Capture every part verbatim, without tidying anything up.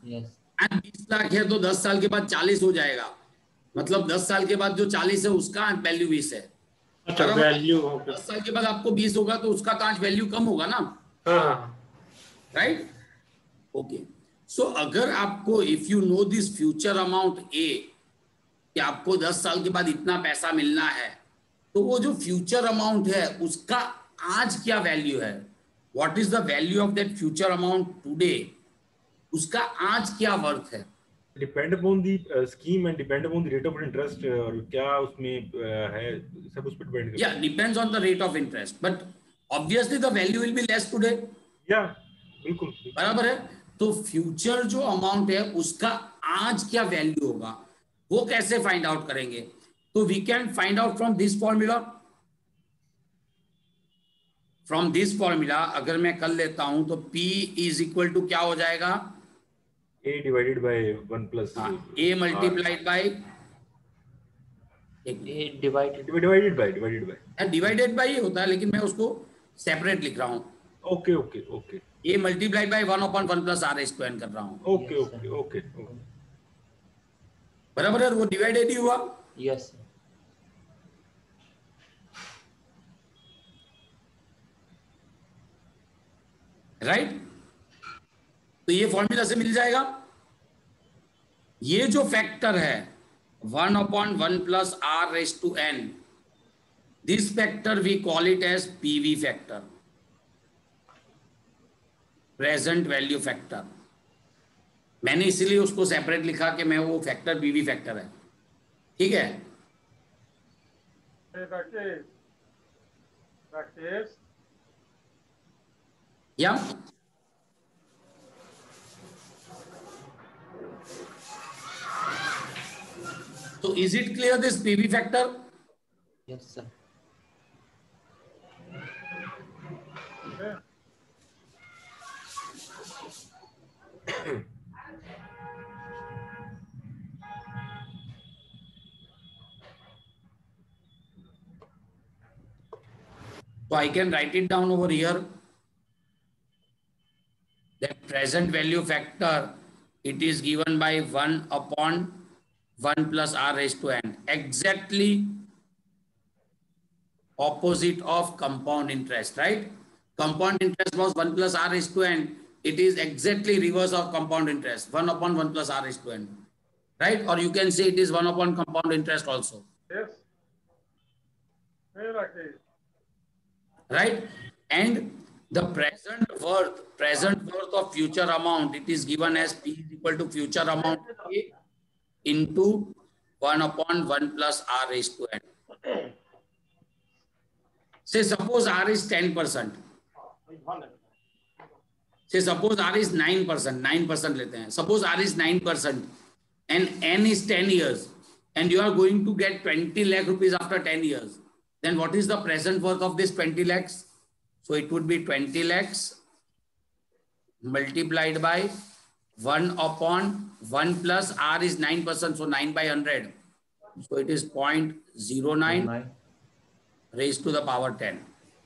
And बीस लाख है तो दस साल के बाद चालीस हो जाएगा, मतलब दस साल के बाद जो चालीस है उसका वैल्यू बीस है। अच्छा, वैल्यू दस साल के बाद आपको बीस होगा तो उसका तो आज वैल्यू कम होगा ना, राइट? ओके, सो अगर आपको if you know this future amount a कि आपको दस साल के बाद इतना पैसा मिलना है, तो वो जो फ्यूचर अमाउंट है उसका आज क्या वैल्यू है, what is the value of that future amount today, उसका आज क्या वर्थ है? Depend upon the scheme and depend upon the rate of interest, और क्या उसमें uh, है, सब उस पर डिपेंड करता है। या depends on the rate of interest, but obviously the value will be less today. या बिल्कुल बराबर है। तो फ्यूचर जो अमाउंट है उसका आज क्या वैल्यू होगा, वो कैसे फाइंड आउट करेंगे? तो we can find out from this formula. From this formula अगर मैं कर लेता हूं तो P इज इक्वल टू क्या हो जाएगा, A divided by one plus A multiplied by divided divided by divided by divided by ही होता है, लेकिन मैं उसको सेपरेट लिख रहा हूं। Okay okay okay A multiplied by one upon one plus R square कर रहा हूं। ओके ओके ओके बराबर है, वो डिवाइडेड ही हुआ। यस राइट, तो ये फॉर्मूला से मिल जाएगा। ये जो फैक्टर है one upon one plus R raise to n, this factor we call it as PV factor, present value factor. मैंने इसीलिए उसको सेपरेट लिखा कि मैं वो फैक्टर पीवी फैक्टर है, ठीक है? या so is it clear this P V factor? Yes sir. So I can write it down over here. That present value factor, it is given by one upon one plus r raised to n. Exactly opposite of compound interest, right? Compound interest was one plus r raised to n. It is exactly reverse of compound interest, one upon one plus r raised to n. Right? Or you can say it is one upon compound interest also. Yes. Right? And the present worth, present worth of future amount, it is given as P is equal to future amount A into one upon one plus R raised to N. Say suppose R is ten percent. Say suppose R is nine percent, nine percent lete hain. Suppose R is nine percent and N is ten years and you are going to get twenty lakh rupees after ten years. Then what is the present worth of this twenty lakhs? So it would be twenty lakhs multiplied by one upon one plus R is nine percent. So nine by one hundred. So it is zero point zero nine raised to the power ten.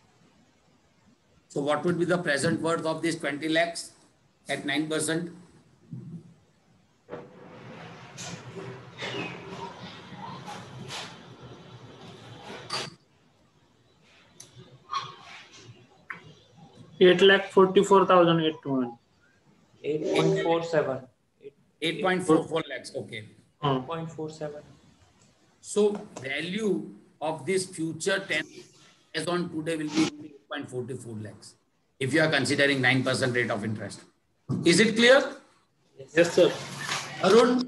So what would be the present worth of this twenty lakhs at nine percent? eight lakh forty-four thousand eight hundred. eight point four seven. eight point four four lakhs. Okay. Hmm. eight point four seven. So value of this future ten as on today will be eight point four four lakhs if you are considering nine percent rate of interest. Is it clear? Yes, yes sir. Arun?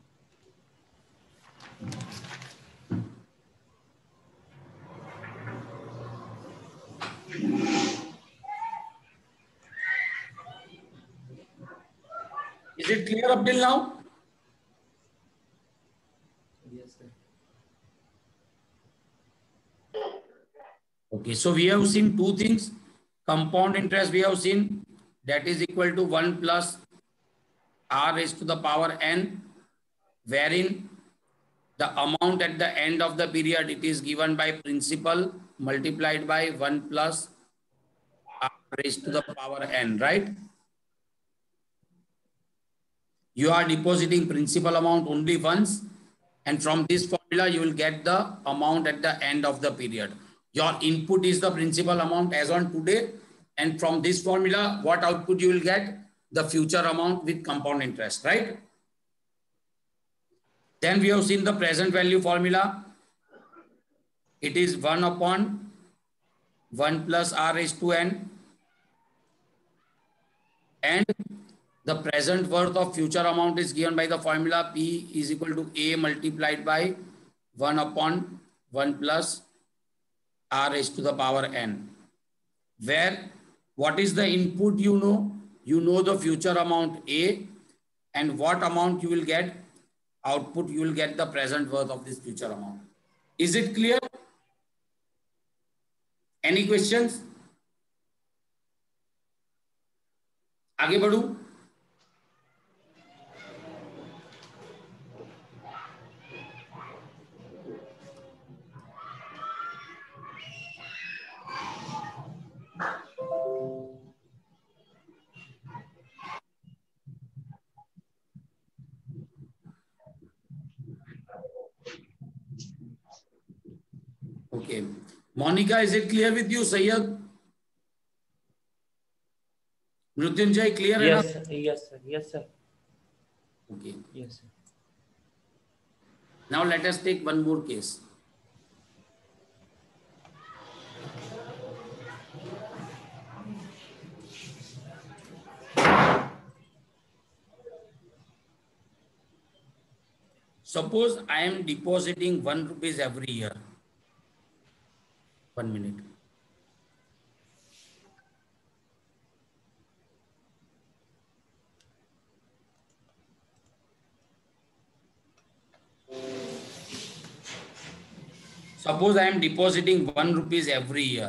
Is it clear up till now? Yes, sir. Okay, so we have seen two things. Compound interest we have seen, that is equal to one plus r raised to the power n, wherein the amount at the end of the period, it is given by principal multiplied by one plus r raised to the power n, right? you are depositing principal amount only once, and from this formula you will get the amount at the end of the period. Your input is the principal amount as on today, and from this formula what output you will get? The future amount with compound interest, right? Then we have seen the present value formula. It is one upon one plus r raised to n, and the present worth of future amount is given by the formula P is equal to A multiplied by one upon one plus r raised to the power n, where what is the input you know? You know the future amount A, and what amount you will get? Output you will get the present worth of this future amount. Is it clear? Any questions? आगे बढ़ूं? Okay. Monica, is it clear with you? Sayyad? Mrutyunjay, clear? Yes, enough? sir. Yes, sir. Yes, sir. Okay. Yes, sir. Now let us take one more case. Suppose I am depositing one rupees every year. One minute. Suppose I am depositing one rupees every year.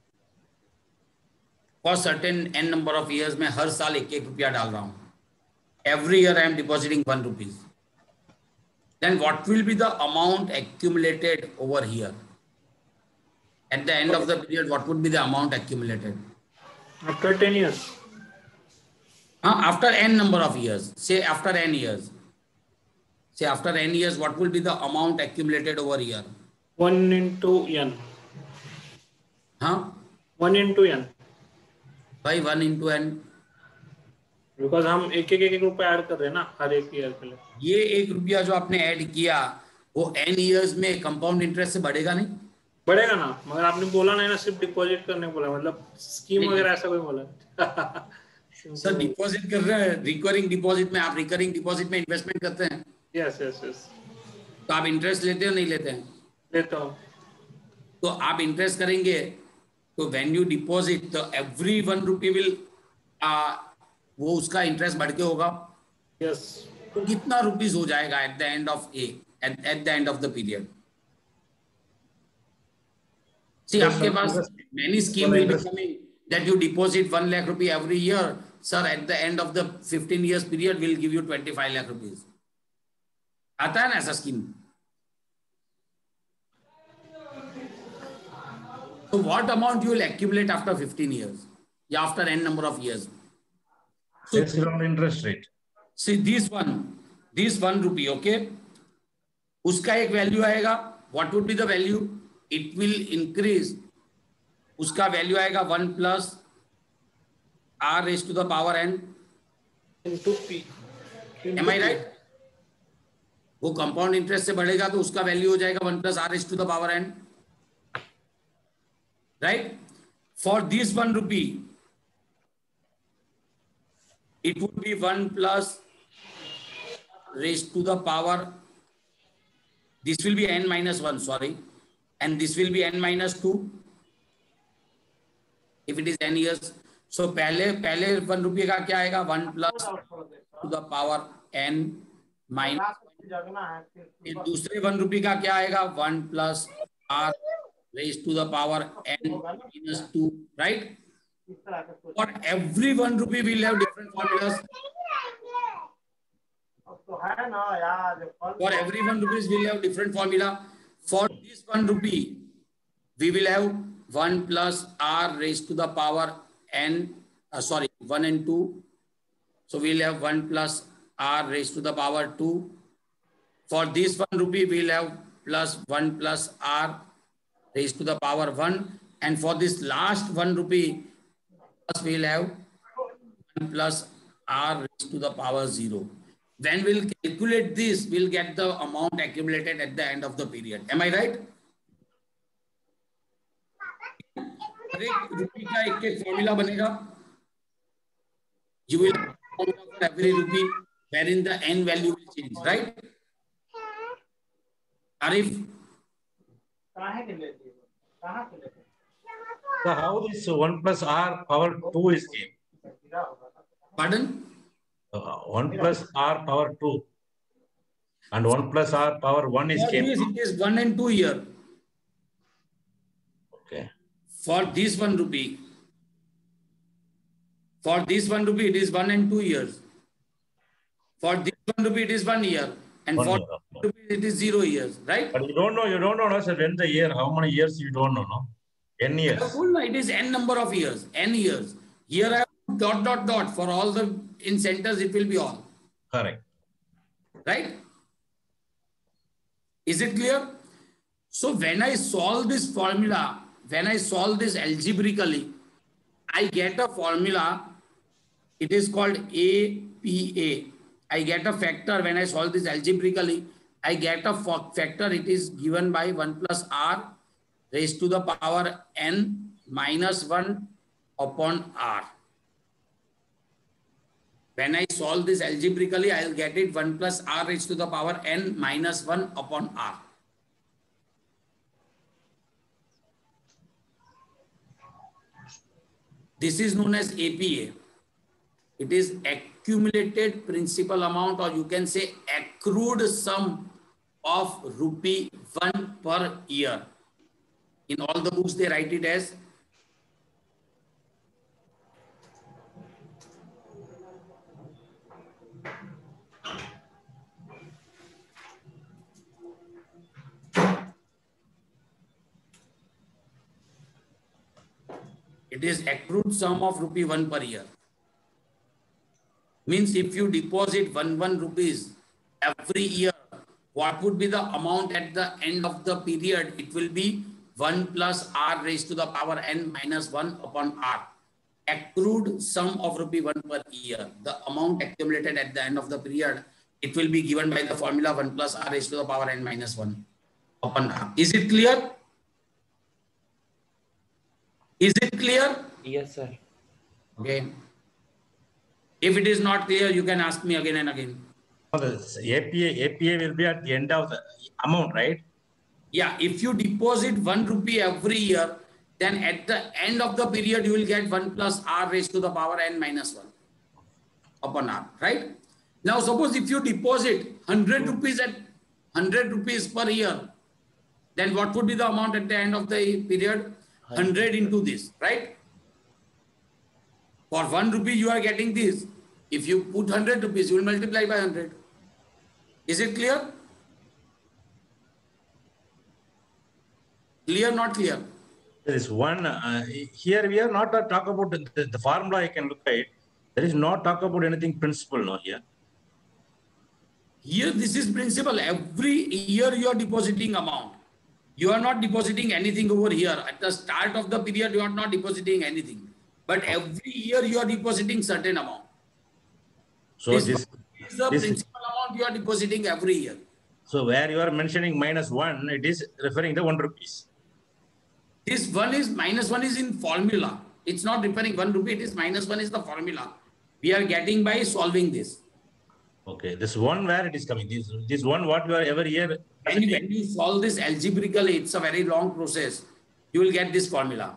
For certain n number of years, मैं हर साल एक एक रुपया डाल रहा हूँ. Every year I am depositing one rupees. Then what will be the amount accumulated over here? At the end of the period, what would be the amount accumulated? After ten years. Uh, after n number of years. Say after n years. Say after n years, what will be the amount accumulated over here? One into n. Huh? One into n. By one into n. Because हम एक एक एक रुपया add कर रहे हैं ना हर एक ईयर के लिए. ये एक रुपया जो आपने ऐड किया वो n years में कंपाउंड इंटरेस्ट से बढ़ेगा नहीं? बढ़ेगा ना, मगर आपने बोला नहीं ना, सिर्फ डिपॉजिट करने बोला, मतलब स्कीम वगैरह ऐसा कोई बोला. सर डिपॉजिट कर रहे हैं, रिकरिंग डिपॉजिट में आप रिकरिंग डिपॉजिट में इन्वेस्टमेंट करते हैं. Yes yes yes. तो आप इंटरेस्ट लेते हो नहीं लेते हैं? लेता हूँ. तो आप इंटरेस्ट करेंगे तो व्हेन यू डिपॉजिट तो एवरी वन रुपी विल वो उसका इंटरेस्ट बढ़ के होगा. यस. तो कितना रुपीस हो जाएगा at the end of a at at the end of the period? See आपके पास many scheme will be coming that you deposit one lakh rupee every year. Sir at the end of the fifteen years period will give you twenty five lakh rupees. आता है ना ऐसा scheme? So what amount you will accumulate after fifteen years? Yeah, after n number of years. So, based on interest rate. See this one, this one rupee, okay? उसका एक value आएगा. What would be the value? It will increase. उसका value आएगा one plus r raised to the power n into p. Am I right? वो compound interest से बढ़ेगा तो उसका value हो जाएगा one plus r raised to the power n. Right? For this one rupee, it would be one plus raised to the power. This will be n minus one, sorry, and this will be n minus two. If it is n years, so पहले पहले one rupee का क्या आएगा? One plus to the power n minus. फिर दूसरे one rupee का क्या आएगा? One plus r raised to the power n minus two, right? For every one rupee we'll have different formulas. For every one rupees we'll have different formula. For this one rupee, we will have one plus r raised to the power n, uh, sorry, one and two. So we'll have one plus r raised to the power two. For this one rupee, we'll have plus one plus r raised to the power one. And for this last one rupee, plus we'll have one plus r raised to the power zero. When we'll calculate this, we'll get the amount accumulated at the end of the period. Am I right? Rupee का एक एक formula बनेगा. You will have formula for every rupee wherein the n value will change, right? Arif? So how this one plus r power two is came? Pardon? Uh, one plus r power two and one plus r power one is came. It is one and two here. Okay. For this one rupee, for this one rupee, it is one and two years. For this one rupee, it is one year, and One for year, this rupee, it is zero years, right? But you don't know, you don't know, no, sir, when the year, how many years you don't know, no? N years. It is n number of years, n years. Here I have dot dot dot for all the in centers. It will be all. Correct. Right? Is it clear? So when I solve this formula, when I solve this algebraically, I get a formula. It is called A P A. I get a factor when I solve this algebraically. I get a factor. It is given by one plus r raised to the power n minus one upon r. When I solve this algebraically, I will get it one plus r raised to the power n minus one upon r. This is known as A P A. It is accumulated principal amount, or you can say accrued sum of rupee one per year. In all the books, they write it as it is accrued sum of rupee one per year. Means if you deposit one one rupees every year, what would be the amount at the end of the period? It will be one plus r raised to the power n minus one upon r. Accrued sum of rupee one per year. The amount accumulated at the end of the period, it will be given by the formula one plus r raised to the power n minus one upon r. Is it clear? Is it clear? Yes, sir. Okay. If it is not clear, you can ask me again and again. So the A P A, A P A will be at the end of the amount, right? Yeah, if you deposit one rupee every year, then at the end of the period, you will get one plus r raised to the power n minus one upon r, right? Now, suppose if you deposit one hundred rupees at one hundred rupees per year, then what would be the amount at the end of the period? one hundred into this, right? For one rupee, you are getting this. If you put one hundred rupees, you will multiply by one hundred. Is it clear? Clear, not clear? There is one, uh, here we are not talk about the, the, the formula I can look at. There is not talk about anything principal, no, here. Here, this is principal. Every year you are depositing amount. You are not depositing anything over here. At the start of the period, you are not depositing anything. But every year you are depositing certain amount. So this, this, this is the this, principal amount you are depositing every year. So where you are mentioning minus one, it is referring to one rupees. This one is minus one is in formula. It's not referring one rupee. It is minus one is the formula we are getting by solving this. Okay, this one where it is coming. This this one what you are every year. And when you solve this algebraically, it's a very long process. You will get this formula.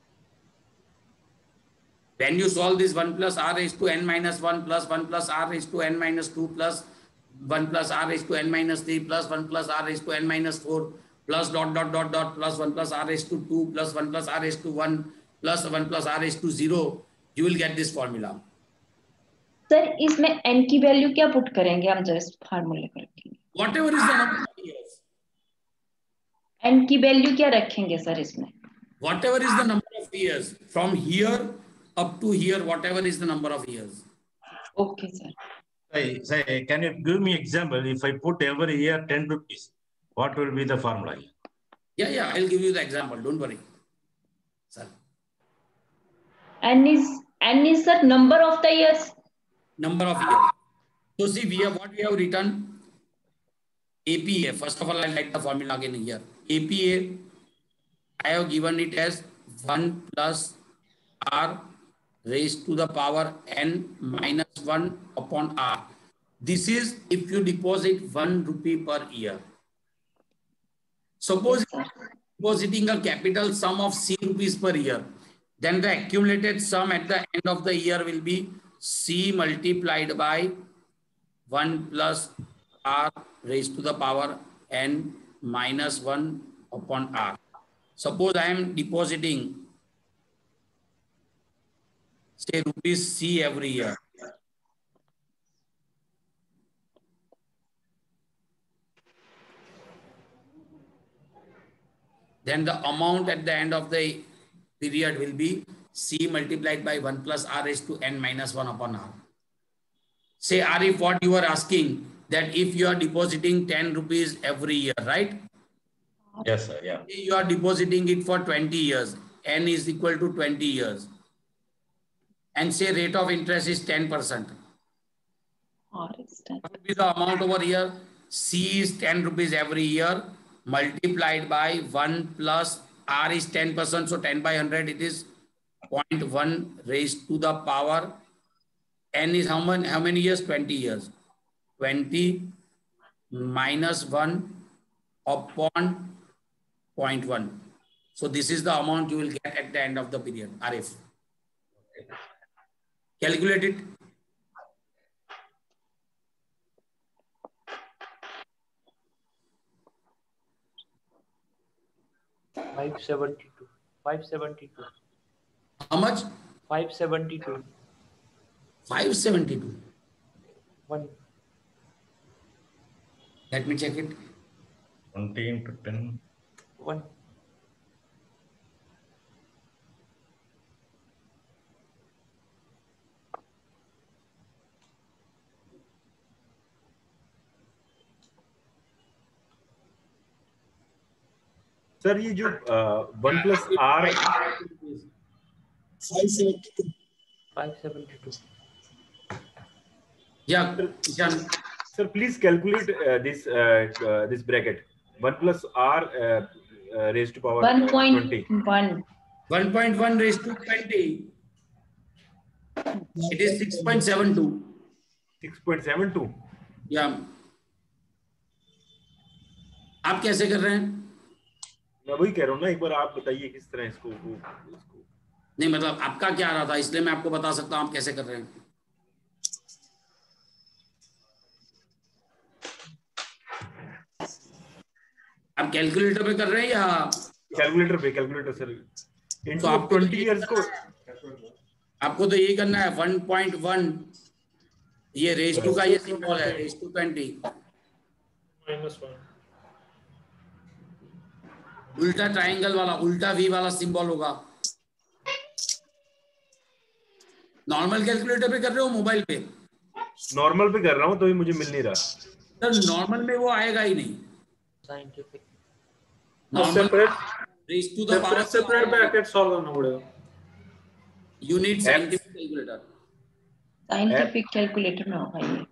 When you solve this one plus r raised to n minus one plus one plus r raised to n minus two plus one plus r raised to n minus three plus one plus r raised to n minus four plus dot dot dot dot plus one plus r raised to two plus one plus r raised to one plus one plus r raised to zero, you will get this formula. Sir इसमें n की value क्या put करेंगे हम just फार्मूले पर रखेंगे? Whatever is the number of years. n की value क्या रखेंगे सर इसमें? Whatever is the number of years from here up to here, whatever is the number of years. Okay, sir. Say, say, can you give me example? If I put every year ten rupees, what will be the formula? Yeah, yeah, I'll give you the example. Don't worry, sir. N is N is the number of the years. Number of years. So see, we have what we have written. A P A. First of all, I'll write the formula again here. A P A. I have given it as one plus R raised to the power N minus one upon R. This is if you deposit one rupee per year. Suppose Yes, depositing a capital sum of C rupees per year, then the accumulated sum at the end of the year will be C multiplied by one plus R raised to the power N minus one upon R. Suppose I am depositing, say, rupees C every year. Then the amount at the end of the period will be C multiplied by one plus R raised to N minus one upon R. Say, Arif, what you are asking, that if you are depositing ten rupees every year, right? Yes, sir. Yeah. You are depositing it for twenty years. N is equal to twenty years. And say rate of interest is ten percent. R is ten. What will be the amount over here? C is ten rupees every year multiplied by one plus R is ten percent. So ten by one hundred, it is zero point one raised to the power. N is how many, how many years? twenty years. twenty minus one upon zero point one. So this is the amount you will get at the end of the period. Arif. Calculate it. five seventy-two. five seventy-two. How much? five seventy-two. five seventy-two. One. Let me check it. twenty into ten. One. Sir ये जो one plus R five seventy-two. Yeah, Ishan. Sir please calculate this this bracket one plus R raised to power one point twenty. one. one point one raised to twenty. It is six point seven two. six point seven two. Yeah. आप कैसे कर रहे हैं? मैं वही कह रहा हूँ ना, एक बार आप बताइए किस तरह इसको वो इसको नहीं, मतलब आपका क्या आ रहा था, इसलिए मैं आपको बता सकता हूँ आप कैसे कर रहे हैं. आप कैलकुलेटर पे कर रहे हैं या कैलकुलेटर पे? कैलकुलेटर सर तो इनटू आपको ट्वेंटी इयर्स को आपको तो यही करना है. वन पॉइंट वन ये रेज टू का ये सिंबल है, raise to twenty minus one. उल्टा ट्रायंगल वाला, उल्टा वी वाला सिंबल होगा. नॉर्मल कैलकुलेटर पे कर रहे हो मोबाइल पे? नॉर्मल पे कर रहा हूँ तो भी मुझे मिल नहीं रहा. सर नॉर्मल में वो आएगा ही नहीं. Scientific. Normal separate raise to the power separate bracket solve करना पड़ेगा. You need scientific calculator. Scientific calculator में होगा ये.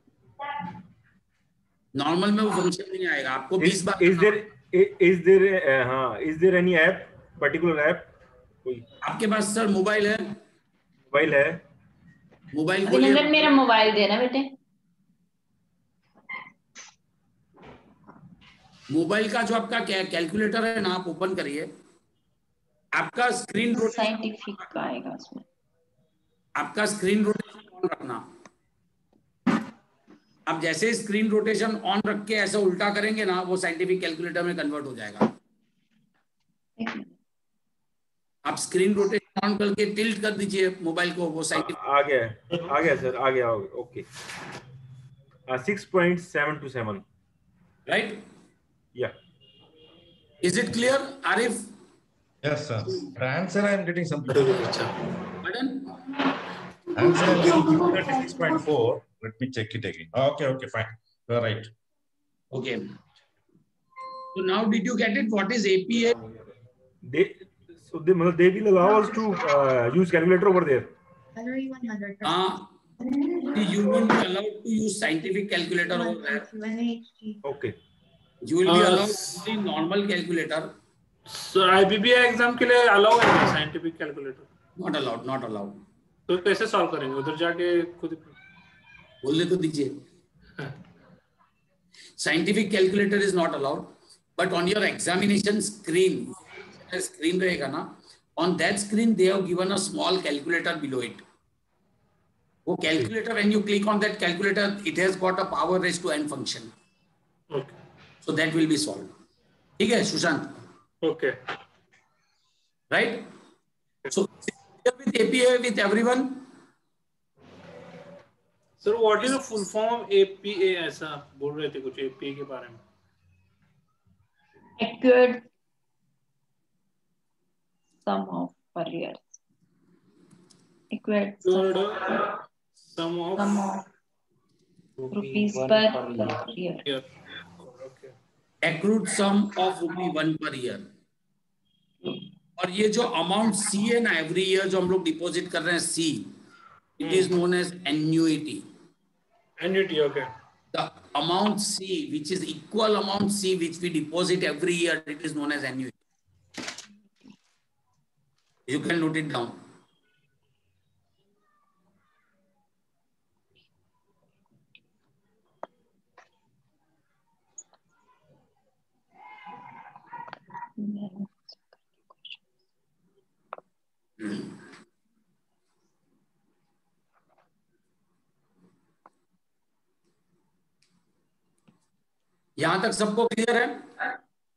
नॉर्मल में वो फंक्शन नहीं आएगा आपको. बीस बार इज देयर इज देयर हाँ is there any app, particular app कोई आपके पास? सर मोबाइल है, मोबाइल है. मोबाइल अभिनंदन खोलिए. मेरा मोबाइल देना बेटे. मोबाइल का जो आपका कैलकुलेटर है ना, आप ओपन करिए. आपका स्क्रीन रोटेशन, साइंटिफिक का आएगा उसमें. आपका स्क्रीन रोटेशन ऑन रखना. आप जैसे स्क्रीन रोटेशन ऑन रख के ऐसा उल्टा करेंगे ना, वो साइंटिफिक कैलकुलेटर में कन्वर्ट हो जाएगा. एक मिनट. आप स्क्रीन रोटेशन ऑन करके टिल्ट कर दीजिए मोबाइल को, वो साइंटिफिक. आ गया आ गया सर, आ गया. Okay. Six point seven two seven. Right. या is it clear Arif? Yes, sir. The answer I am getting something. Pardon? Answer I am getting thirty-six point four. Let me check it again. Okay, okay, fine. You're right. Okay. So now did you get it? What is A P A? They so they मतलब they will allow us to uh, use calculator over there. Uh, you will be allowed to use scientific calculator over there. Okay. You will be Uh, allowed to use normal calculator. So I B B A exam के लिए allow है scientific calculator? Not allowed, not allowed. तो कैसे solve करेंगे? उधर जाके खुद बोलने तो दीजिए. Scientific calculator is not allowed, but on your examination screen, screen रहेगा ना, on that screen they have given a small calculator below it. वो calculator, when you click on that calculator, it has got a power raised to n function. Okay. So that will be solved. ठीक है, Sushant? Okay. Right? So with A P A with everyone. Sir, what is the full form of A P A? ऐसा बोल रहे थे कुछ A P A के बारे में. Accurate sum of per year. Accurate sum Accurate sum of sum of rupees per year. year. Okay. Accrued sum of rupee one per year. और ये जो अमाउंट सी है ना, एवरी ईयर जो हम लोग डिपॉजिट कर रहे हैं see, it is known as annuity. Annuity, okay. The amount C, which is equal amount C, which we deposit every year, it is known as annuity. You can note it down. यहां तक सबको clear है?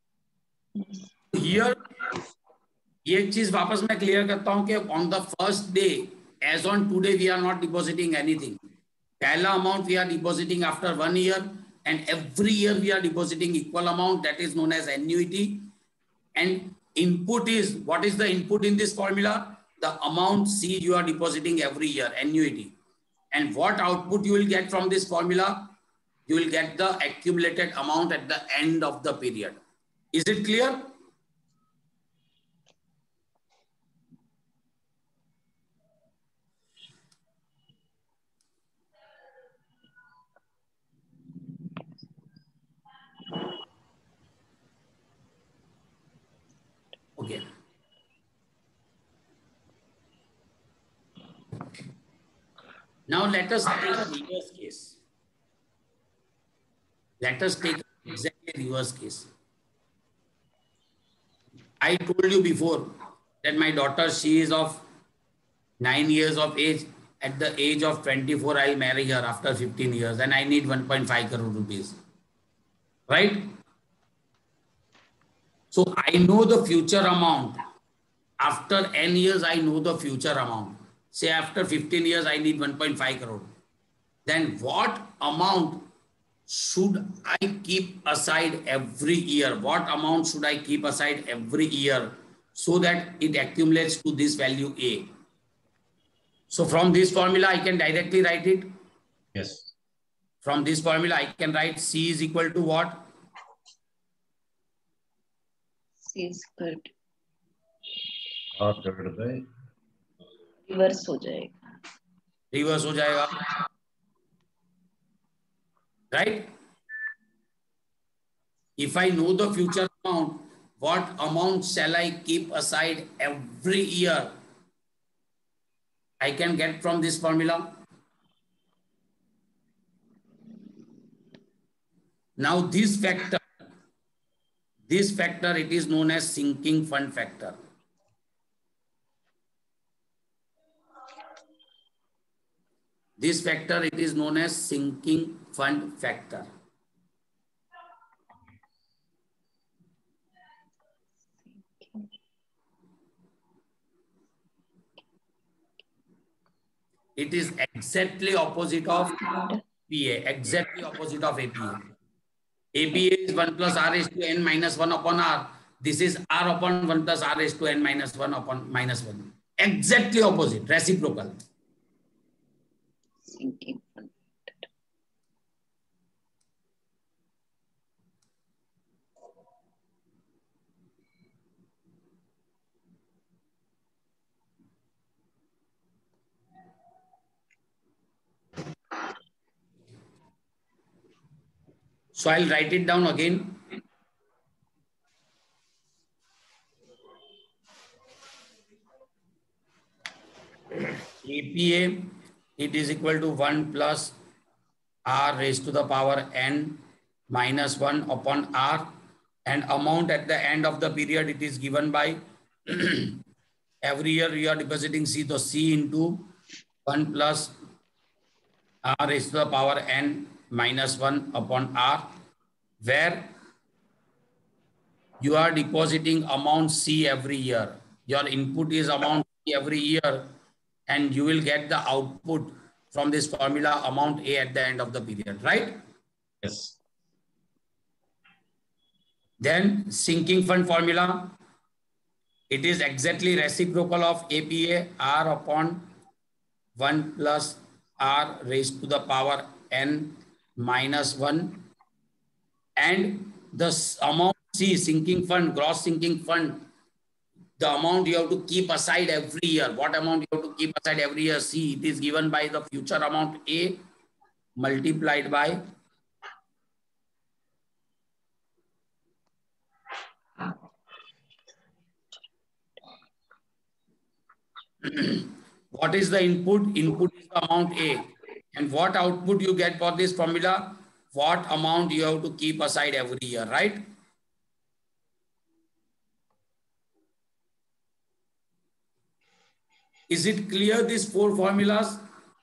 Here ये एक चीज वापस मैं clear करता हूं कि on the first day as on today we are not depositing anything. पहला amount we are depositing after one year and every year we are depositing equal amount, that is known as annuity. And input is, what is the input in this formula? The amount C you are depositing every year, annuity. And what output you will get from this formula? You will get the accumulated amount at the end of the period. Is it clear? Okay. Now let us take a reverse case. Let us take exactly reverse case. I told you before that my daughter, she is of nine years of age. At the age of twenty-four, I'll marry her after fifteen years, and I need one point five crore rupees. Right? So I know the future amount. After n years, I know the future amount. Say after fifteen years, I need one point five crore. Then what amount should I keep aside every year? What amount should I keep aside every year so that it accumulates to this value A? So from this formula, I can directly write it. Yes. From this formula, I can write C is equal to what? C is good. R divided by reverse हो जाएगा. Reverse हो जाएगा. Right? If I know the future amount, what amount shall I keep aside every year? I can get from this formula. Now this factor, this factor, it is known as sinking fund factor. This factor, it is known as sinking fund factor. It is exactly opposite of P A, exactly opposite of A P A. A P A is one plus R raised to n minus one upon R. This is R upon one plus R raised to n minus one upon minus one. Exactly opposite, reciprocal. Sinking fund. So I'll write it down again. A P A, it is equal to one plus R raised to the power n minus one upon R, and amount at the end of the period, it is given by every year you are depositing C, so C into one plus R raised to the power n minus one upon R, where you are depositing amount C every year. Your input is amount C every year, and you will get the output from this formula amount A at the end of the period, right? Yes. Then sinking fund formula, it is exactly reciprocal of A P A, R upon one plus R raised to the power n minus one, and the amount C, sinking fund, gross sinking fund, the amount you have to keep aside every year. What amount you have to keep aside every year? C, it is given by the future amount A multiplied by what is the input? Input is the amount A. And what output you get for this formula? What amount you have to keep aside every year, right? Is it clear, these four formulas?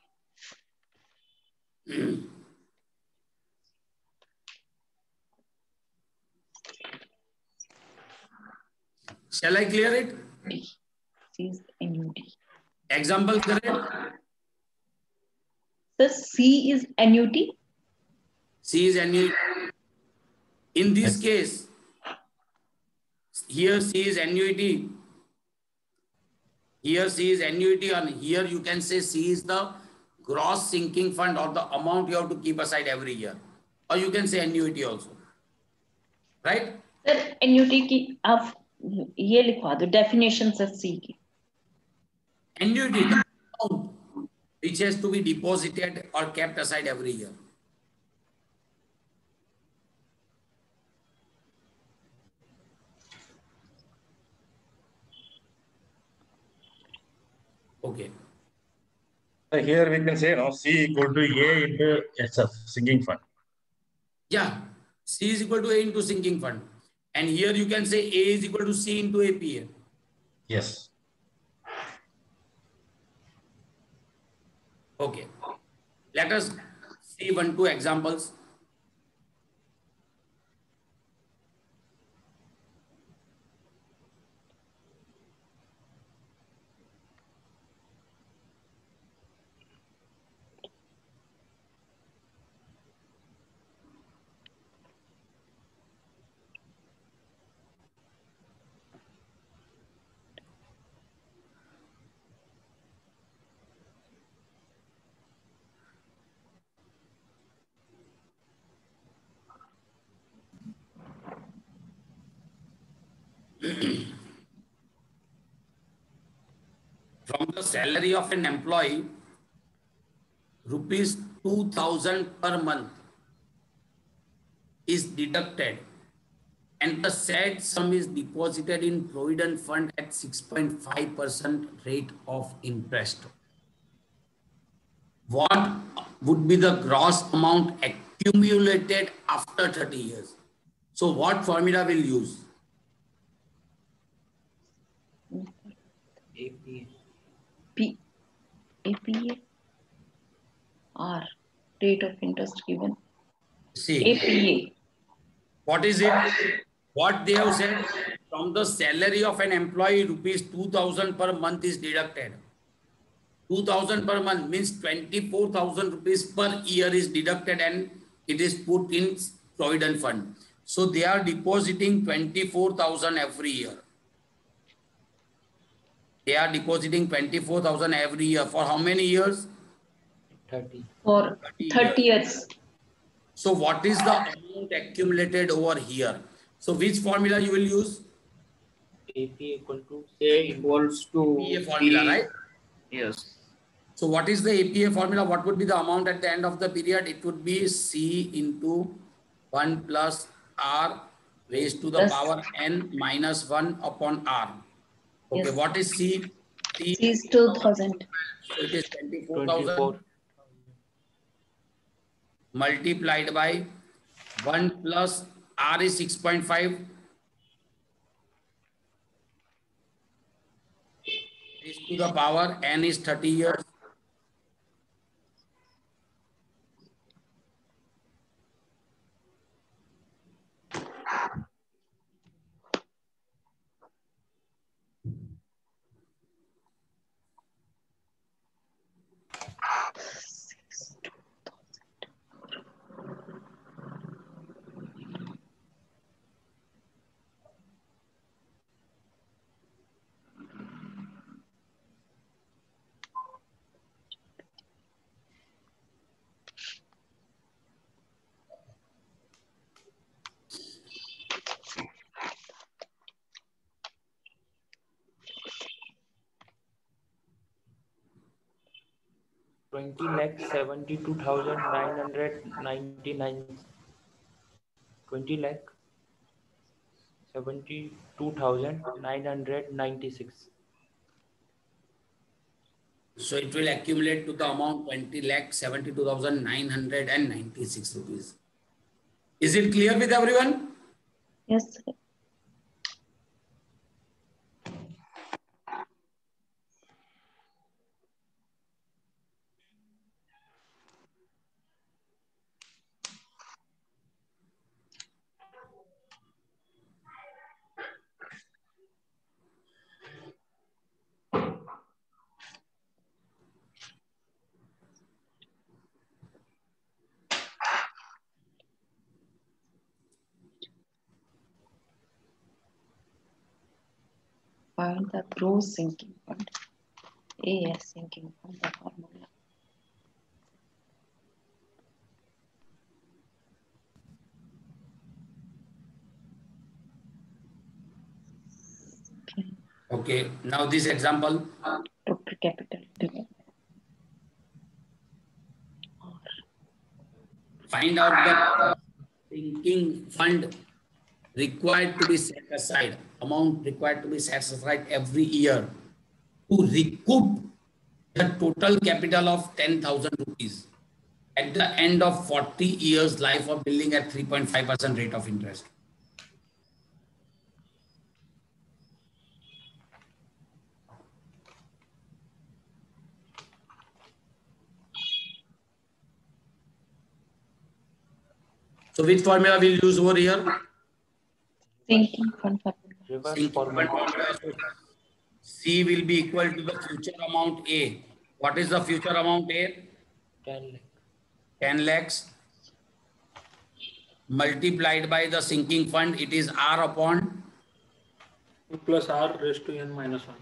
Shall I clear it? C is annuity. Example correct? Sir, C is annuity. C is annuity. In this case, here C is annuity. Here C is annuity, and here you can say C is the gross sinking fund, or the amount you have to keep aside every year. Or you can say annuity also. Right? Sir, annuity की आप ये लिखवा दो definition sir C की. Annuity, the amount which has to be deposited or kept aside every year. Okay. So here we can say no, C equal to A into S F, sinking fund. Yeah, C is equal to A into sinking fund. And here you can say A is equal to C into A P A. Yes. Okay. Let us see one, two examples. From the salary of an employee, rupees two thousand per month is deducted, and the said sum is deposited in Provident Fund at six point five percent rate of interest. What would be the gross amount accumulated after thirty years? So what formula will use? A P A. P, A P A, R, rate of interest given. See, A P A. what is it? What they have said, from the salary of an employee, rupees two thousand per month is deducted. two thousand per month means twenty-four thousand rupees per year is deducted, and it is put in Provident Fund. So they are depositing twenty-four thousand every year. They are depositing twenty-four thousand every year. For how many years? thirty. For thirty years. So what is the amount accumulated over here? So which formula you will use? A P A equal to A equals to A P A formula, right? Yes. So what is the A P A formula? What would be the amount at the end of the period? It would be C into one plus R raised to the Plus- power n minus one upon R. Okay, Yes. what is C? C C is two thousand. So it is twenty-four thousand twenty-four. multiplied by one plus R is six point five raised to the power n is thirty years. Twenty lakh seventy-two thousand nine hundred ninety-nine. Twenty lakh seventy-two thousand nine hundred ninety-six. So it will accumulate to the amount twenty lakh seventy-two thousand nine hundred ninety-six rupees. Is it clear with everyone? Yes, sir. Find the gross sinking fund. A S sinking fund, the formula. Okay. Okay, now this example. Total capital. Find out the sinking fund required to be set aside, amount required to be set aside every year to recoup the total capital of ten thousand rupees at the end of forty years life of building at three point five percent rate of interest. So which formula we'll use over here? Sinking fund formula. Reverse Sinking formula. fund formula. C will be equal to the future amount A. What is the future amount A? ten lakh. ten lakhs multiplied by the sinking fund, it is R upon plus R raised to n minus one.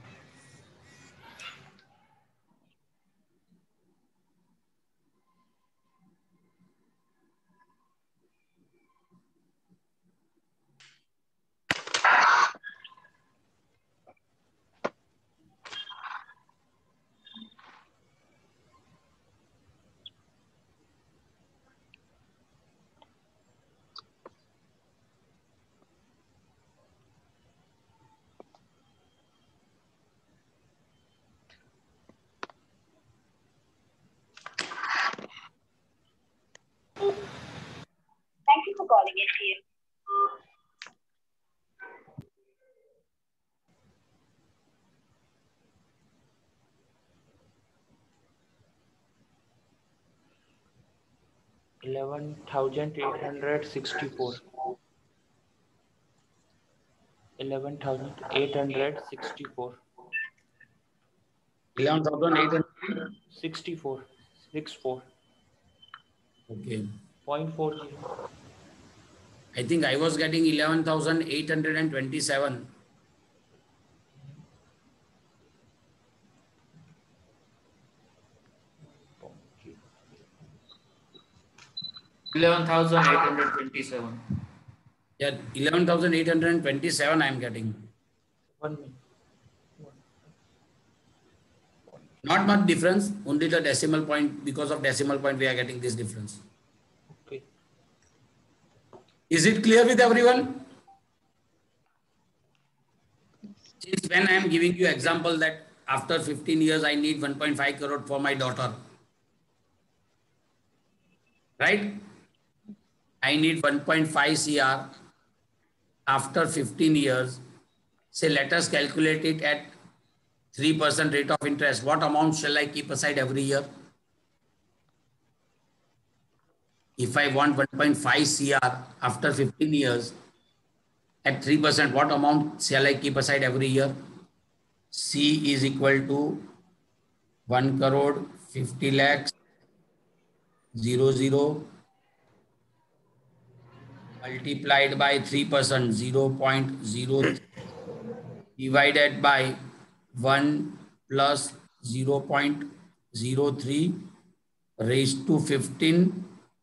Thank you for calling H D F C. Eleven thousand eight hundred sixty-four. Eleven thousand eight hundred sixty-four. eleven thousand eight hundred. Sixty-four. Six four. Okay. Point four zero. I think I was getting eleven thousand eight hundred twenty-seven. eleven thousand eight hundred twenty-seven. Yeah, eleven thousand eight hundred twenty-seven I am getting. One minute. Not much difference, only the decimal point, because of decimal point we are getting this difference. Okay. Is it clear with everyone? Since when I am giving you example that after fifteen years I need one point five crore for my daughter, right? I need one point five crore after fifteen years. Say, let us calculate it at three percent rate of interest. What amount shall I keep aside every year? If I want one point five crore after fifteen years at three percent, what amount shall I keep aside every year? C is equal to one crore fifty lakhs zero zero multiplied by three percent, zero point zero divided by one plus zero point zero three raised to fifteen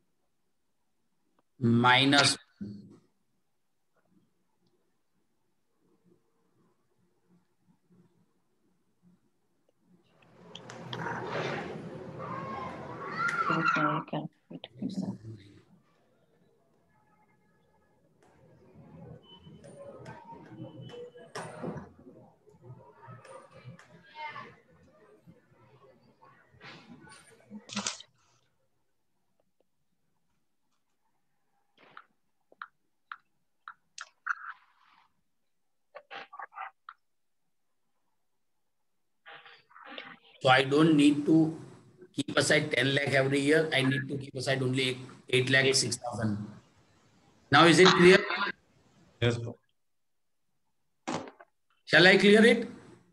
minus so I don't need to keep aside ten lakh every year. I need to keep aside only eight lakh six thousand. Now is it clear? Yes. Shall I clear it?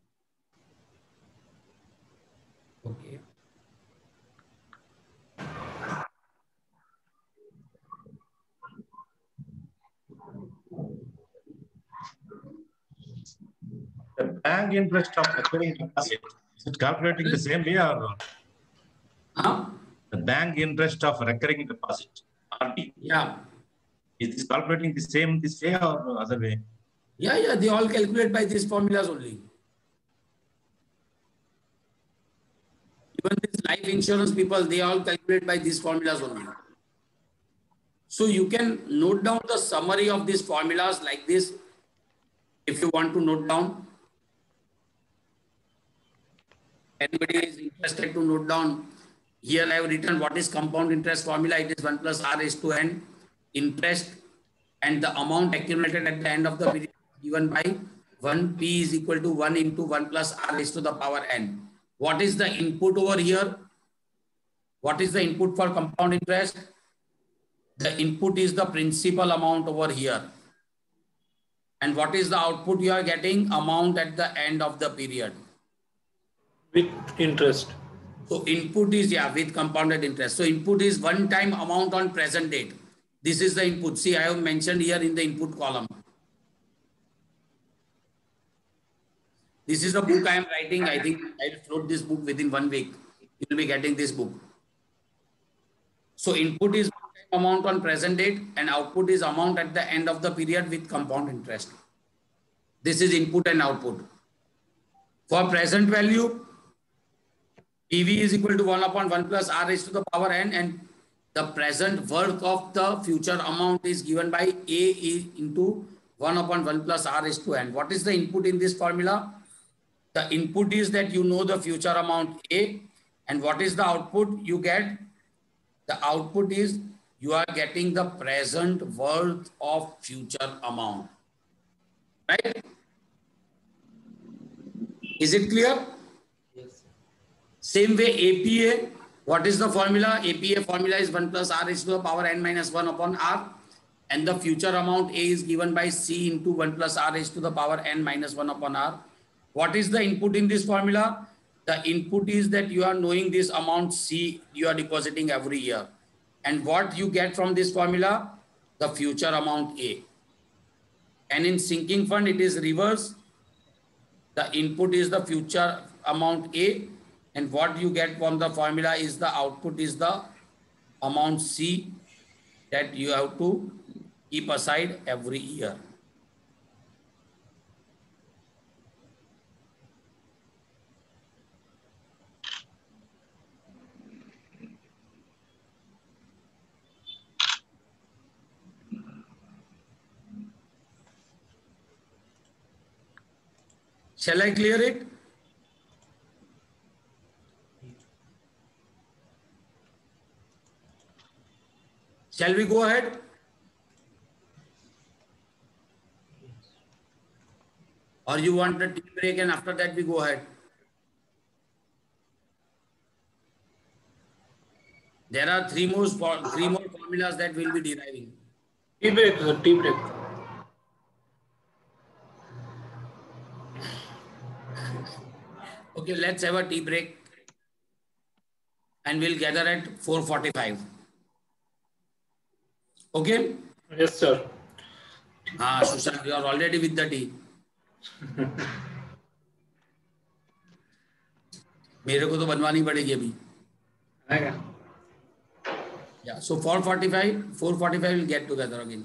Okay. The bank interest of recurring deposit, is it calculating the same way or Huh? the bank interest of recurring deposit, R D? Yeah. Is this calculating the same this way or other way? Yeah, yeah, they all calculate by these formulas only. Even these life insurance people, they all calculate by these formulas only. So you can note down the summary of these formulas like this if you want to note down. Anybody is interested to note down, here I have written what is compound interest formula. It is one plus R raised to n interest and the amount accumulated at the end of the period given by one P is equal to one into one plus R raised to the power n. What is the input over here? What is the input for compound interest? The input is the principal amount over here. And what is the output you are getting? Amount at the end of the period. With interest. So input is, yeah, with compounded interest. So input is one time amount on present date. This is the input. See, I have mentioned here in the input column. This is the book I am writing. I think I will float this book within one week. You will be getting this book. So input is one time amount on present date and output is amount at the end of the period with compound interest. This is input and output. For present value, P V is equal to one upon one plus R raised to the power n, and the present worth of the future amount is given by A into one upon one plus R raised to n. What is the input in this formula? The input is that you know the future amount A, and what is the output you get? The output is you are getting the present worth of future amount. Right? Is it clear? Yes. Same way A P A, what is the formula? A P A formula is one plus R raised to the power n minus one upon R, and the future amount A is given by C into one plus R raised to the power n minus one upon R. What is the input in this formula? The input is that you are knowing this amount C you are depositing every year. And what you get from this formula? The future amount A. And in sinking fund, it is reverse. The input is the future amount A, and what you get from the formula is the output is the amount C that you have to keep aside every year. Shall I clear it? Shall we go ahead? Or you want a tea break and after that we go ahead? There are three more three more formulas that we'll be deriving. Tea break, sir. Tea break. Okay, let's have a tea break and we'll gather at four forty-five. Okay? Yes, sir. Ah, Sushant, you are already with the tea. मेरे को तो बनवानी पड़ेगी अभी. आएगा. Yeah, so four forty-five, four forty-five we'll get together again.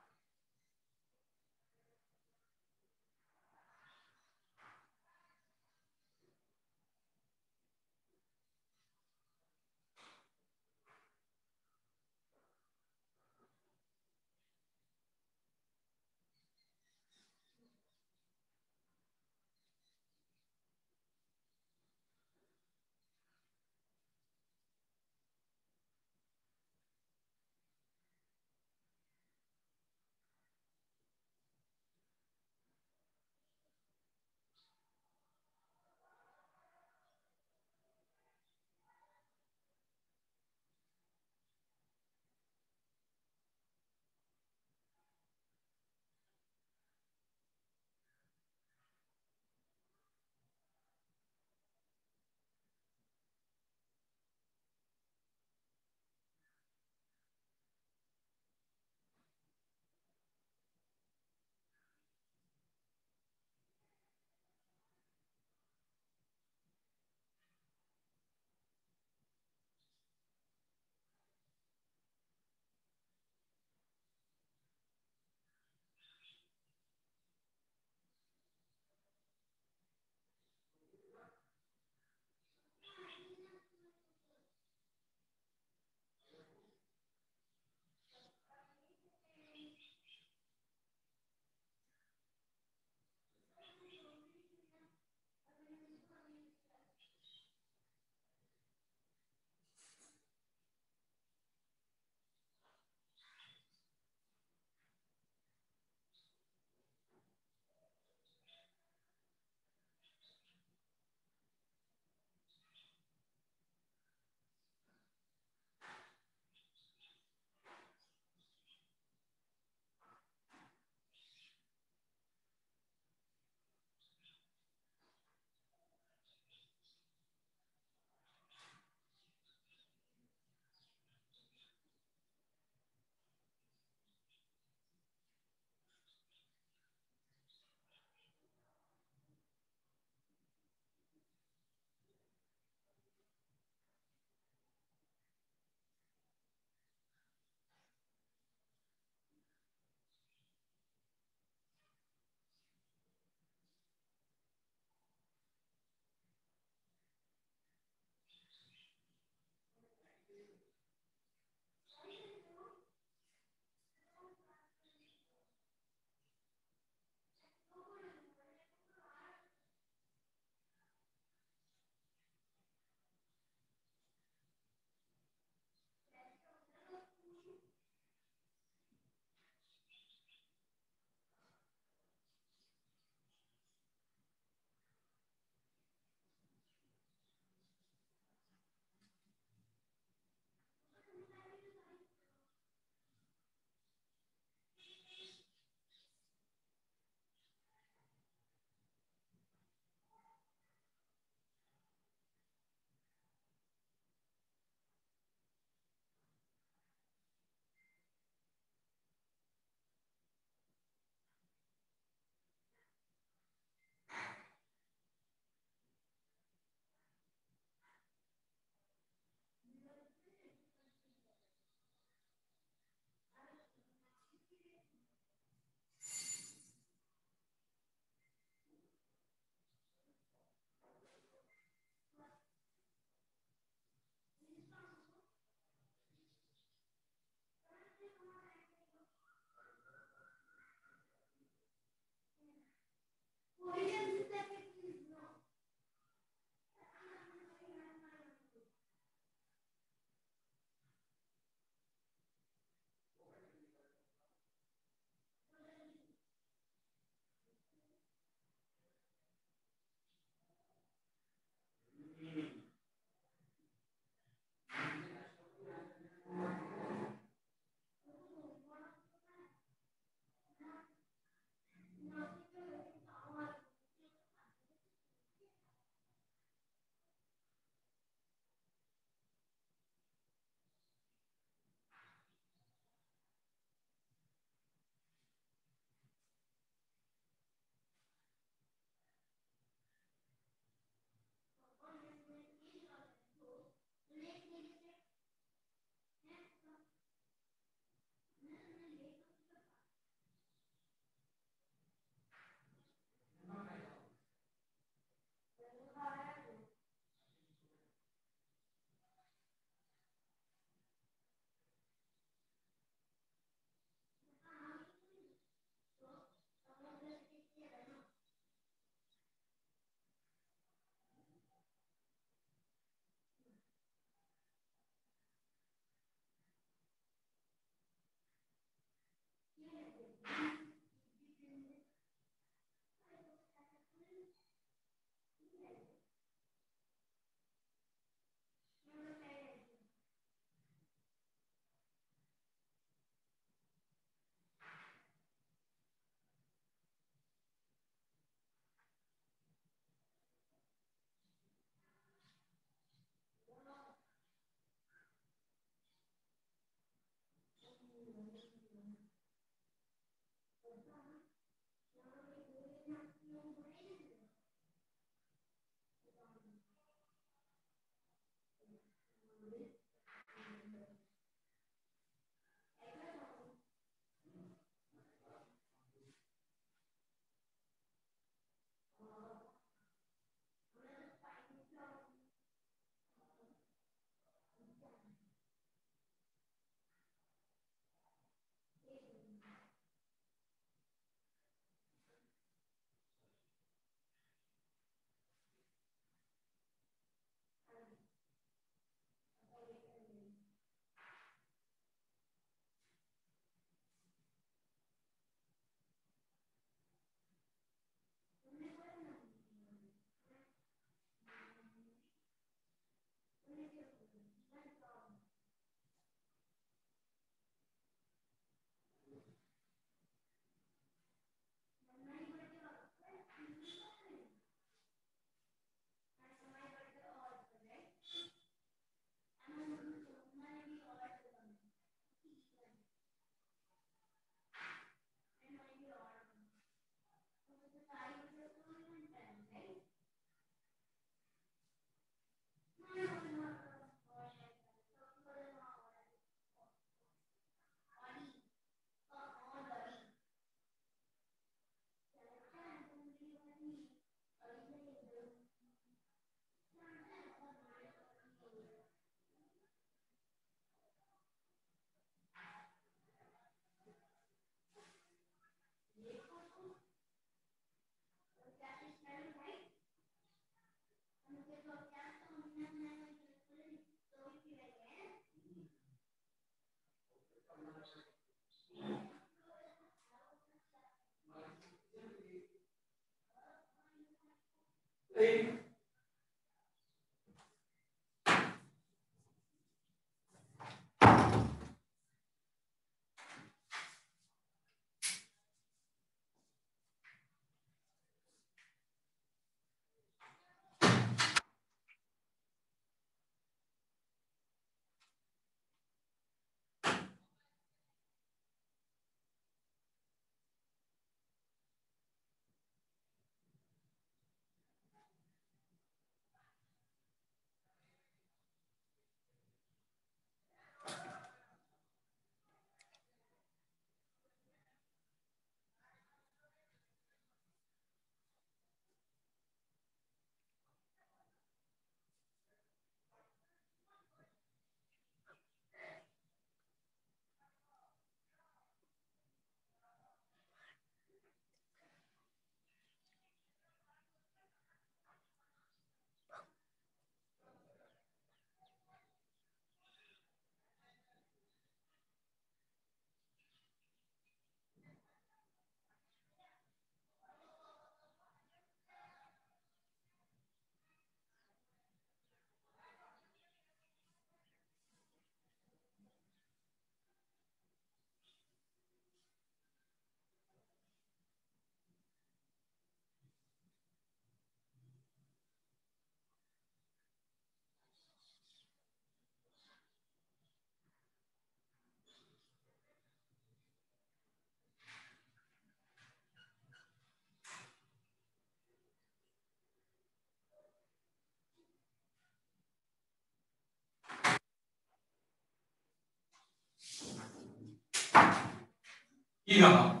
Yeah.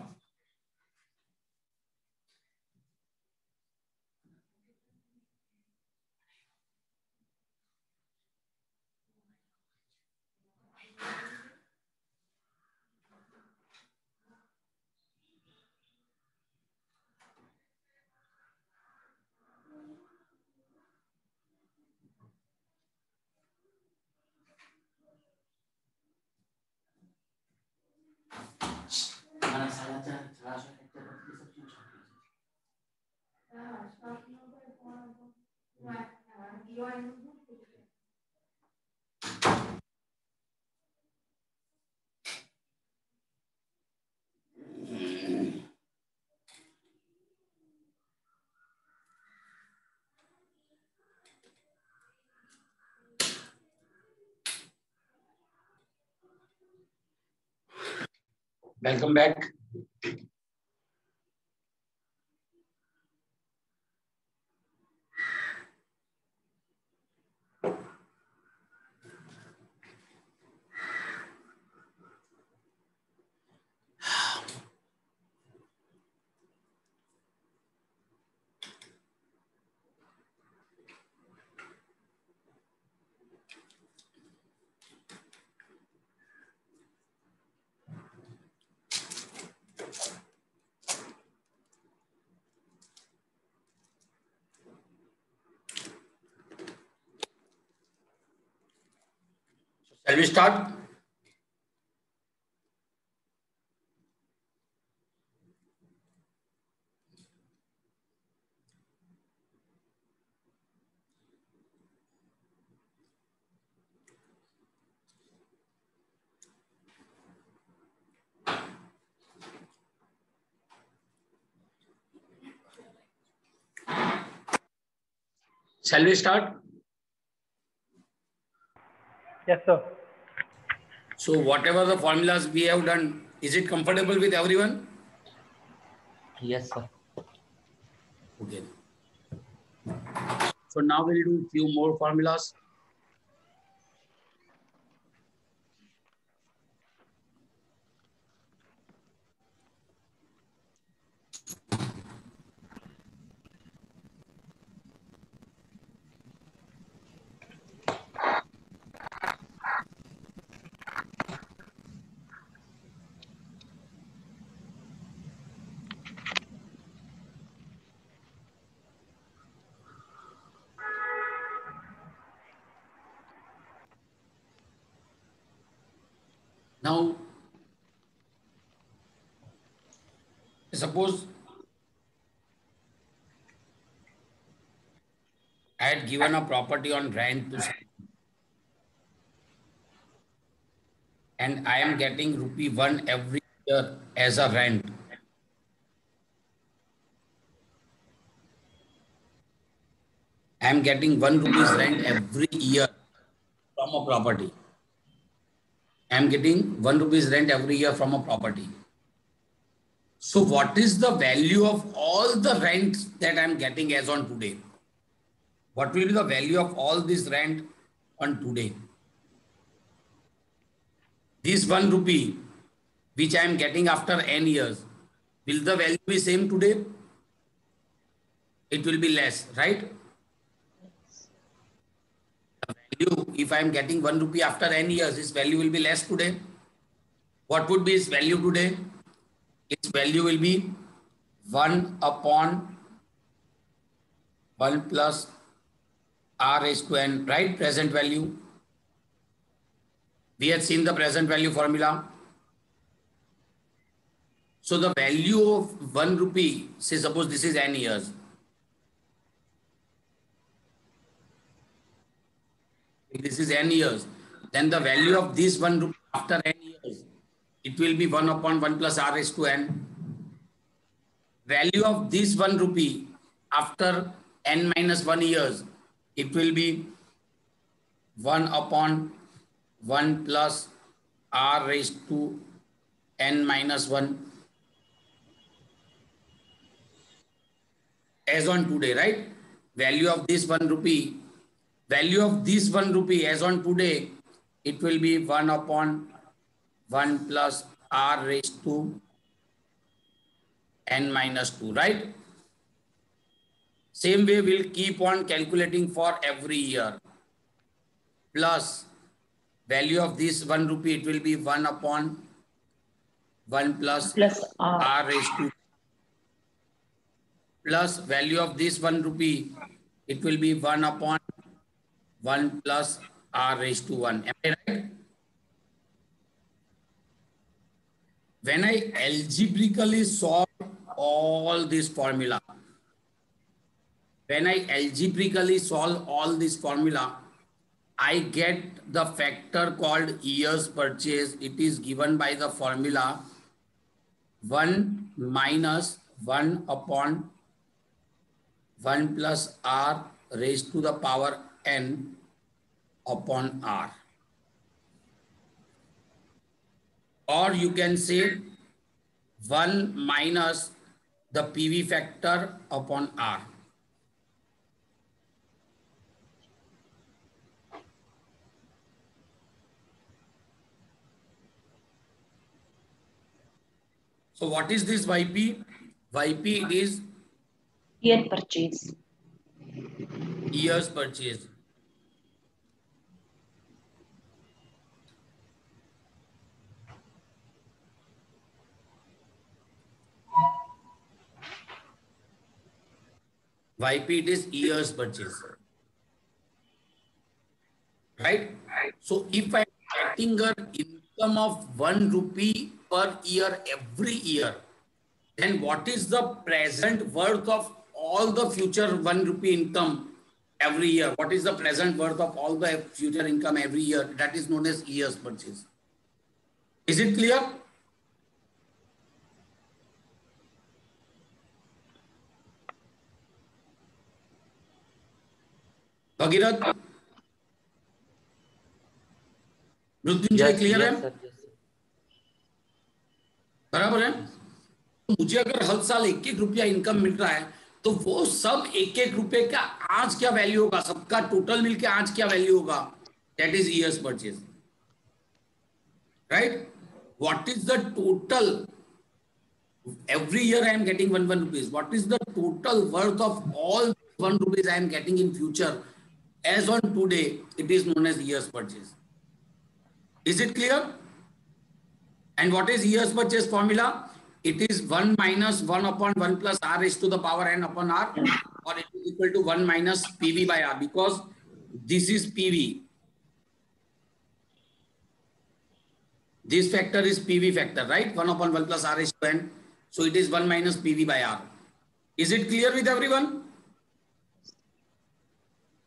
Welcome back. Shall we start? Shall we start? Yes, sir. So whatever the formulas we have done, is it comfortable with everyone? Yes, sir. Okay. So now we'll do few more formulas. Now, suppose I had given a property on rent to someone, and I am getting rupee one every year as a rent. I am getting one rupees rent every year from a property. I am getting one rupees rent every year from a property. So what is the value of all the rents that I am getting as on today? What will be the value of all this rent on today? This one rupee, which I am getting after n years, will the value be same today? It will be less, right? The value, if I am getting one rupee after n years, its value will be less today. What would be its value today? Its value will be one upon one plus r raised to n, right? Present value. We had seen the present value formula. So the value of one rupee, say suppose this is n years. If this is n years, then the value of this one rupee after n years, it will be one upon one plus r raised to n. Value of this one rupee after n minus one years, it will be one upon one plus r raised to n minus one as on today, right? Value of this one rupee, value of this one rupee as on today, it will be one upon one plus r raised to n minus two, right? Same way we'll keep on calculating for every year. Plus value of this one rupee, it will be one upon one plus, plus r. r raised to, plus value of this one rupee, it will be one upon one plus r raised to one. Am I right? When I algebraically solve all this formula, when I algebraically solve all this formula, I get the factor called years purchase. It is given by the formula one minus one upon one plus r raised to the power n upon r. Or you can say one minus the P V factor upon r. So what is this Y P? Y P it is Year purchase. years purchase. Y P it is years purchase. Right? So if I am getting an income of one rupee per year every year, then what is the present worth of all the future one rupee income every year? What is the present worth of all the future income every year? That is known as years purchase. Is it clear? Bhagirath, Mrityunjay clear है? बराबर है? मुझे अगर हर साल एक एक रुपया income मिल रहा है तो वो सब एक एक रुपए का आज क्या वैल्यू होगा, सबका टोटल मिलके आज क्या वैल्यू होगा? That is years purchase, right? What is the total? Every year I am getting one one rupees. What is the total worth of all one rupees I am getting in future? As on today, it is known as years purchase. Is it clear? And what is years purchase formula? It is one minus one upon one plus r raised to the power n upon r, or it is equal to one minus P V by r, because this is P V. This factor is P V factor, right? one upon one plus r raised to n. So it is one minus P V by r. Is it clear with everyone?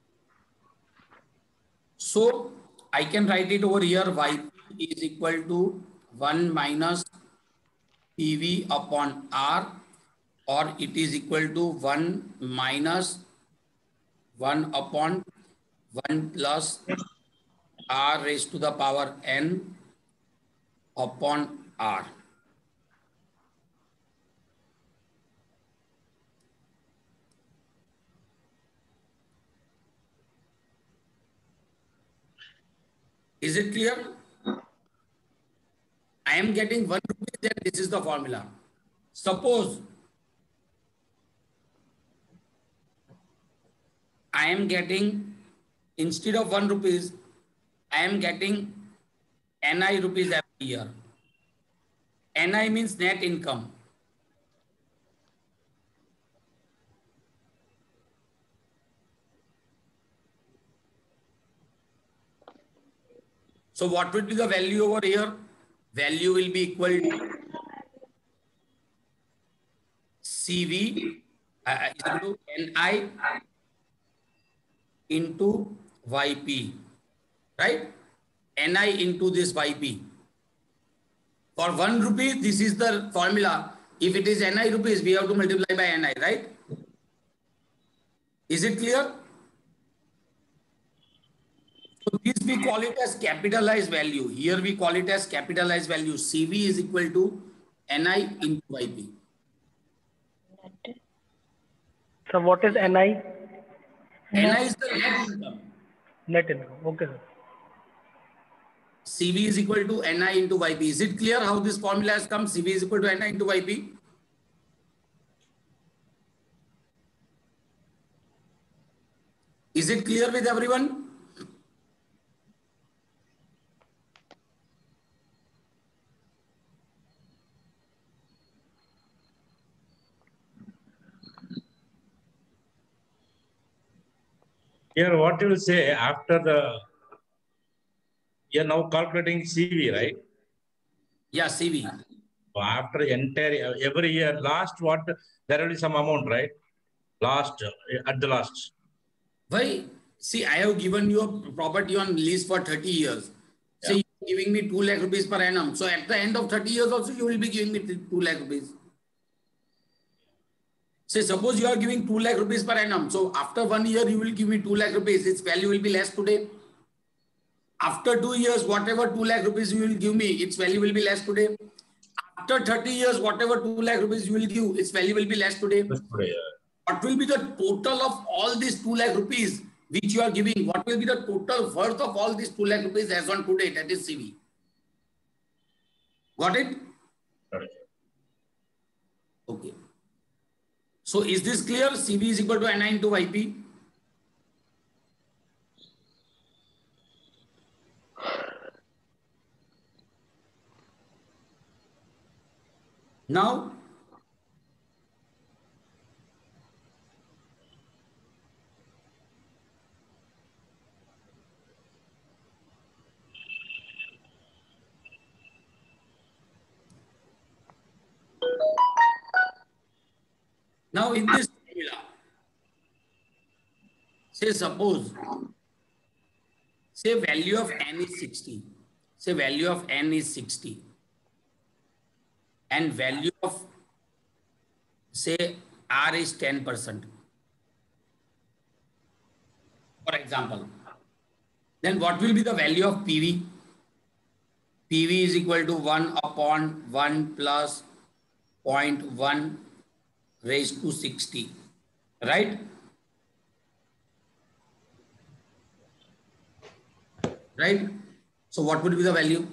So I can write it over here. Y P is equal to one minus P V upon R, or it is equal to one minus one upon one plus R raised to the power N upon R. Is it clear? I am getting one rupees and this is the formula. Suppose I am getting, instead of one rupees, I am getting N I rupees every year. N I means net income. So what would be the value over here? Value will be equal to C V uh, is equal to N I into Y P, right? N I into this Y P. For one rupee, this is the formula. If it is N I rupees, we have to multiply by N I, right? Is it clear? So this we call it as capitalized value. Here we call it as capitalized value. C V is equal to N I into Y P. So what is N I? N I is the net income. Net income. Okay, sir. C V is equal to N I into Y P. Is it clear how this formula has come? C V is equal to N I into Y P. Is it clear with everyone? Here, what you will say after the, you are now calculating C V, right? Yeah, C V. So after entire, every year, last what, there will be some amount, right? Last, at the last. Why? See, I have given you a property on lease for thirty years. Yeah. So you are giving me two lakh rupees per annum. So at the end of thirty years also, you will be giving me two lakh rupees. Say, suppose you are giving two lakh rupees per annum. So after one year, you will give me two lakh rupees. Its value will be less today. After two years, whatever two lakh rupees you will give me, its value will be less today. After thirty years, whatever two lakh rupees you will give, its value will be less today. That's today, yeah. What will be the total of all these two lakh rupees which you are giving? What will be the total worth of all these two lakh rupees as on today? That is C V. Got it? Got it. Okay. So is this clear? C V is equal to N I into Y P. Now, now in this formula, say suppose, say value of N is sixty. Say value of N is sixty. And value of, say, R is ten percent. For example, then what will be the value of P V? P V is equal to one upon one plus zero point one raised to sixty, right? Right? So what would be the value?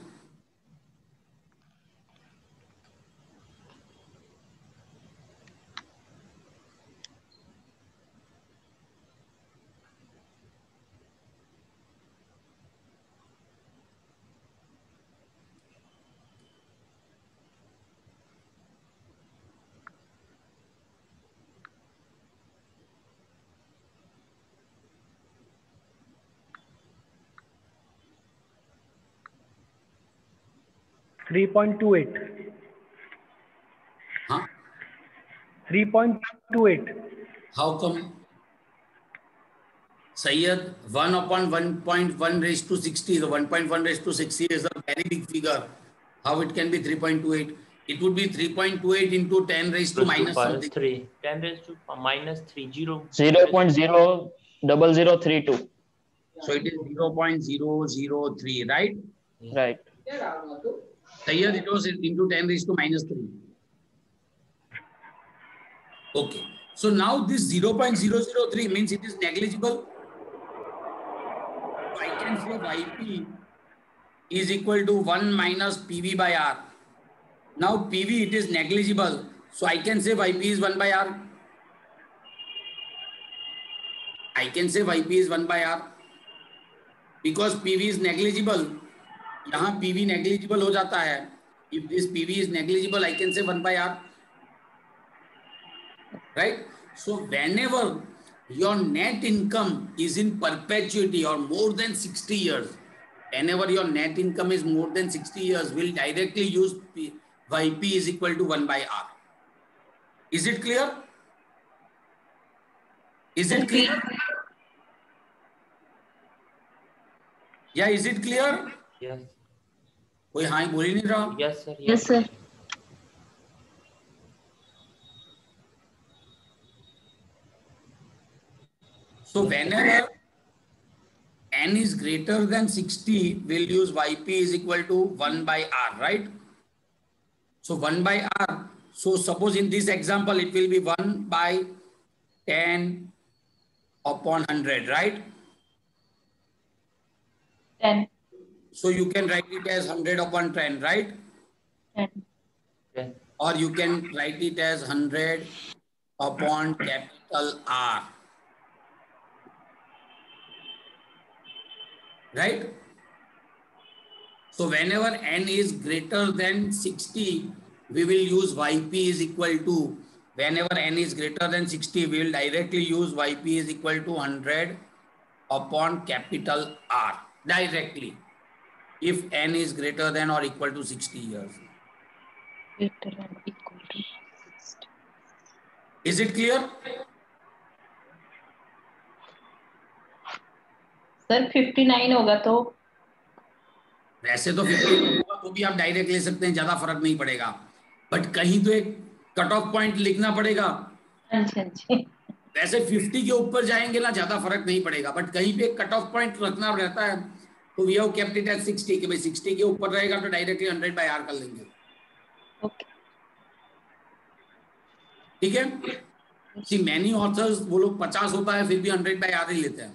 three point two eight. Huh? three point two eight. How come? Sayyid, one upon one point one raised to sixty. The one point one raised to sixty is a very big figure. How it can be three point two eight? It would be three point two eight into ten raised to minus something. three. ten raised to minus three. Zero. zero point zero double zero three two. So it is zero point zero zero three, right? Right. Sayyid, it was into ten raised to minus three. Okay. So now this zero point zero zero three means it is negligible. I can say Y P is equal to one minus P V by R. Now P V, it is negligible. So I can say Y P is one by R. I can say Y P is one by R. Because P V is negligible. यहाँ P V negligible हो जाता है. If this P V is negligible, I can say one by R. Right? So whenever your net income is in perpetuity or more than sixty years, whenever your net income is more than sixty years, we'll directly use P, Y P is equal to one by R. Is it clear? Is it clear? Yeah, is it clear? Yes. कोई हाँ बोल ही नहीं रहा. Yes, sir. Yes, sir. So whenever n is greater than sixty, we'll use Y P is equal to one by R, right? So one by R. So suppose in this example, it will be one by ten upon one hundred, right? ten. So you can write it as one hundred upon ten, right? ten. ten. Or you can write it as one hundred upon capital R. Right? So whenever n is greater than sixty, we will use Y P is equal to, whenever n is greater than sixty, we will directly use Y P is equal to one hundred upon capital R, directly, if n is greater than or equal to sixty years. Greater than or equal to sixty. Is it clear? Sir fifty-nine होगा तो वैसे तो fifty होगा तो भी आप direct ले सकते हैं, ज्यादा फर्क नहीं पड़ेगा, बट कहीं तो एक कट ऑफ पॉइंट लिखना पड़ेगा. हाँ जी, हाँ जी. वैसे fifty के ऊपर जाएंगे ना, ज्यादा फर्क नहीं पड़ेगा, बट कहीं पे कट ऑफ पॉइंट रखना रहता है. तो we have kept it at sixty, कि भाई sixty के ऊपर रहेगा तो डायरेक्टली one hundred बाय R कर लेंगे. ओके. ठीक है. सी मैनी ऑथर्स वो लोग fifty होता है फिर भी one hundred बाय R ही लेते हैं.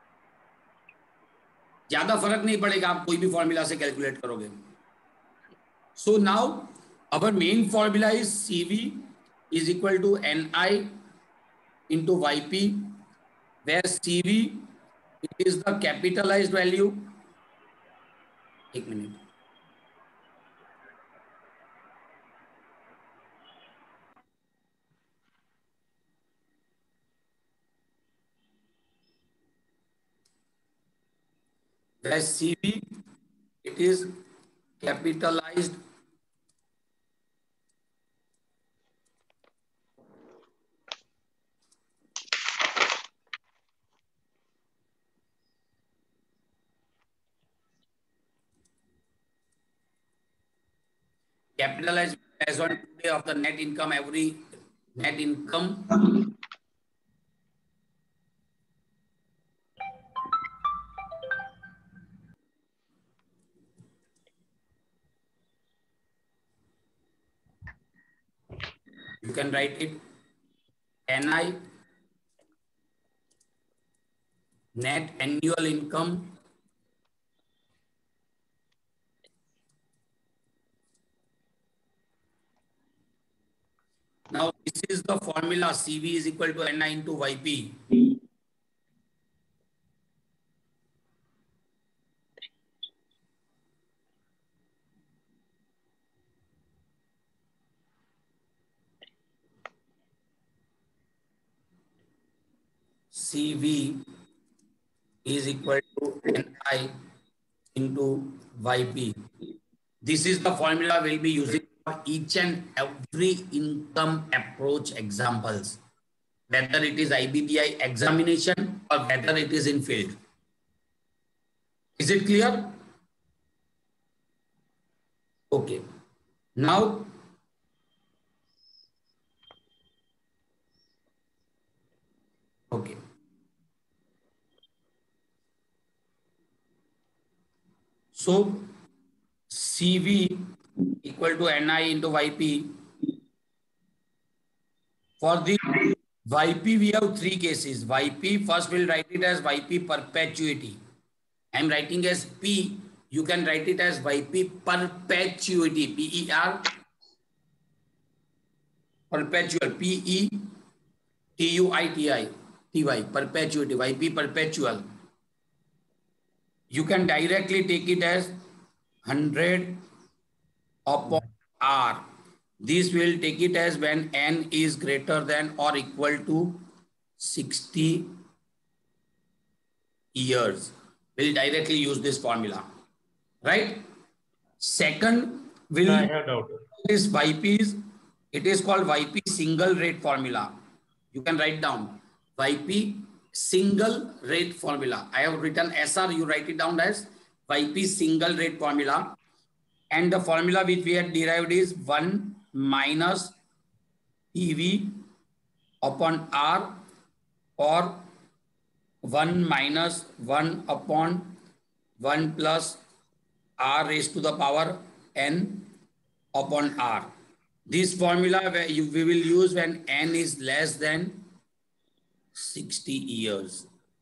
ज्यादा फर्क नहीं पड़ेगा, आप कोई भी फॉर्मूला से कैलकुलेट करोगे. So now our main formula is C V is equal to N I into Y P, where C V it is the capitalized value. एक minute. Where C V it is capitalized capitalized as on today of the net income, every net income you can write it N I, net annual income, now this is the formula. C V is equal to N I into Y P. C V is equal to N I into Y P. This is the formula we'll be using for each and every income approach examples. whether it is I B B I examination or whether it is in field. Is it clear? Okay. Now, okay. So, C V equal to N I into Y P. For the Y P, we have three cases. Y P, first we'll write it as Y P perpetuity. I'm writing as P. You can write it as Y P perpetuity. P E R. Perpetual. P E T U I T I. T Y. Perpetuity. Y P perpetual. You can directly take it as one hundred upon R. This will take it as when N is greater than or equal to sixty years. We'll directly use this formula, right? Second, will I have doubt. This Y P is, it is called Y P single rate formula. You can write down Y P single rate formula. I have written S R, you write it down as Y P single rate formula. And the formula which we had derived is one minus P V upon R, or one minus one upon one plus R raised to the power N upon R. This formula where you, we will use when N is less than sixty years.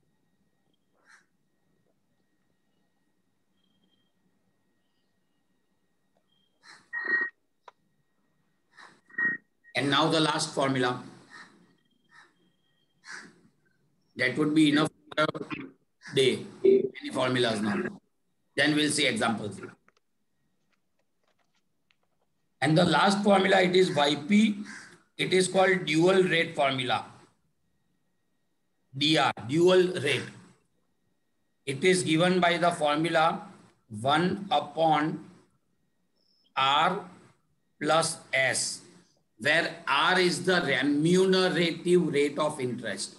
And now the last formula. That would be enough for a day. Any formulas now. Then we'll see examples. And the last formula, it is Y P. It is called dual rate formula. D R, dual rate. It is given by the formula one upon R plus S, where R is the remunerative rate of interest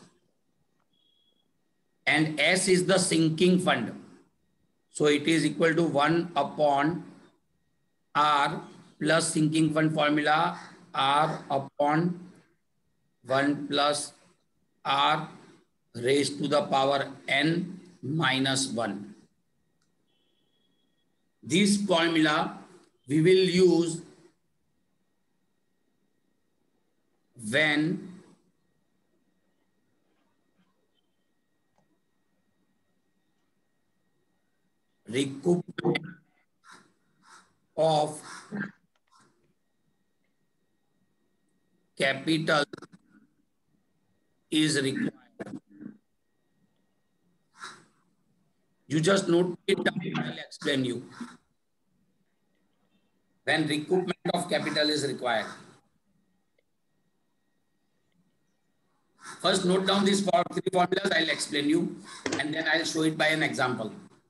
and S is the sinking fund. So it is equal to one upon R plus sinking fund formula, R upon one plus R raised to the power N minus one. This formula we will use when recoupment of capital is required. You just note it down, I will explain you. When recoupment of capital is required. First note down these four, three formulas, I will explain you and then I will show it by an example.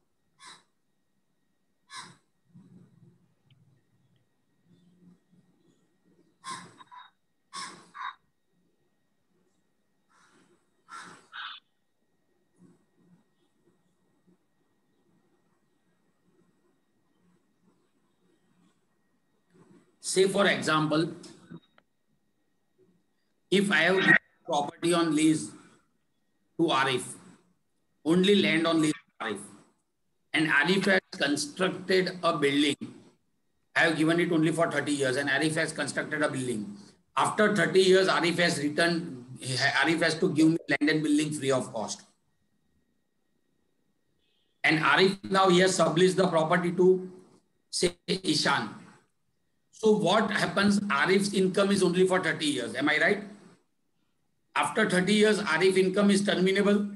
Say for example, if I have property on lease to Arif, only land on lease to Arif, and Arif has constructed a building, I have given it only for thirty years and Arif has constructed a building. After thirty years, Arif has returned, Arif has to give me land and building free of cost. And Arif now he has subleased the property to say Ishan. So what happens? Arif's income is only for thirty years. Am I right? After thirty years, Arif income is terminable.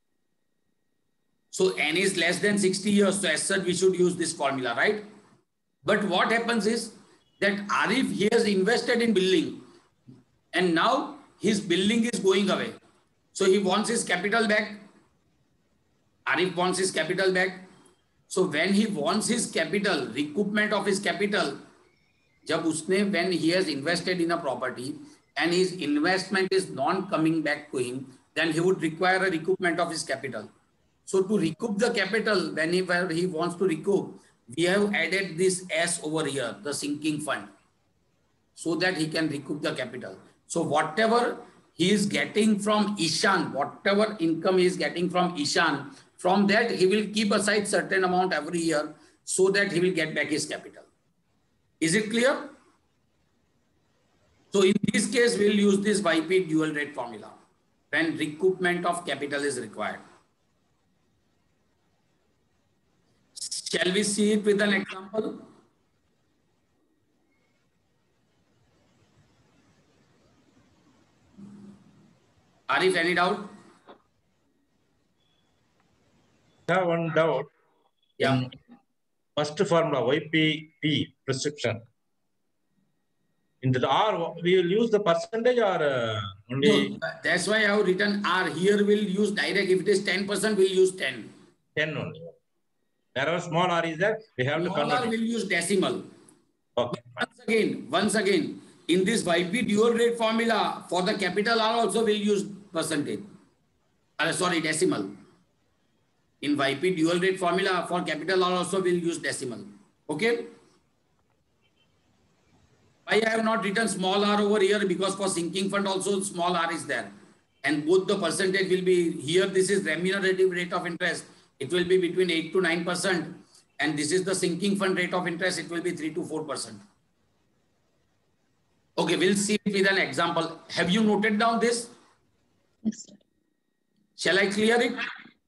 So N is less than sixty years. So as such, we should use this formula, right? But what happens is that Arif, he has invested in building and now his building is going away. So he wants his capital back. Arif wants his capital back. So when he wants his capital, recoupment of his capital, जब उसने when he has invested in a property and his investment is not coming back to him, then he would require a recoupment of his capital. So to recoup the capital, whenever he wants to recoup, we have added this S over here, the sinking fund, so that he can recoup the capital. So whatever he is getting from Ishan, whatever income he is getting from Ishan, from that he will keep aside certain amount every year so that he will get back his capital. Is it clear? So in this case, we'll use this Y P dual rate formula when recoupment of capital is required. Shall we see it with an example? Arif, any doubt? I have one doubt. Yeah. In first formula, Y P P prescription. In the R, we will use the percentage or uh, only? No, that's why I have written R. Here we'll use direct. If it is ten percent, we'll use ten. ten only. Wherever small r is there, we have small to convert r it. will use decimal. Okay. Once again, once again, in this Y P dual rate formula, for the capital R also we'll use percentage. Uh, sorry, decimal. In Y P dual rate formula, for capital R also we'll use decimal. Okay? Why I have not written small r over here? Because for sinking fund also small r is there. And both the percentage will be, here this is remunerative rate of interest. It will be between eight to nine percent. And this is the sinking fund rate of interest. It will be three to four percent. Okay, we'll see it with an example. Have you noted down this? Yes, sir. Shall I clear it?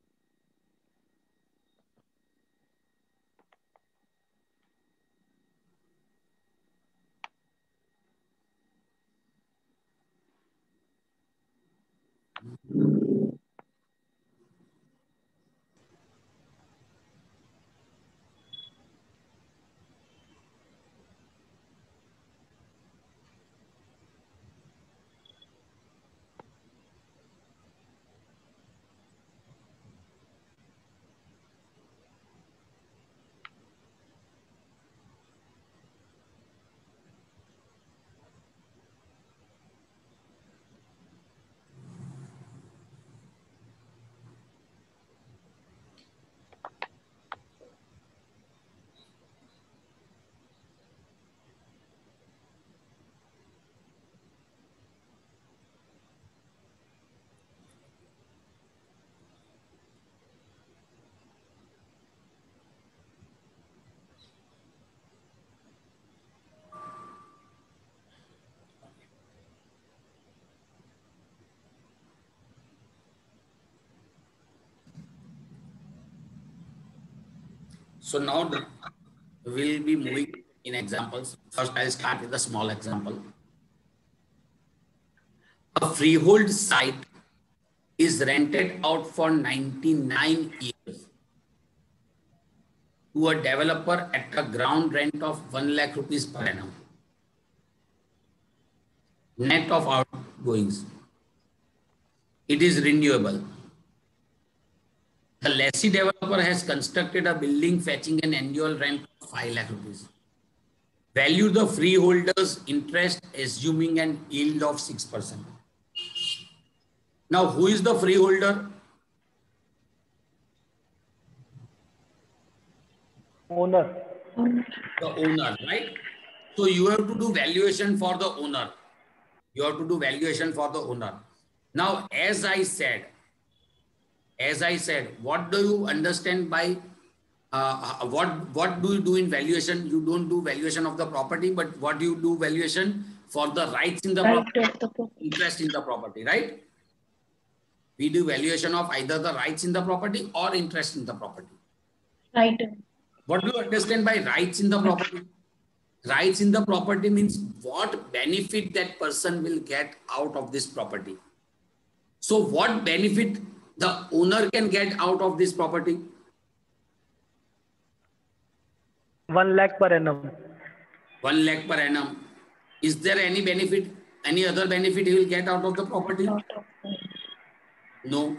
So now the, we'll be moving in examples. First, I'll start with a small example. A freehold site is rented out for ninety-nine years to a developer at a ground rent of one lakh rupees per annum, net of outgoings. It is renewable. The lessee developer has constructed a building fetching an annual rent of five lakh rupees. Value the freeholder's interest assuming an yield of six percent. Now, who is the freeholder? Owner. The owner, right? So you have to do valuation for the owner. You have to do valuation for the owner. Now, as I said, as I said, what do you understand by, uh, what, what do you do in valuation? You don't do valuation of the property, but what do you do valuation for the rights in the Right property, of the property. interest in the property, right? We do valuation of either the rights in the property or interest in the property. Right. What do you understand by rights in the property? Rights in the property means what benefit that person will get out of this property. So what benefit the owner can get out of this property? One lakh per annum. One lakh per annum. Is there any benefit, any other benefit he will get out of the property? No.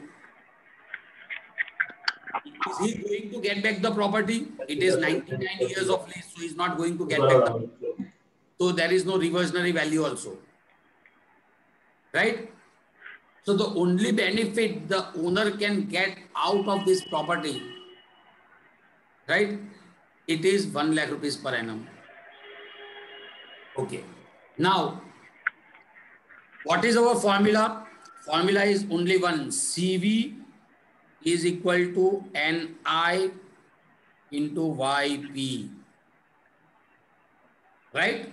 Is he going to get back the property? It is ninety-nine years of lease, so he's not going to get back the property. So there is no reversionary value also. right? So the only benefit the owner can get out of this property, right? It is one lakh rupees per annum. Okay. Now, what is our formula? Formula is only one. C V is equal to N I into Y P. Right?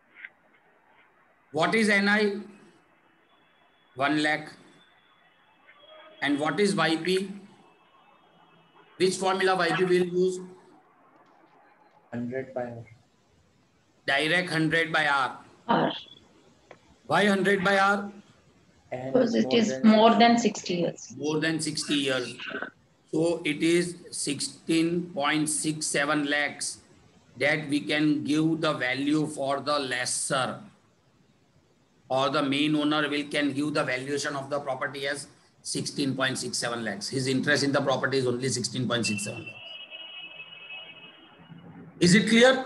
What is N I? one lakh. And what is Y P? Which formula Y P will use? one hundred by R. Direct one hundred by R. R. Why one hundred by R? Because it is more than sixty years. More than sixty years. So it is sixteen point six seven lakhs that we can give the value for the lessor, or the main owner will can give the valuation of the property as sixteen point six seven lakhs. His interest in the property is only sixteen point six seven lakhs. Is it clear?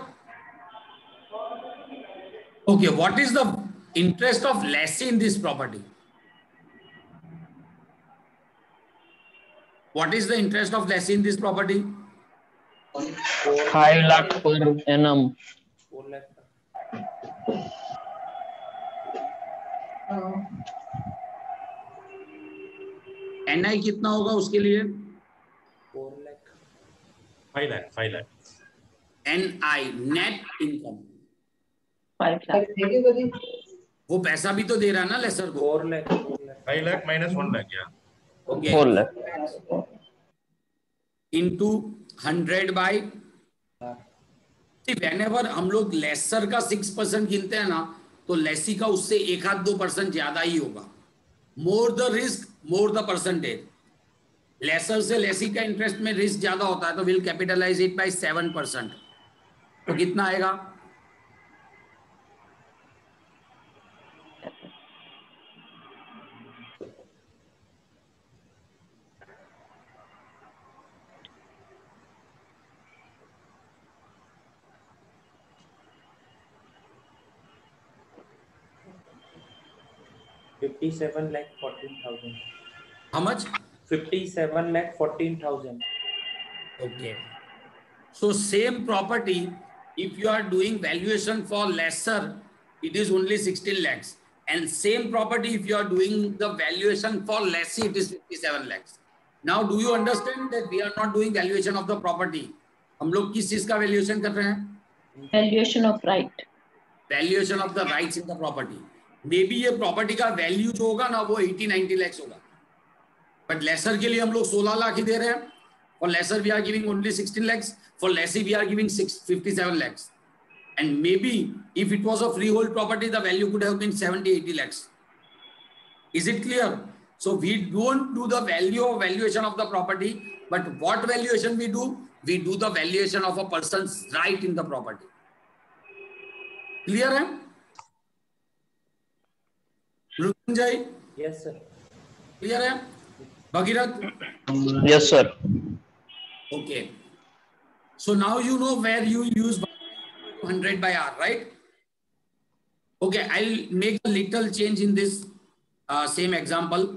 Okay, what is the interest of lessee in this property? What is the interest of lessee in this property? five lakh per annum. four lakh. N I कितना होगा उसके लिए? four lakh. five lakh, five lakh. N I net income. Five lakh. वो पैसा भी तो दे रहा है ना लेसर को. four lakh. four lakh. five lakh minus one lakh, yeah. Okay. four lakh. Into one hundred by. See, whenever हम लोग लेसर का six percent गिनते हैं ना, तो लेसी का उससे एक हाथ दो परसेंट ज्यादा ही होगा. More the risk, more the percentage. Lesser से लेसी का इंटरेस्ट में रिस्क ज्यादा होता है, तो will capitalize it by seven percent. तो कितना आएगा? fifty-seven lakh fourteen thousand. How much? fifty-seven lakh fourteen thousand. Okay. So same property, if you are doing valuation for lesser, it is only sixteen lakhs. And same property, if you are doing the valuation for lessee, it is fifty-seven lakhs. Now, do you understand that we are not doing valuation of the property? हम लोग किस चीज का valuation कर रहे हैं? Valuation of right. Valuation of the rights in the property. Maybe ये property का value जो होगा ना वो eighty ninety lakhs होगा. But lesser के लिए हम लोग सोलह लाख ही दे रहे हैं. For lesser we are giving only sixteen lakhs. For lessee we are giving fifty-seven lakhs. And maybe if it was a freehold property, the value could have been seventy eighty lakhs. Is it clear? So we don't do the value or valuation of the property, but what valuation we do? We do the valuation of a person's right in the property. Clear hai? Mrutyunjay? Yes, sir. Clear hai? Bhagirath? Yes, sir. Okay. So now you know where you use one hundred by R, right? Okay, I'll make a little change in this uh, same example.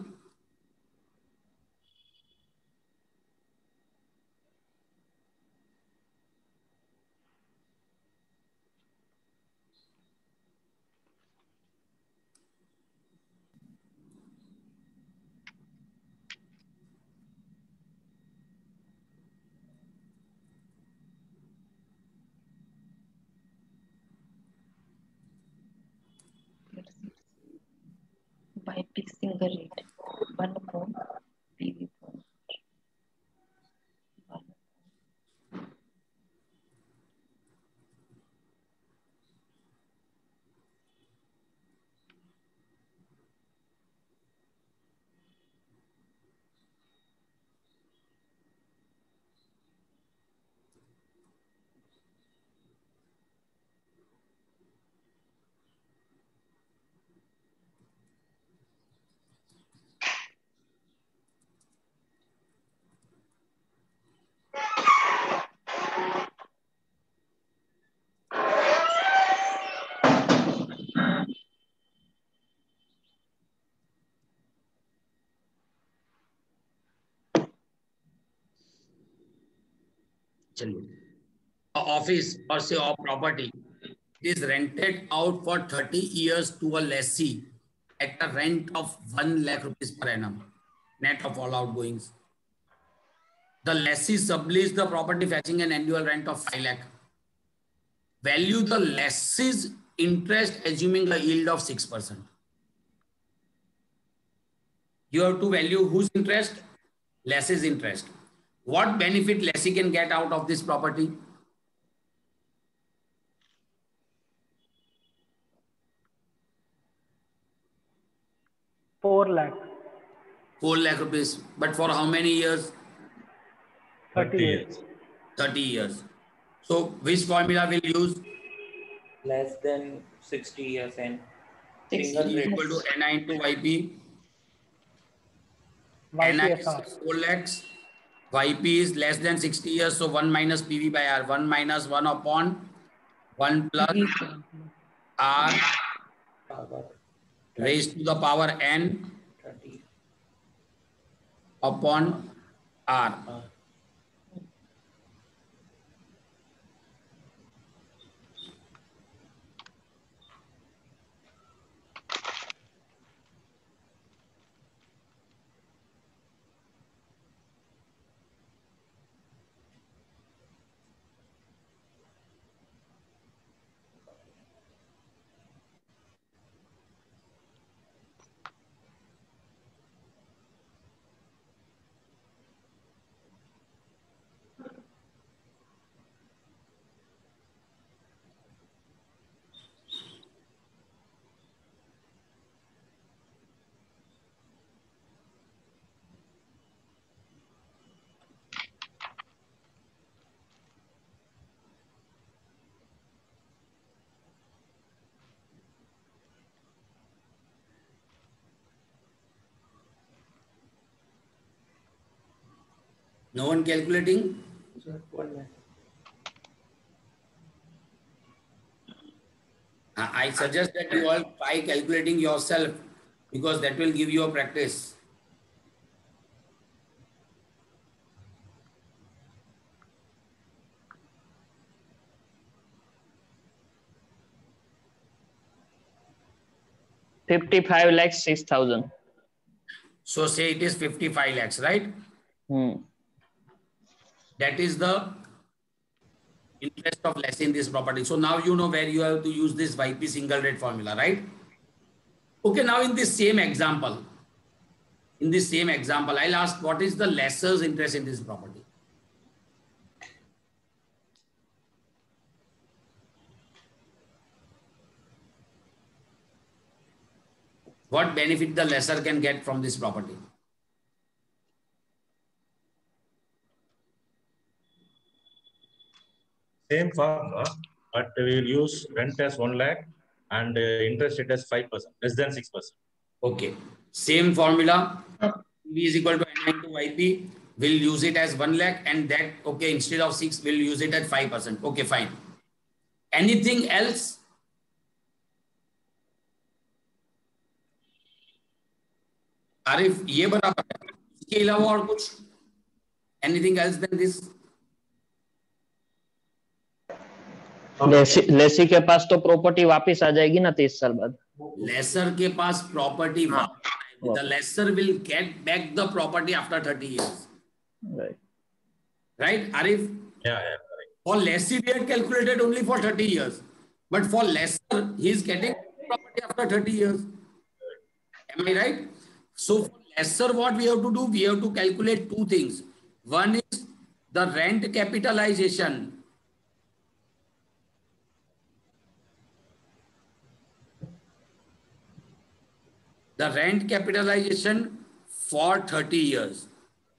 By P single rate. One point P V point. One. चलिए, office or say or property is rented out for thirty years to a lessee at a rent of one lakh rupees per annum, net of all outgoings. The lessee sublease the property fetching an annual rent of five lakh. Value the lessee's interest assuming a yield of six percent. You have to value whose interest? Lessee's interest. What benefit lessee can get out of this property? Four lakh. Four lakh rupees. But for how many years? Thirty years. Thirty years. So which formula will use? Less than sixty years and sixty single rate. equal to N I into Y P. Y N P I S is R. four lakhs. Y P is less than sixty years. So one minus P V by R. one minus one upon one plus R raised to the power N thirty. upon R. No one calculating? I suggest that you all try calculating yourself because that will give you a practice. fifty-five lakhs six thousand. So say it is fifty-five lakhs, right? Hmm. That is the interest of lessee in this property. So now you know where you have to use this Y P single rate formula, right? Okay, now in this same example, in this same example, I'll ask what is the lesser's interest in this property? What benefit the lessor can get from this property? Same formula, but we will use rent as one lakh and uh, interest rate as five percent, less than six percent. Okay. Same formula. V is equal to N I into Y P. We'll use it as one lakh and that, okay, instead of six, we'll use it at five percent. Okay, fine. Anything else? Arif, ये बराबर है. इसके अलावा और कुछ? Anything else than this? Lesi, Lesi के पास तो property वापस आ जाएगी ना तीस साल बाद. Lesser के पास प्रॉपर्टी वापस आएगी. The lesser will get back the property after thirty years. Right. Right, Arif? Yeah, yeah. Right. For lessee, we had calculated only for thirty years. But for lesser, he is getting property after thirty years. Am I right? So for lesser, what we have to do? We have to calculate two things. One is the rent capitalization. The rent capitalization for thirty years.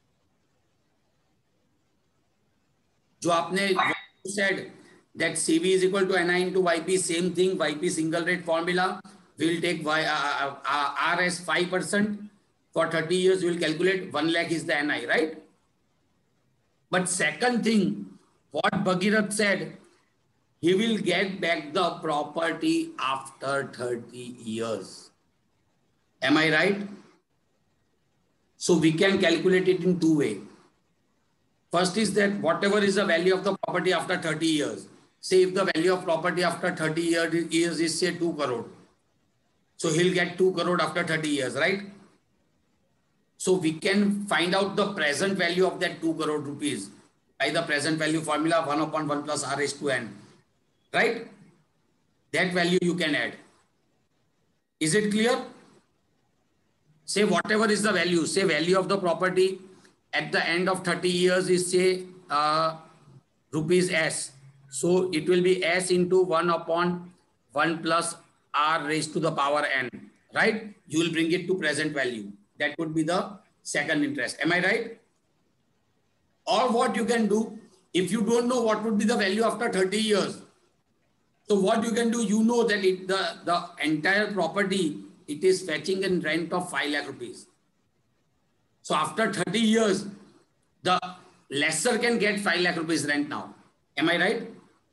जो आपने said that C V is equal to N I into Y P, same thing, Y P single rate formula. We will take y, uh, uh, R as five percent. For thirty years, we will calculate one lakh is the N I, right? But second thing, what Bhagirath said, he will get back the property after thirty years. Am I right? So we can calculate it in two ways. First is that whatever is the value of the property after thirty years. Say if the value of property after thirty years is say two crore. So he'll get two crore after thirty years, right? So we can find out the present value of that two crore rupees by the present value formula one upon one plus r raised to n, right? That value you can add. Is it clear? Say whatever is the value, say value of the property at the end of thirty years is say uh, rupees s. So it will be s into one upon one plus r raised to the power n, right? You will bring it to present value. That would be the second interest. Am I right? Or what you can do, if you don't know what would be the value after thirty years, so what you can do, you know that it, the, the entire property, it is fetching a rent of five lakh rupees. So after thirty years, the lessor can get five lakh rupees rent now. Am I right?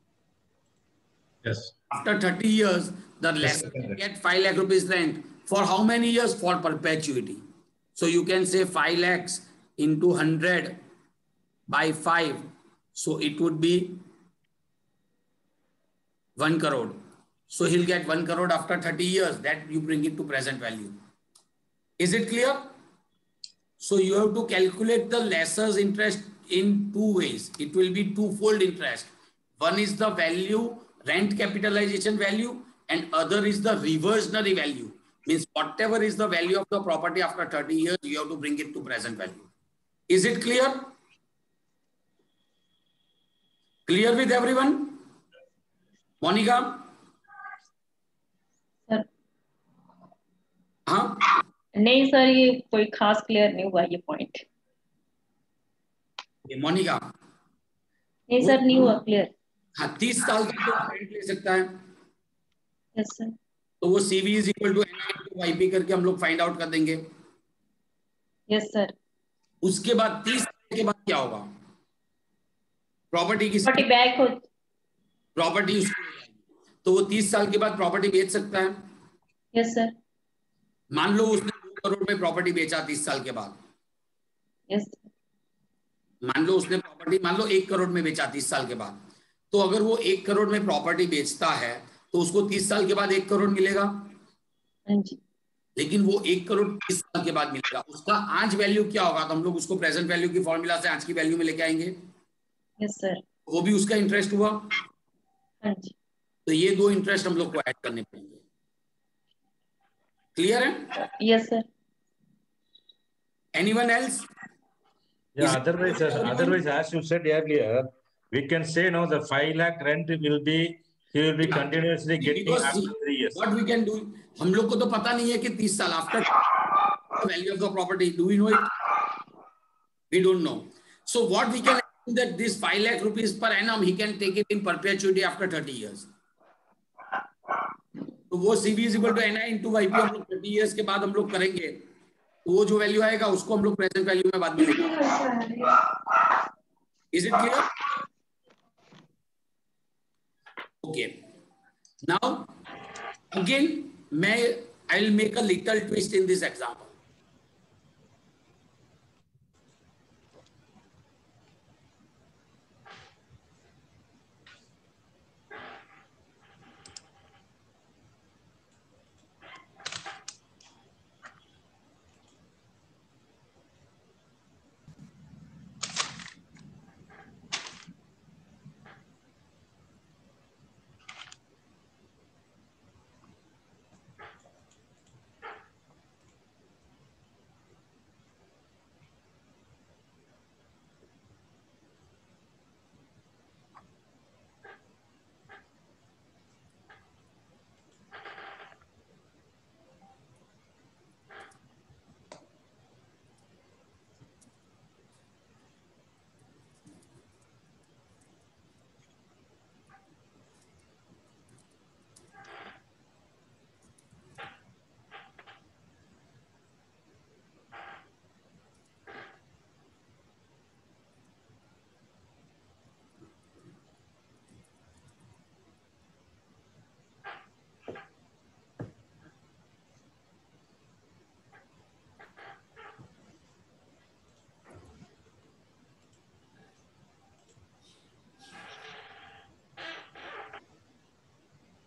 Yes. After thirty years, the lessor can get five lakh rupees rent. For how many years? For perpetuity. So you can say five lakhs into one hundred by five. So it would be one crore. So he'll get one crore after thirty years. That you bring it to present value. Is it clear? So you have to calculate the lessor's interest in two ways. It will be twofold interest. One is the value, rent capitalization value, and other is the reversionary value. Means whatever is the value of the property after thirty years, you have to bring it to present value. Is it clear? Clear with everyone? Monica? Sir हाँ? नहीं sir, ये कोई खास clear नहीं हुआ ये point. ये मोनिका? नहीं सर, नहीं हुआ क्लियर. हाँ, तीस साल तक तो रेंट ले सकता है. Yes sir. तो वो CV is equal to N I to YP करके हम लोग फाइंड आउट कर देंगे. Yes sir. उसके बाद तीस साल के बाद क्या होगा? प्रॉपर्टी की प्रॉपर्टी बैक हो. प्रॉपर्टी उसको मिल जाएगी. तो वो तीस साल के बाद प्रॉपर्टी बेच सकता है. Yes sir. मान लो उसने दो करोड़ में प्रॉपर्टी बेचा तीस साल के बाद. यस. मान लो उसने प्रॉपर्टी मान लो एक करोड़ में बेचा तीस साल के बाद. तो अगर वो एक करोड़ में प्रॉपर्टी बेचता है तो उसको तीस साल के बाद एक करोड़ मिलेगा. हाँ जी. लेकिन वो एक करोड़ तीस साल के बाद मिलेगा. उसका आज वैल्यू क्या होगा? तो हम लोग उसको प्रेजेंट वैल्यू की फॉर्मूला से आज की वैल्यू में लेके आएंगे. Yes sir. वो भी उसका इंटरेस्ट हुआ. हाँ जी. तो ये दो इंटरेस्ट हम लोग को ऐड करने पड़ेंगे. क्लियर है? Yes sir. Anyone else? Yeah, otherwise, uh, otherwise, as you said earlier, we can say now the five lakh rent will be, he will be continuously getting Because after see, three years. what we can do, हम लोग को तो पता नहीं है कि तीस साल after value of the property, do we know it? We don't know. So what we can assume that this five lakh rupees per annum he can take it in perpetuity after thirty years. तो वो C V is equal to N I into Y P हम लोग thirty years के बाद हम लोग करेंगे. तो वो जो वैल्यू आएगा उसको हम लोग प्रेजेंट वैल्यू में बाद में लेंगे. Is it clear? Okay. Now again मैं I will make a little twist in this example.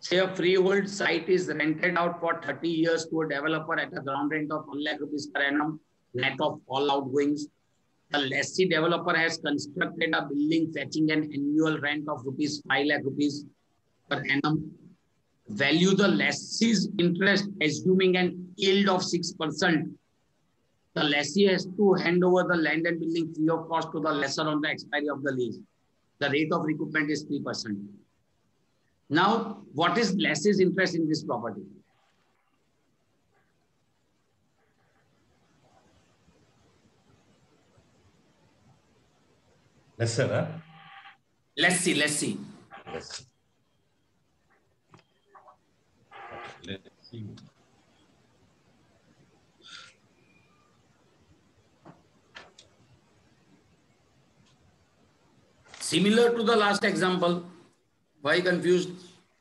Say a freehold site is rented out for thirty years to a developer at a ground rent of one lakh rupees per annum, net of all outgoings. The lessee developer has constructed a building fetching an annual rent of rupees five lakh rupees per annum. Value the lessee's interest, assuming an yield of six percent. The lessee has to hand over the land and building free of cost to the lessor on the expiry of the lease. The rate of recoupment is three percent. Now, what is lessee's interest in this property? Lesser, huh? Lessee, lessee. Lessee. Let's see. Similar to the last example. Why confused?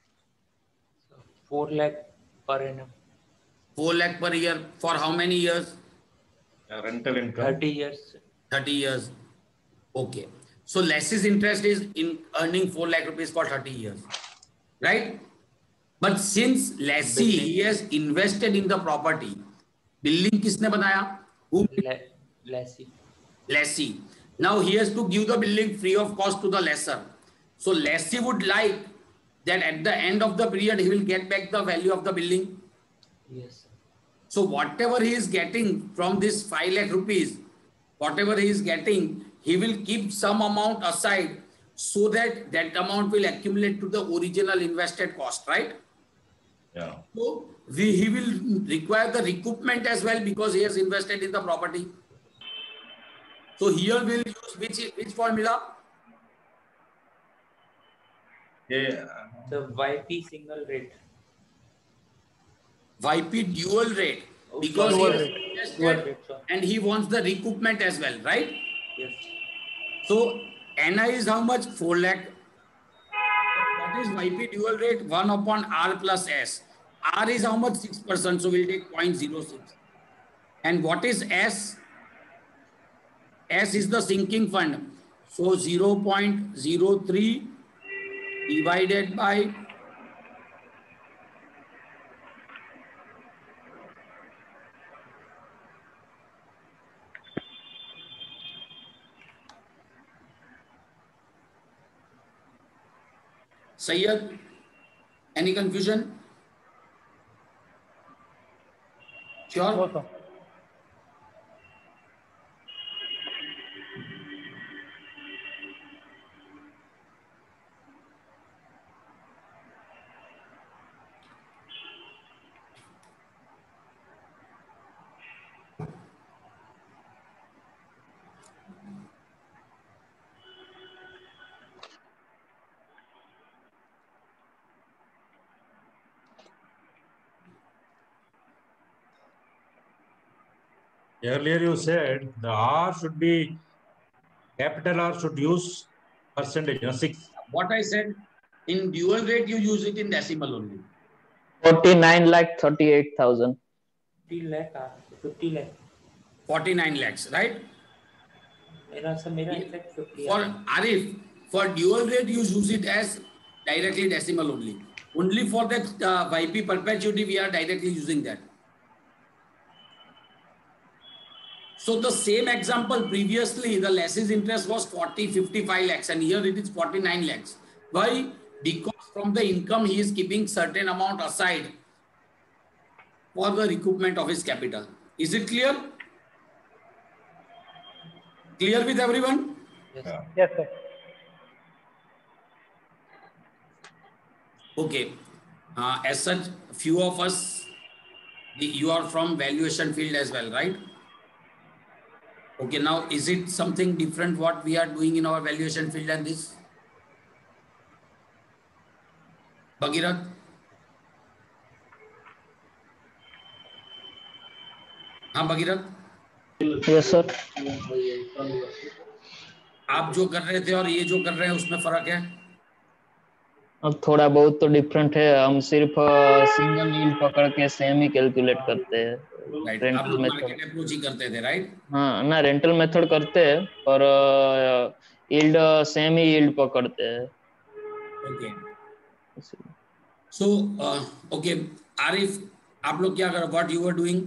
four lakh per annum. four lakh per year. For how many years? Uh, rental income. thirty years. thirty years. Okay. So lessee's interest is in earning four lakh rupees for thirty years. Right? But since lessee he has invested in the property, building किसने बनाया? Who? Lessee. Lessee. Now he has to give the building free of cost to the lessor. So lessee would like that at the end of the period he will get back the value of the building. Yes. So whatever he is getting from this five lakh rupees, whatever he is getting, he will keep some amount aside so that that amount will accumulate to the original invested cost, right? Yeah. So we, he will require the recoupment as well because he has invested in the property. So here we'll use which, which formula? Yeah. The Y P single rate. Y P dual rate. Oh, Because dual he has rate. invested Dual rate, sir. and he wants the recoupment as well, right? Yes. So N I is how much? four lakh. What is Y P dual rate? one upon R plus S. R is how much? six percent. So we'll take zero point zero six. And what is S? S is the sinking fund. So zero point zero three divided by Sayyid, any confusion? Sure? No, sir. Earlier you said the R should be, capital R should use percentage, you know, six. What I said, in dual rate, you use it in decimal only. forty-nine lakh thirty-eight thousand. fifty lakh, fifty lakh. forty-nine lakhs, right? मेरा sir मेरा exact fifty. For Arif, for dual rate, you use it as directly decimal only. Only for that uh, Y P perpetuity, we are directly using that. So the same example previously, the lessee's interest was forty, fifty-five lakhs and here it is forty-nine lakhs. Why? Because from the income he is keeping certain amount aside for the recoupment of his capital. Is it clear? Clear with everyone? Yes. Yeah. Yes, sir. Okay. Uh, as such, few of us, the, you are from valuation field as well, right? Okay, now is it something different what we are doing in our valuation field and this? Bhagirath? हाँ Bhagirath? Yes, sir. आप जो कर रहे थे और ये जो कर रहे हैं उसमें फर्क है? अब थोड़ा बहुत तो डिफरेंट है, हम सिर्फ सिंगल यील्ड पकड़ के सेम ही कैलकुलेट करते हैं. राइट, आप रेंटल मार्केट मेथड, अप्रोच ही करते थे, राइट? हाँ ना, रेंटल मेथड करते हैं पर यील्ड सेम ही यील्ड पकड़ते हैं. Okay. So uh, okay, Arif, आप लोग क्या कर, what you were doing?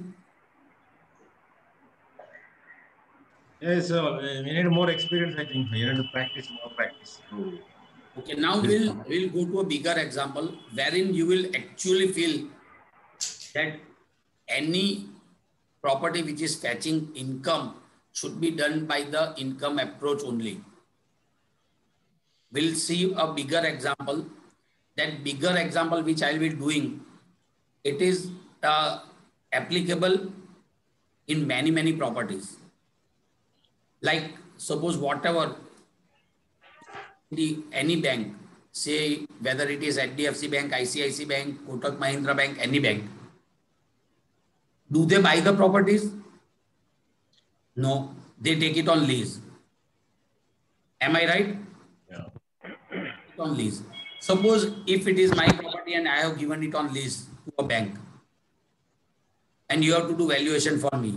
Yes, so we need more experience. I think we need to practice more practice. Okay, now we'll we'll go to a bigger example wherein you will actually feel that any property which is fetching income should be done by the income approach only. We'll see a bigger example. That bigger example which I will be doing, it is uh, applicable in many many properties. Like suppose whatever the any bank, say whether it is H D F C Bank, I C I C I Bank, Kotak Mahindra Bank, any bank, do they buy the properties? No, they take it on lease. Am I right? Yeah. On lease. Suppose if it is my property and I have given it on lease to a bank and you have to do valuation for me,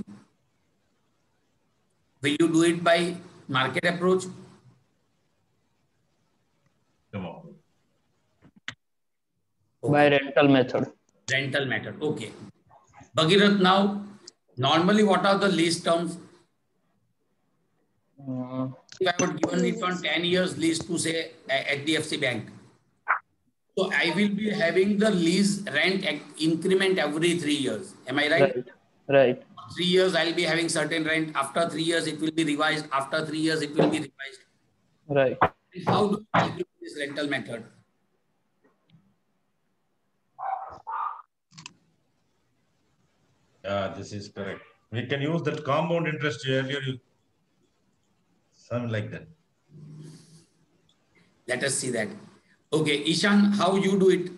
will you do it by market approach? Come on. Okay. By rental method. Rental method. Okay. Bhagirath, now normally what are the lease terms? Uh, If I would given it on ten years lease to say H D F C Bank, so I will be having the lease rent increment every three years. Am I right? right. Right. Three years I'll be having certain rent. After three years it will be revised. After three years it will be revised. Right. How do you calculate this rental method? Yeah, this is correct. We can use that compound interest earlier, you, something like that. Let us see that. Okay, Ishan, how you do it?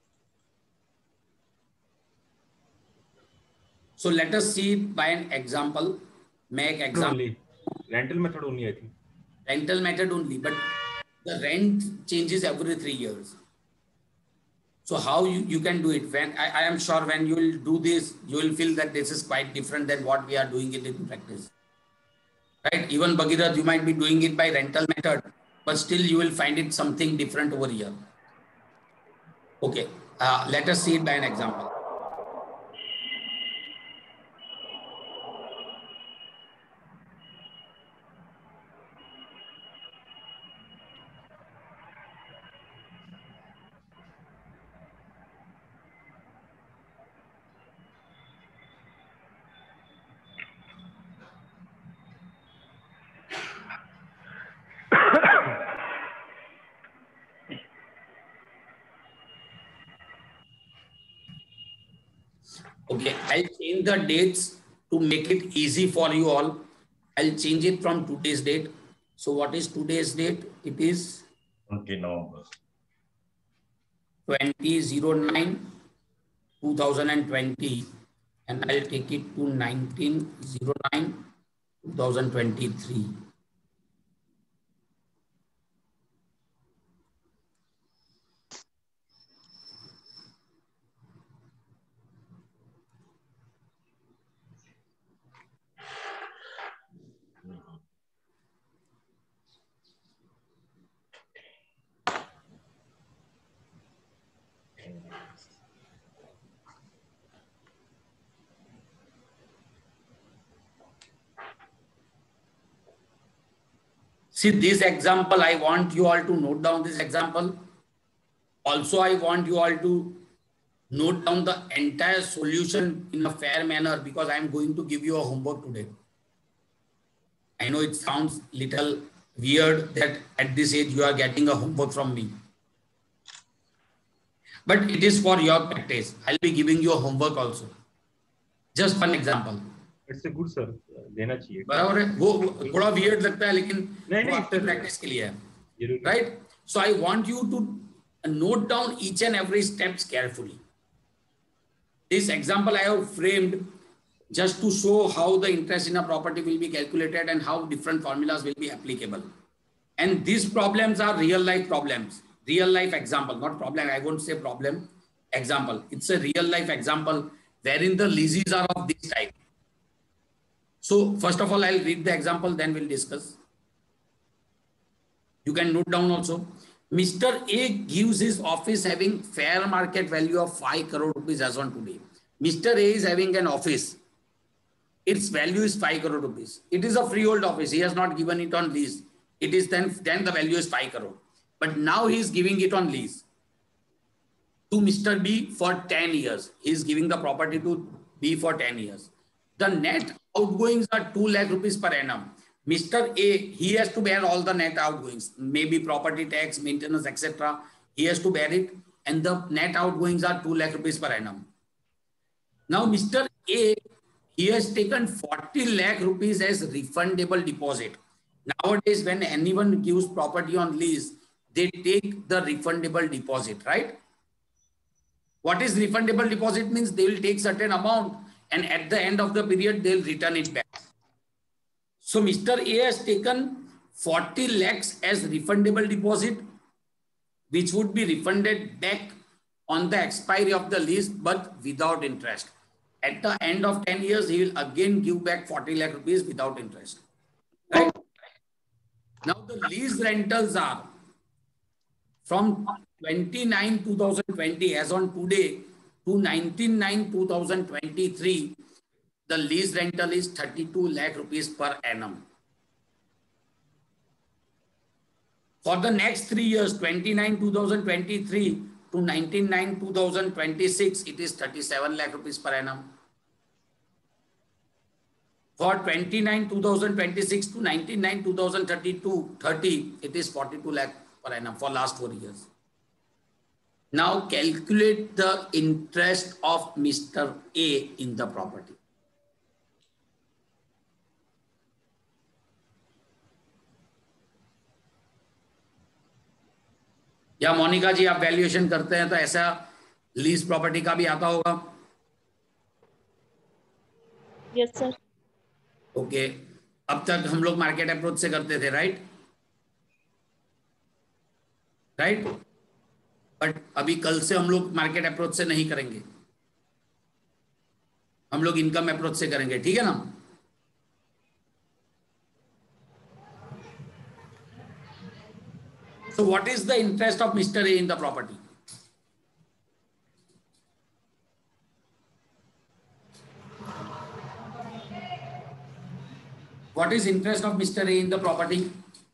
So let us see it by an example. Make example. Only. Rental method only, I think. Rental method only, but the rent changes every three years. So how you, you can do it? When I, I am sure when you will do this, you will feel that this is quite different than what we are doing it in practice. Right? Even Bhagirath, you might be doing it by rental method, but still you will find it something different over here. Okay, uh, let us see it by an example. Okay, I'll change the dates to make it easy for you all. I'll change it from today's date. So what is today's date? It is twenty November. twenty oh nine two thousand twenty, and I'll take it to nineteen oh nine two thousand twenty-three. See this example, I want you all to note down this example. Also, I want you all to note down the entire solution in a fair manner because I am going to give you a homework today. I know it sounds little weird that at this age you are getting a homework from me. But it is for your practice. I'll be giving you a homework also. Just one example. It's a good sir. देना चाहिए. बराबर है. वो थोड़ा weird लगता है लेकिन नहीं नहीं आपके practice के लिए है. Right? So I want you to note down each and every steps carefully. This example I have framed just to show how the interest in a property will be calculated and how different formulas will be applicable. And these problems are real life problems. Real life example, not problem. I won't say problem. Example. It's a real life example wherein the leases are of this type. So first of all, I'll read the example, then we'll discuss. You can note down also. Mister A gives his office having fair market value of five crore rupees as on today. Mister A is having an office. Its value is five crore rupees. It is a freehold office. He has not given it on lease. It is then, then the value is five crore. But now he is giving it on lease to Mister B for ten years. He is giving the property to B for ten years. The net outgoings are two lakh rupees per annum. Mister A, he has to bear all the net outgoings, maybe property tax, maintenance, et cetera. He has to bear it, and the net outgoings are two lakh rupees per annum. Now, Mister A, he has taken forty lakh rupees as refundable deposit. Nowadays, when anyone gives property on lease, they take the refundable deposit, right? What is refundable deposit means? They will take certain amount, and at the end of the period, they'll return it back. So Mister A has taken forty lakhs as refundable deposit, which would be refunded back on the expiry of the lease, but without interest. At the end of ten years, he will again give back forty lakh rupees without interest. Right? Now the lease rentals are from twenty-nine two thousand twenty as on today to nineteen nine two thousand twenty-three. The lease rental is thirty-two lakh rupees per annum. For the next three years, twenty-nine two thousand twenty-three to nineteen nine two thousand twenty-six, it is thirty-seven lakh rupees per annum. For twenty-nine two thousand twenty-six to nineteen nine two thousand thirty-two, thirty, it is forty-two lakh per annum for last four years. Now calculate the interest of Mister A in the property. या मोनिका जी आप valuation करते हैं तो ऐसा lease property का भी आता होगा? Yes sir. ओके, अब तक हम लोग मार्केट अप्रोच से करते थे, राइट राइट बट अभी कल से हम लोग मार्केट अप्रोच से नहीं करेंगे, हम लोग इनकम अप्रोच से करेंगे, ठीक है ना? So what is the interest of Mister A in the property? What is interest of Mister A in the property?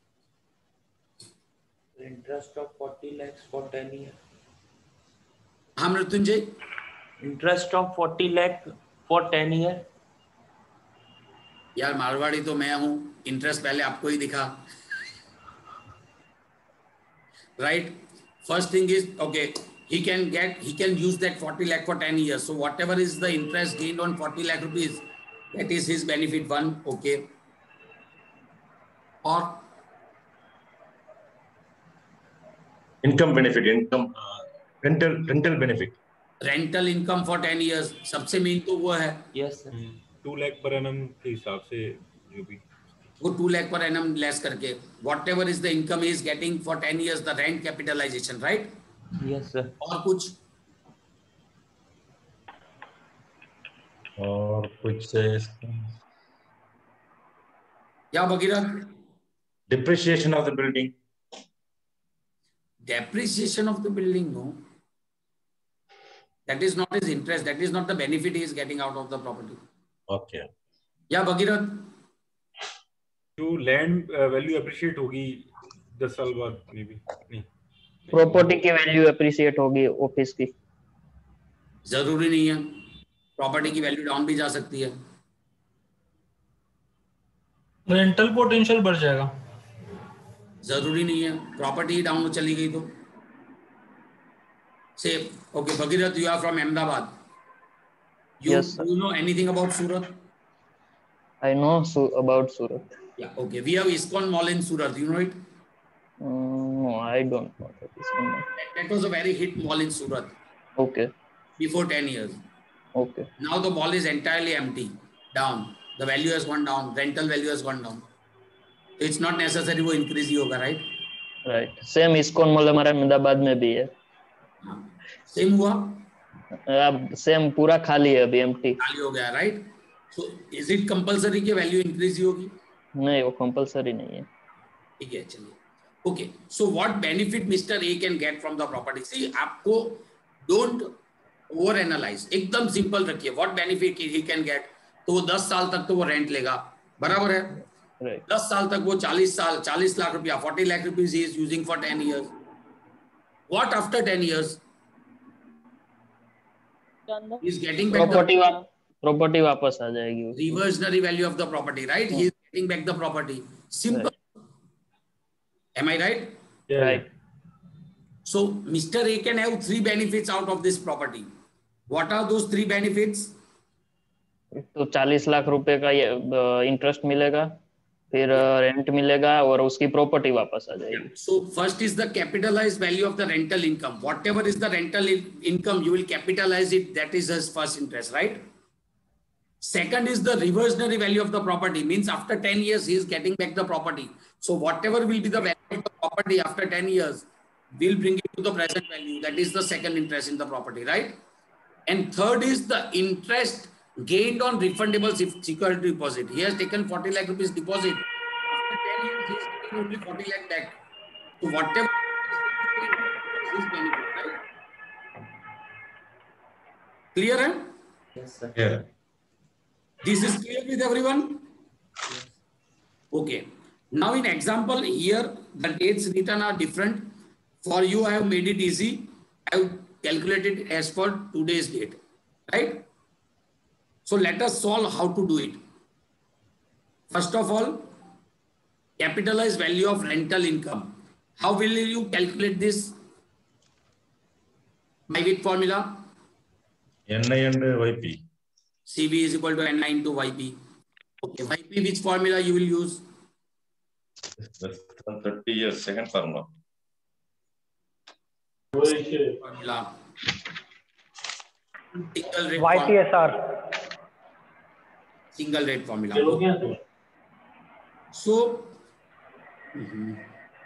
Interest of forty lakhs for ten years. हाँ Mrityunjay? Interest of forty lakh for ten years. यार मारवाड़ी तो मैं हूँ, interest पहले आपको ही दिखा. Right? First thing is, okay, he can get, he can use that forty lakh for ten years. So whatever is the interest gained on forty lakh rupees, that is his benefit one, okay. Or income benefit, income, uh, rental, rental benefit. Rental income for ten years, सबसे main तो वो है. Yes sir. two lakh per annum के हिसाब से जो भी वो two lakh per annum less करके whatever is the income he is getting for ten years, the rent capitalization, right? Yes sir. और कुछ और कुछ से क्या Bhagirath? depreciation of the building. Depreciation of the building, no. That is not his interest. That is not the benefit he is getting out of the property. Okay. या भगीरथ? जो land value appreciate होगी दस साल बाद मे बी नहीं, property की value appreciate होगी office की? जरूरी नहीं है, प्रॉपर्टी की वैल्यू डाउन भी जा सकती है. रेंटल पोटेंशियल बढ़ जाएगा. जरूरी नहीं है, प्रॉपर्टी डाउन चली गई तो. से okay Bhagirath, you are from Ahmedabad. You, yes, do you know anything about Surat? I know so about Surat. Yeah, okay. We have ISKCON Mall in Surat. You know it? Um, no, I don't know that. That, that was a very hit mall in Surat. Okay. Before ten years. Okay. Now the mall is entirely empty, down. The value has gone down. Rental value has gone down. So it's not necessary वो increase ही होगा, right? Right. Same ISKCON Mall हमारा अहमदाबाद में भी है. हाँ. Same हुआ? अब सेम पूरा खाली है, अभी एम्प्टी खाली हो गया, right? So is it compulsory कि वैल्यू इंक्रीज ही होगी? नहीं, वो कंपलसरी नहीं है. ठीक है, चलिए. Okay, so what benefit Mister A can get from the property? See, आपको don't over analyze, एकदम simple रखिए. What benefit he can get? तो वो दस साल तक तो वो रेंट लेगा, बराबर है? Right. दस साल तक वो चालीस साल, चालीस लाख रुपया, forty lakh rupees he is using for ten years. What after ten years? He is getting back property the property वापस आ जाएगी. reversionary value of the property, right? He is getting back the property. Simple. Right. Am I right? Yeah. Right. So Mister A can have three benefits out of this property. What are those three benefits? तो चालीस लाख रुपए का interest मिलेगा, फिर rent मिलेगा और उसकी property वापस आ जाएगी. So first is the capitalized value of the rental income. Whatever is the rental in income, you will capitalize it. That is his first interest, right? Second is the reversionary value of the property. Means after ten years, he is getting back the property. So whatever will be the value of the property after ten years, we'll bring it to the present value. That is the second interest in the property, right? And third is the interest gained on refundable security deposit. He has taken forty lakh rupees deposit. After ten years, he is getting only forty lakh back. So whatever is his benefit, right? Clear, eh? Yes, sir. Yeah. This is clear with everyone? Okay. Now in example here, the dates written are different. For you, I have made it easy. I have calculated as for today's date, right? So let us solve how to do it. First of all, capitalized value of rental income. How will you calculate this? By which formula? N I and Y P. C V is equal to N I into Y P. Okay, Y P, which formula you will use? Less than thirty years, second formula. Formula. Single rate Y T S R. formula. Single rate formula. So, mhm.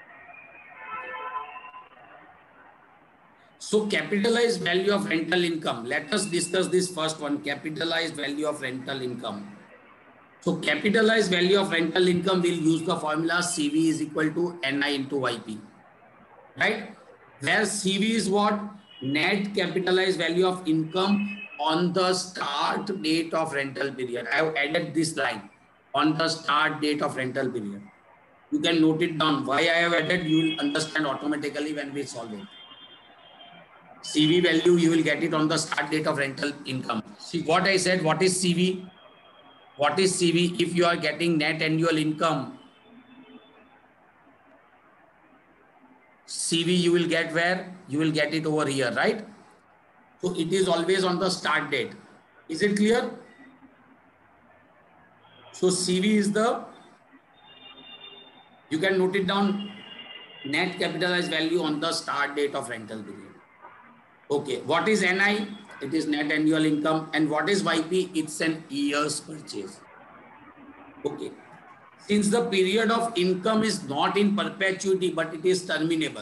So capitalized value of rental income. Let us discuss this first one, capitalized value of rental income. So capitalized value of rental income will use the formula C V is equal to N I into Y P, right? Where C V is what? Net capitalized value of income on the start date of rental period. I have added this line, on the start date of rental period. You can note it down. Why I have added, you will understand automatically when we solve it. C V value, you will get it on the start date of rental income. See what I said, what is C V? What is C V? If you are getting net annual income, C V you will get where? You will get it over here, right? So it is always on the start date. Is it clear? So C V is the, you can note it down, net capitalized value on the start date of rental period. Okay, what is N I? It is net annual income. And what is Y P? It's an year's purchase. Okay. Since the period of income is not in perpetuity, but it is terminable,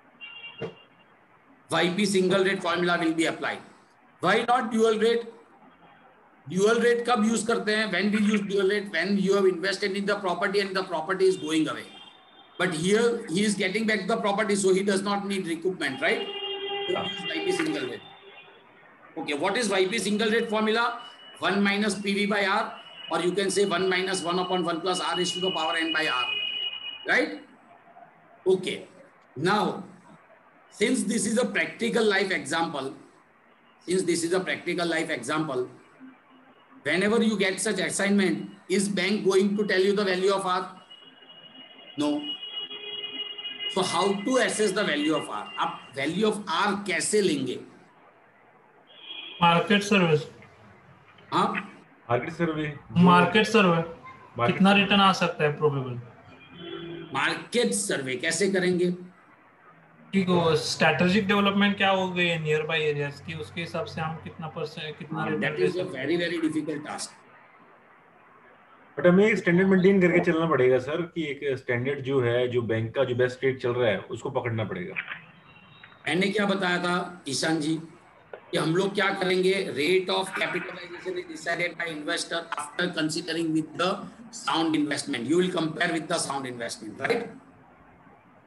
Y P single rate formula will be applied. Why not dual rate? Dual rate कब use करते हैं? When we use dual rate? When you have invested in the property and the property is going away. But here he is getting back the property, so he does not need recoupment, right? So use Y P single rate. Okay, what is Y P single rate formula? one minus P V by R, or you can say one minus one upon one plus R is to the power N by R, right? Okay. Now, since this is a practical life example, since this is a practical life example, whenever you get such assignment, is bank going to tell you the value of R? No. So how to assess the value of R? आप value of R कैसे लेंगे? Market survey. हाँ, market सर्वे. Market सर्वे कितना return आ सकता है probable? Market सर्वे कैसे करेंगे? ठीक हो, स्ट्रेटेजिक डेवलपमेंट क्या हो गई है नियर बाय एरियाज की, उसके हिसाब से हम कितना परसेंट कितना return. That is a very very difficult task. But हमें एक स्टैंडर्ड मेंटेन करके चलना पड़ेगा सर, कि एक स्टैंडर्ड जो है, जो बैंक का जो बेस्ट रेट चल रहा है, उसको पकड़ना पड़ेगा. मैंने क्या बताया था ईशान जी कि हम लोग क्या करेंगे, rate of capitalization is decided by investor after considering with the sound investment. You will compare with the sound investment, right?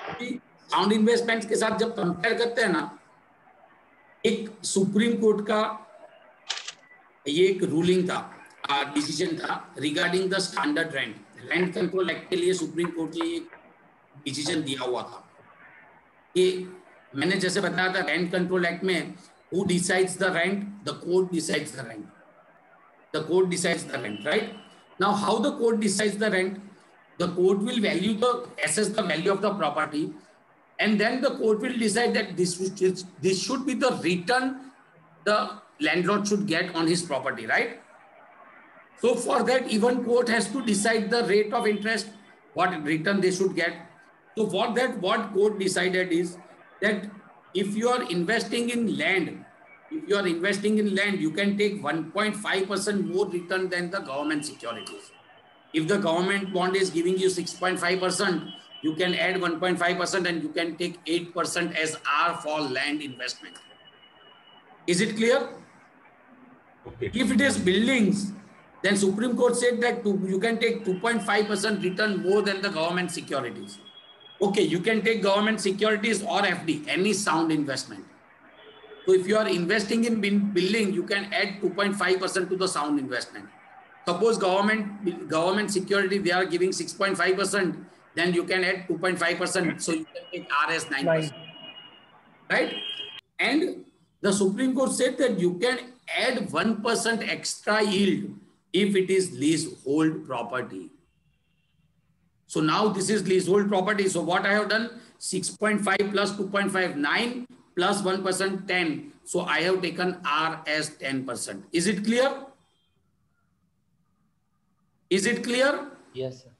Sound investments के साथ जब कंपेयर करते हैं ना, एक सुप्रीम कोर्ट का ये एक रूलिंग था, डिसीजन था regarding the standard rent. Rent control act के लिए सुप्रीम कोर्ट ने एक डिसीजन दिया हुआ था कि मैंने जैसे बताया था रेंट कंट्रोल एक्ट में who decides the rent? The court decides the rent. The court decides the rent, right? Now, how the court decides the rent? The court will value the assess the value of the property, and then the court will decide that this this should be the return the landlord should get on his property, right? So for that, even court has to decide the rate of interest, what return they should get. So for that, what court decided is that if you are investing in land, if you are investing in land, you can take one point five percent more return than the government securities. If the government bond is giving you six point five percent, you can add one point five percent and you can take eight percent as R for land investment. Is it clear? Okay. If it is buildings, then Supreme Court said that you can take two point five percent return more than the government securities. Okay, you can take government securities or F D, any sound investment. So if you are investing in building, you can add two point five percent to the sound investment. Suppose government government security, they are giving six point five percent, then you can add two point five percent. So you can take R as nine percent. Right? And the Supreme Court said that you can add one percent extra yield if it is leasehold property. So now this is leasehold property. So what I have done, six point five plus two point five, nine plus one percent, ten. So I have taken R as ten percent. Is it clear? Is it clear? Yes, sir.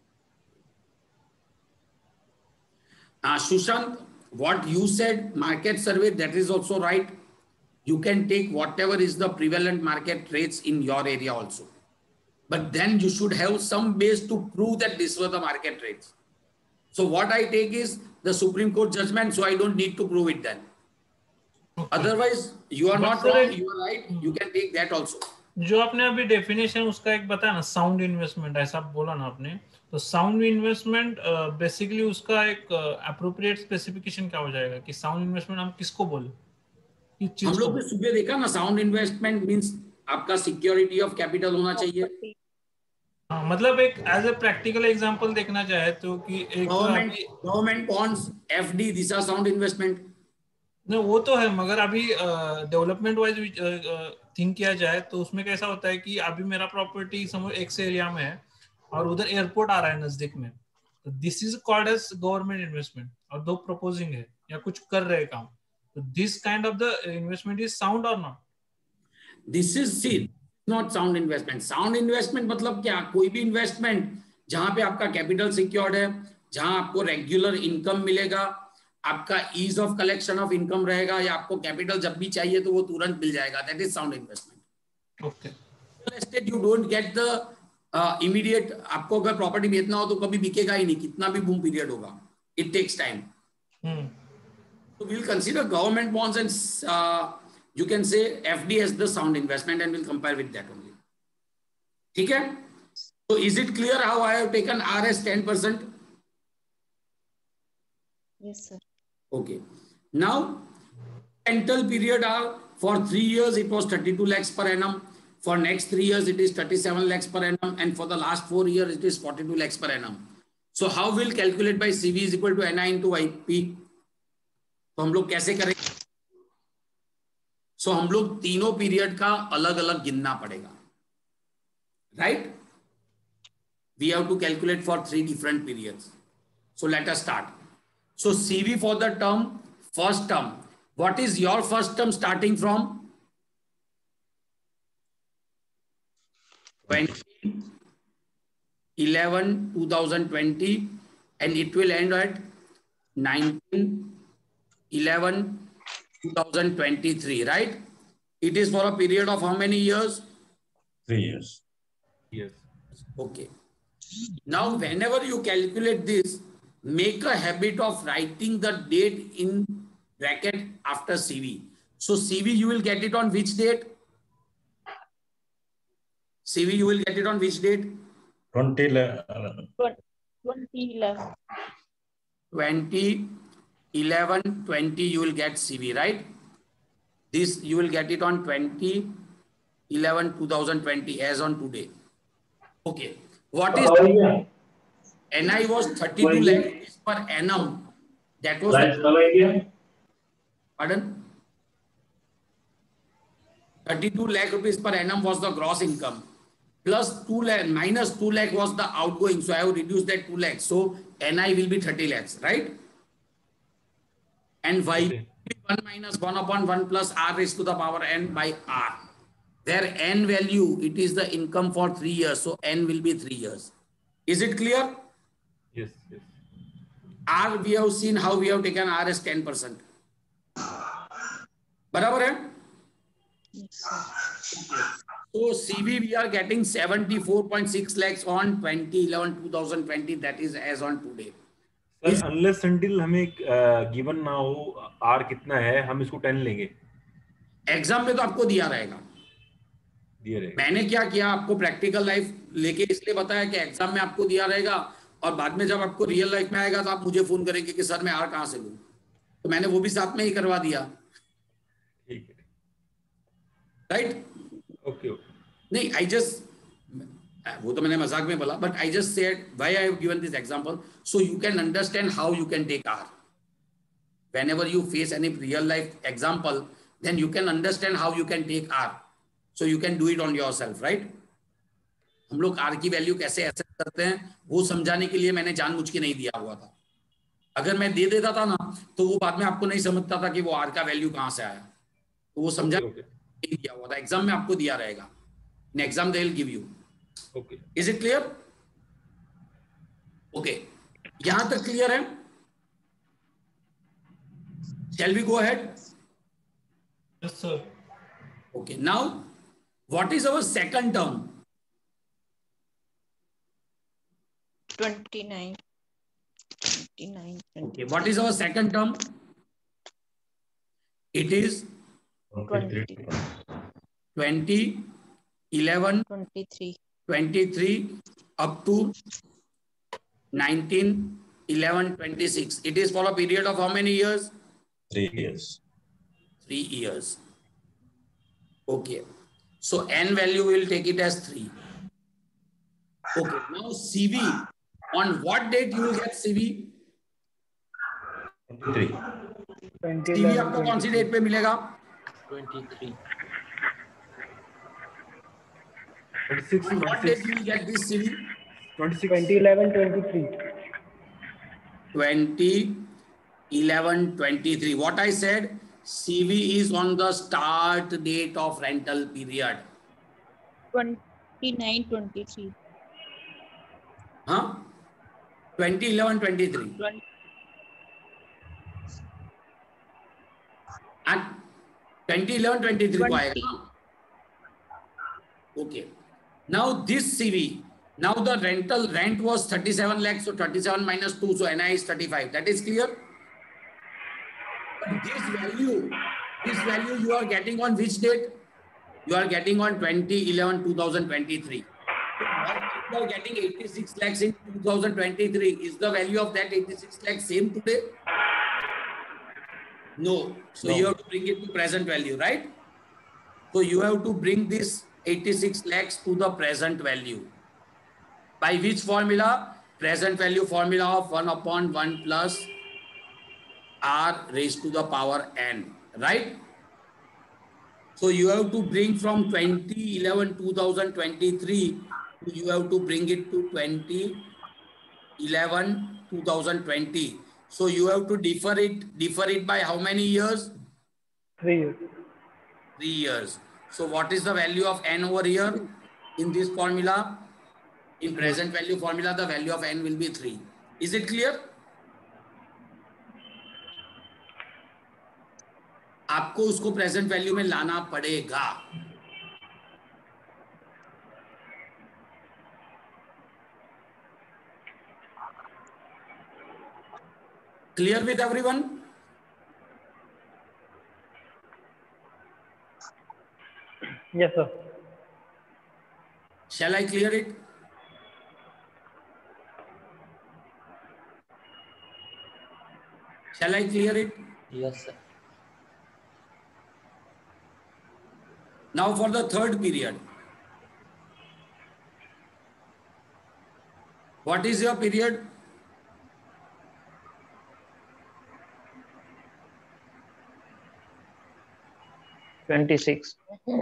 Uh, Sushant, what you said, market survey, that is also right. You can take whatever is the prevalent market rates in your area also. But then you should have some base to prove that these were the market rates. So what I take is the Supreme Court judgment, so I don't need to prove it then. Okay. Otherwise, you are but not wrong, you are right, you can take that also. जो आपने अभी definition उसका एक बताया ना, sound investment, ऐसा बोला ना आपने, तो साउंड इन्वेस्टमेंट बेसिकली उसका एक अप्रोप्रिएट uh, स्पेसिफिकेशन क्या हो जाएगा कि साउंड इन्वेस्टमेंट हम किसको बोले? हम लोग ने सुबह देखा ना, साउंड इन्वेस्टमेंट मींस आपका सिक्योरिटी ऑफ कैपिटल होना चाहिए। हाँ, मतलब एक एज ए प्रैक्टिकल एग्जांपल देखना चाहे तो कि एक government government bonds, FD, this are sound investment. नहीं, वो तो है, मगर अभी डेवलपमेंट वाइज थिंक किया जाए तो उसमें कैसा होता है कि अभी मेरा प्रॉपर्टी समझो एक्स एरिया में है और उधर एयरपोर्ट आ रहा है नजदीक में, तो this is called as government investment, और दो प्रपोजिंग है या कुछ कर रहे काम, तो this kind of the investment is sound और not? This is see not sound investment. Sound investment मतलब क्या? कोई भी इन्वेस्टमेंट जहां पे आपका कैपिटल सिक्योर्ड है, जहां आपको रेगुलर इनकम मिलेगा, आपका ease of collection of income रहेगा, या आपको कैपिटल जब भी चाहिए तो वो तुरंत मिल जाएगा, that is sound investment. Okay, real estate you don't get the immediate, आपको अगर प्रॉपर्टी बेचना हो तो कभी बिकेगा ही नहीं, कितना भी बूम पीरियड होगा, it takes time. So we'll consider government bonds and uh, you can say F D as the sound investment and we'll compare with that only. ठीक है? So is it clear how I have taken R as ten percent? Yes, sir. Okay. Now, rental period are for three years it was thirty-two lakhs per annum. For next three years it is thirty-seven lakhs per annum, and for the last four years it is forty-two lakhs per annum. So how will calculate by C V is equal to N I into I P? तो हम लोग कैसे करेंगे? सो so, हम लोग तीनों period का अलग अलग गिनना पड़ेगा, right? We have to calculate for three different periods. So let us start. So CV for the term, first term, what is your first term starting from twenty eleven twenty twenty and it will end at nineteen eleven twenty twenty-three, right? It is for a period of how many years? Three years. Yes. Okay. Now, whenever you calculate this, make a habit of writing the date in bracket after C V. So C V you will get it on which date? C V you will get it on which date? twenty eleven. twenty eleven. twenty, eleven, twenty, you will get C V, right? This you will get it on twenty, eleven, two thousand twenty as on today. Okay. What is N I was thirty-two lakh rupees per annum. That was the, pardon? thirty-two lakh rupees per annum was the gross income. Plus two lakh minus two lakh was the outgoing. So I have reduced that two lakhs. So N I will be thirty lakhs, right? And Y Okay. one minus one upon one plus R raised to the power N by R. Their N value, it is the income for three years. So N will be three years. Is it clear? Yes, yes. R, we have seen how we have taken R as ten percent. बराबर है? So C V we are getting seventy-four point six lakhs on twenty eleven twenty twenty. That is as on today. Sir unless until हमें given ना हो are कितना है, हम इसको ten लेंगे। एग्जाम में तो आपको दिया रहेगा। दिया रहेगा। मैंने क्या किया, आपको प्रैक्टिकल लाइफ लेके इसलिए बताया कि एग्जाम में आपको दिया रहेगा और बाद में जब आपको रियल लाइफ में आएगा तो आप मुझे फोन करेंगे कि सर मैं आर कहाँ से लूं, तो मैंने वो भी साथ में ही करवा दिया। ठीक है, राइट? ओके। नहीं, आई जस्ट, वो तो मैंने मजाक में बोला, but I just said why I have given this example so you can understand how you can take are whenever you face any real life example, then you can understand how you can take R, so you can do it on yourself, right? हम लोग R की value कैसे assess करते हैं वो समझाने के लिए मैंने जानबूझ के नहीं दिया हुआ था। अगर मैं दे देता था ना तो वो बाद में आपको नहीं समझता था कि वो R का वैल्यू कहाँ से आया, तो वो समझा okay, okay. नहीं दिया हुआ था। एग्जाम में आपको दिया रहेगा, in exam they will give you. Okay, is it clear? Okay, यहां तक क्लियर है? Shall we go ahead? Yes, sir. Okay, now what is our second term? twenty-nine. twenty-nine. Okay, what is our second term? It is twenty. twenty, eleven, twenty-three. twenty-three up to nineteen, eleven, twenty-six. It is for a period of how many years? Three years. Three years. Okay. So N value will take it as three. Okay. Now C V. On what date you will get C V? twenty-three. C V आपको कौन सी date पे मिलेगा? twenty-three. twenty-six, On what date you will get this C V? twenty-six, twenty eleven twenty-three. twenty eleven twenty-three. What I said, C V is on the start date of rental period. twenty-nine twenty-three. Huh? twenty eleven twenty-three. twenty. And twenty eleven twenty-three को आएगा ना? Okay. Now this C V, now the rental rent was thirty-seven lakhs, so thirty-seven minus two, so N I is thirty-five. That is clear? But this value, this value you are getting on which date? You are getting on twenty eleven twenty twenty-three. You are getting eighty-six lakhs in two thousand twenty-three. Is the value of that eighty-six lakhs same today? No. So no. You have to bring it to present value, right? So you have to bring this eighty-six lakhs to the present value. By which formula? Present value formula of one upon one plus R raised to the power N, right? So you have to bring from twenty eleven twenty twenty-three, you have to bring it to twenty eleven twenty twenty. So you have to defer it, defer it by how many years? Three years. Three years. So what is the value of N over here in this formula? In present value formula, the value of N will be three. Is it clear? आपको उसको present value में लाना पड़ेगा। Clear with everyone? Yes, sir. Shall I clear it? Shall I clear it? Yes, sir. Now for the third period. What is your period? twenty-six.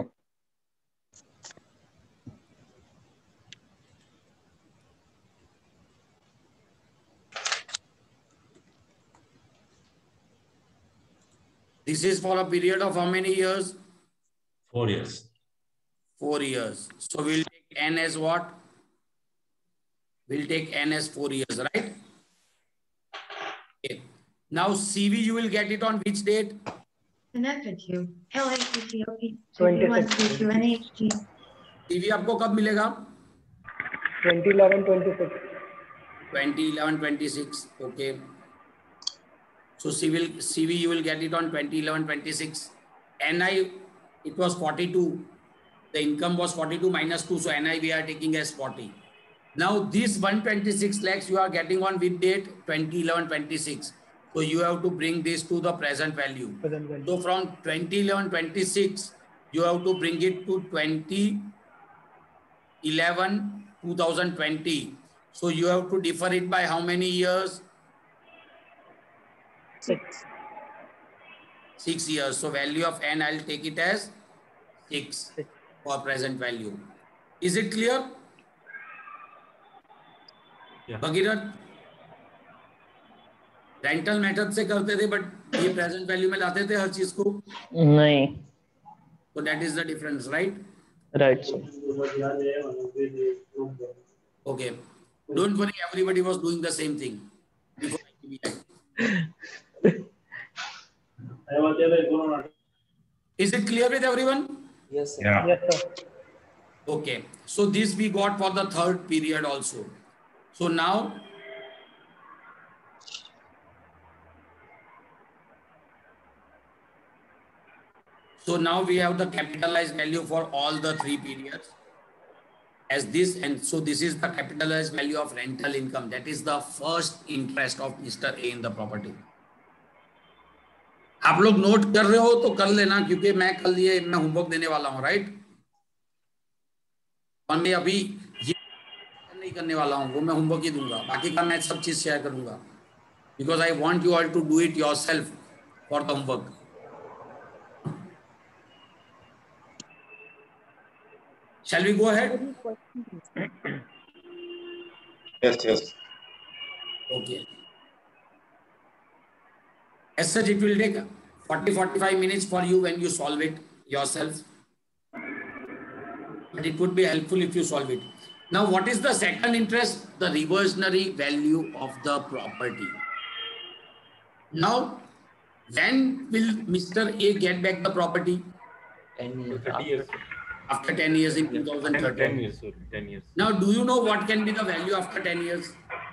This is for a period of how many years? Four years. Four years. So we'll take N as what? We'll take N as four years, right? Okay. Now C V you will get it on which date? Connected to L A P T O P twenty-six. N H G. C V आपको कब मिलेगा? twenty eleven twenty-six. twenty eleven twenty-six. Okay. So C V, C V you will get it on twenty eleven twenty-six. N I it was forty-two. The income was forty-two minus two. So N I we are taking as forty. Now this one hundred twenty-six lakhs you are getting on which date? twenty eleven twenty-six. So you have to bring this to the present value. Present value. So from twenty eleven twenty-six you have to bring it to twenty eleven twenty twenty. So you have to defer it by how many years? Six. Six years. So value of N, I'll take it as six, six for present value. Is it clear? Yeah. Bhagirath? Rental method से करते थे but ये present value में लाते थे हर चीज को नहीं. So that is the difference, right? Right, sir. Okay. Don't worry, everybody was doing the same thing before I T B I. Is it clear with everyone? Yes, sir. Yeah. Yes, sir. Okay. So this we got for the third period also. So now So now we have the capitalized value for all the three periods as this, and so this is the capitalized value of rental income. That is the first interest of Mister A in the property. आप लोग note कर रहे हो तो कर लेना क्योंकि मैं कल ये मैं होमवर्क देने वाला हूँ, राइट? और मैं अभी ये नहीं करने वाला हूँ, वो मैं होमवर्क ही दूंगा, बाकी का मैं सब चीज शेयर करूंगा because I want you all to do it yourself for the homework. Shall we go ahead? Yes, yes. Okay. As such, it will take forty to forty-five minutes for you when you solve it yourself. But it would be helpful if you solve it. Now, what is the second interest? The reversionary value of the property. Now, when will Mister A get back the property? ten years. thirty years. After ten years in two thousand thirteen. ten years, sorry, ten years. Now, do you know what can be the value after ten years?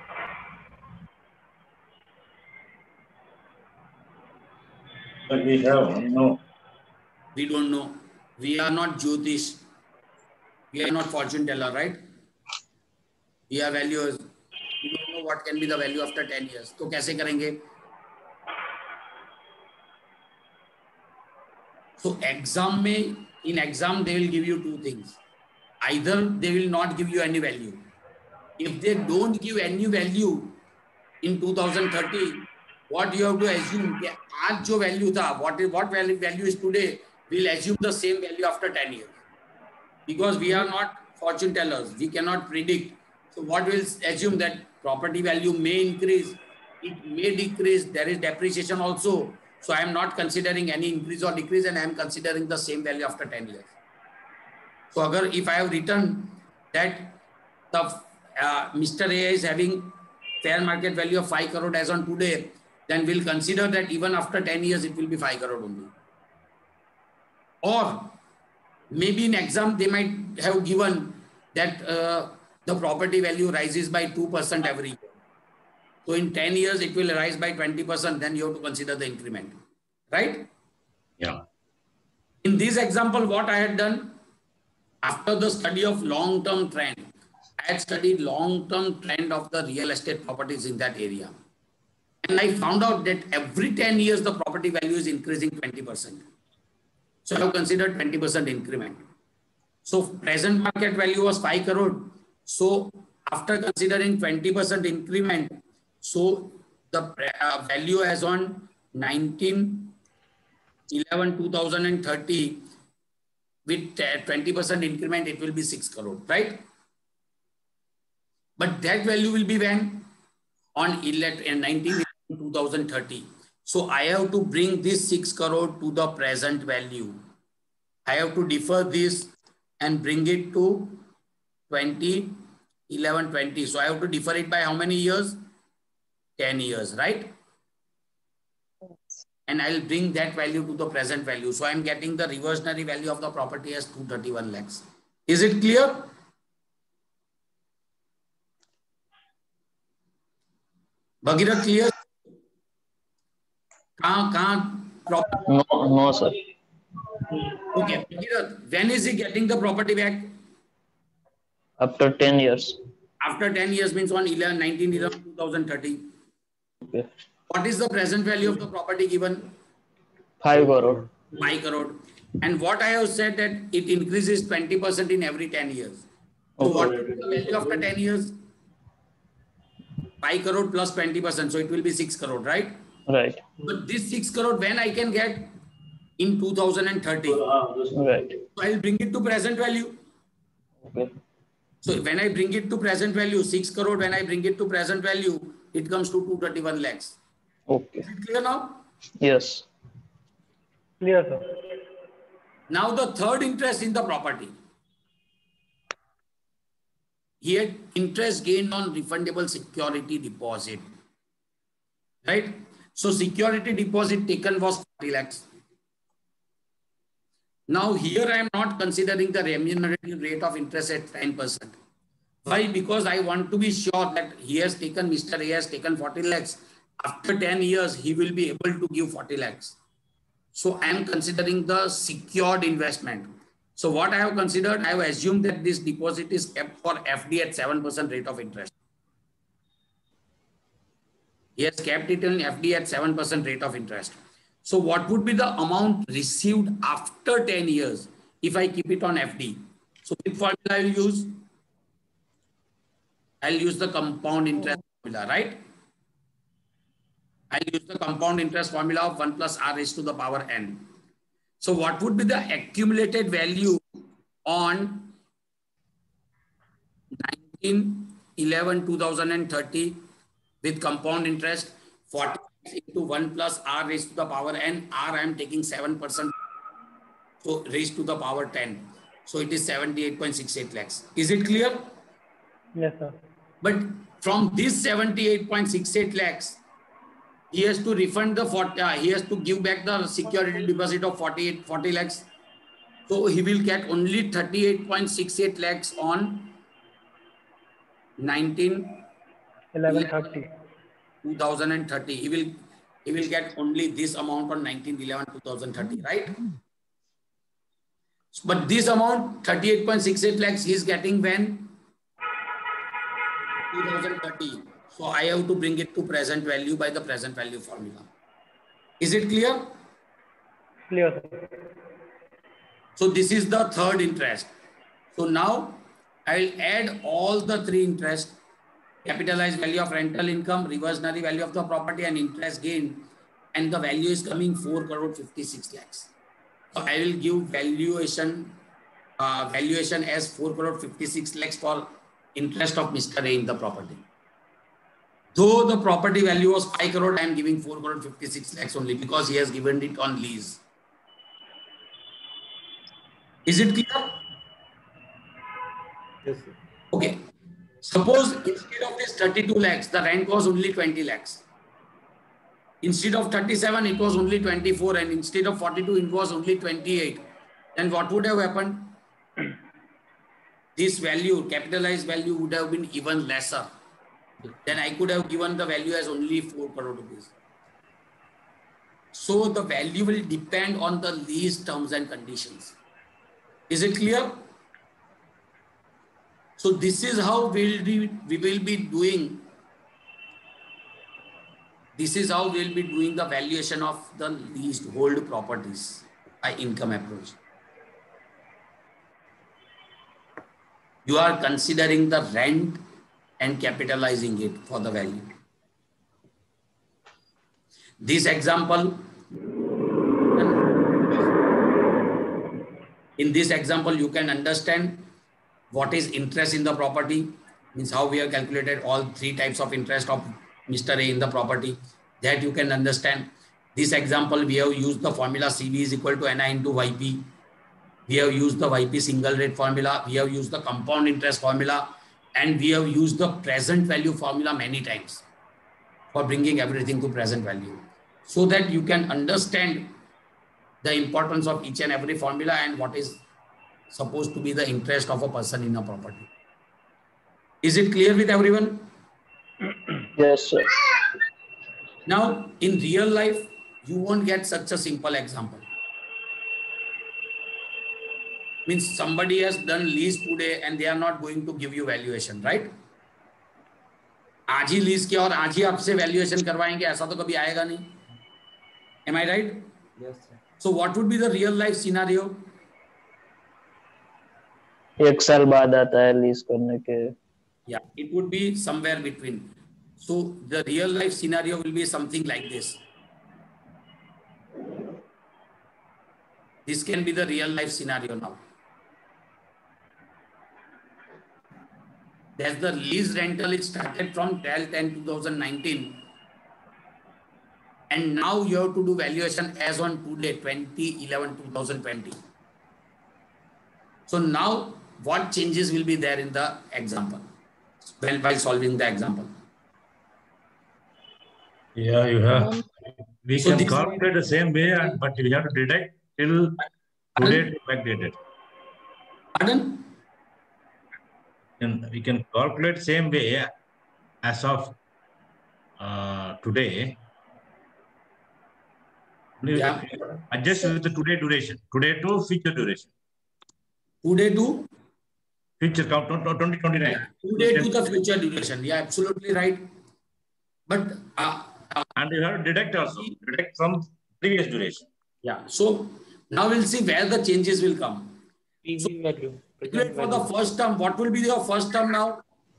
But we have no. We don't know. We are not Jyotish. We are not fortune teller, right? We are valuers. We don't know what can be the value after ten years. तो कैसे करेंगे? So exam में, in exam they will give you two things. Either they will not give you any value. If they don't give any value in two thousand thirty, what you have to assume कि आज जो value था, what is what value value is today, we'll assume the same value after ten years. Because we are not fortune tellers, we cannot predict. So what we'll assume that property value may increase, it may decrease, there is depreciation also. So I am not considering any increase or decrease and I am considering the same value after ten years. So agar, if I have written that the uh, Mister A is having fair market value of five crore as on today, then we'll consider that even after ten years it will be five crore only. Or maybe in exam they might have given that uh, the property value rises by two percent every year. So in ten years it will rise by twenty percent, then you have to consider the increment, right? Yeah. In this example, what I had done, after the study of long-term trend, I had studied long-term trend of the real estate properties in that area. and I found out that every ten years the property value is increasing twenty percent. So I have considered twenty percent increment. So present market value was five crore. So after considering twenty percent increment, so the uh, value as on nineteen eleven two thousand thirty with twenty percent increment, it will be six crore, right? But that value will be when? On nineteen eleven two thousand thirty. So I have to bring this six crore to the present value. I have to defer this and bring it to twenty eleven twenty. So I have to defer it by how many years? ten years, right? And I'll bring that value to the present value. So I'm getting the reversionary value of the property as two hundred thirty-one lakhs. Is it clear? Bhagirath, clear? Kahan, kahan, No, no, sir. Okay, Bhagirath, when is he getting the property back? After ten years. After ten years means on nineteen eleven two thousand thirty. Okay. What is the present value of the property given? Five crore. five crore. And what I have said that it increases twenty percent in every ten years. So Okay. what is the value after ten years? five crore plus twenty percent. So it will be six crore, right? Right. But this six crore, when I can get? In two thousand thirty. Right. So I'll bring it to present value. Okay. So when I bring it to present value, six crore, when I bring it to present value, it comes to two hundred thirty-one lakhs. Okay. Is it clear now? Yes. Clear, sir. Now the third interest in the property. He had interest gained on refundable security deposit. Right? So security deposit taken was forty lakhs. Now here I am not considering the remunerative rate of interest at ten percent. Why? Because I want to be sure that he has taken, Mister A has taken forty lakhs. After ten years, he will be able to give forty lakhs. So I am considering the secured investment. So what I have considered, I have assumed that this deposit is kept for F D at seven percent rate of interest. He has kept it in F D at seven percent rate of interest. So what would be the amount received after ten years if I keep it on F D? So which formula I will use? I'll use the compound interest formula, right? I'll use the compound interest formula of one plus R raised to the power n. So what would be the accumulated value on nineteen eleven two thousand thirty with compound interest? forty into one plus R raised to the power n. R I am taking seven percent. So raised to the power ten. So it is seventy-eight point six eight lakhs. Is it clear? Yes, sir. But from this seventy-eight point six eight lakhs, he has to refund the forty, uh, he has to give back the security deposit of forty-eight, forty lakhs. So he will get only thirty-eight point six eight lakhs on nineteen eleven thirty. two thousand thirty. He will, he will get only this amount on nineteen eleven two thousand thirty, right? But this amount, thirty-eight point six eight lakhs, he is getting when? two thousand thirty. So I have to bring it to present value by the present value formula. Is it clear? Clear, sir. So this is the third interest. So now I will add all the three interests: capitalized value of rental income, reversionary value of the property, and interest gain. And the value is coming four crore fifty-six lakhs. So I will give valuation, uh, valuation as four crore fifty-six lakhs for interest of Mister A in the property. Though the property value was five crore, I am giving four crore fifty-six lakhs only because he has given it on lease. Is it clear? Yes, sir. Okay. Suppose instead of this thirty-two lakhs, the rent was only twenty lakhs. Instead of thirty-seven, it was only twenty-four, and instead of forty-two, it was only twenty-eight. Then what would have happened? This value, capitalized value, would have been even lesser. Then I could have given the value as only four crore rupees. So the value will depend on the lease terms and conditions. Is it clear? So this is how we'll be, we will be doing This is how we'll be doing the valuation of the leasehold properties by income approach. You are considering the rent and capitalizing it for the value. This example, in this example, you can understand what is interest in the property, means how we have calculated all three types of interest of Mister A in the property. That you can understand. This example, we have used the formula C V is equal to N I into Y P. We have used the Y P single rate formula. We have used the compound interest formula. And we have used the present value formula many times for bringing everything to present value, so that you can understand the importance of each and every formula and what is supposed to be the interest of a person in a property. Is it clear with everyone? Yes, sir. Now, in real life, you won't get such a simple example. Means somebody has done lease today and they are not going to give you valuation, right? आज ही lease किया और आज ही आपसे valuation करवाएंगे, ऐसा तो कभी आएगा नहीं. Am I right? Yes, sir. So what would be the real life scenario? एक साल बाद आता है लीज करने के. Yeah, it would be somewhere between. So the real life scenario will be something like this. This can be the real life scenario now. There's the lease rental. It started from twelve ten twenty nineteen. And now you have to do valuation as on today, twenty eleven twenty twenty. So now what changes will be there in the example? Well, while solving the example. Yeah, you have. We So can this- calculate the same way, and but we have to deduct till today to backdate it. Pardon? And we can calculate same way as of uh, today. Yeah. Adjust with the today duration. Today to future duration. Today to? Future count twenty twenty-nine. Today to the future duration. Yeah, absolutely right. But uh, uh, and you have to deduct also. Deduct from previous duration. Yeah. So now we'll see where the changes will come. P V value. Calculate for the first term. What will be your first term now?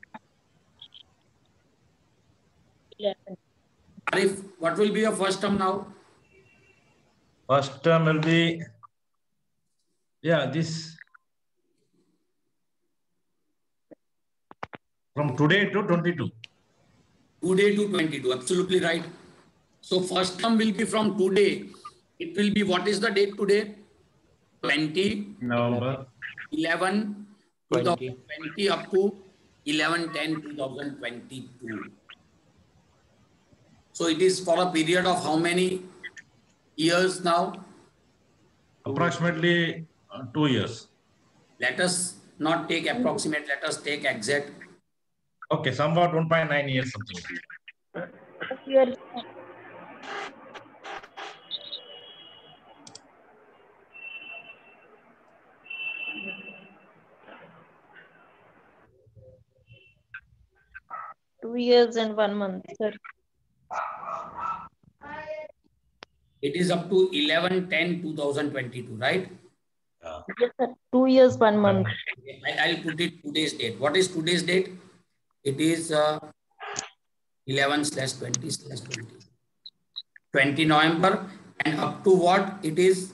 eleven. Arif, what will be your first term now? First term will be, yeah, this from today to twenty-two. Today to twenty-two, absolutely right. So first term will be from today. It will be, what is the date today? twenty November. eleven twenty twenty up to eleven ten twenty twenty-two. So it is for a period of how many years now? Approximately uh, two years. Let us not take approximate, let us take exact. Okay, somewhat one point nine years something. Years. Two years and one month, sir. It is up to eleven ten twenty twenty-two, right? Yeah. Yes, sir. Two years, one month. I, I'll put it today's date. What is today's date? It is uh, eleven slash twenty slash twenty. twenty November, and up to what? It is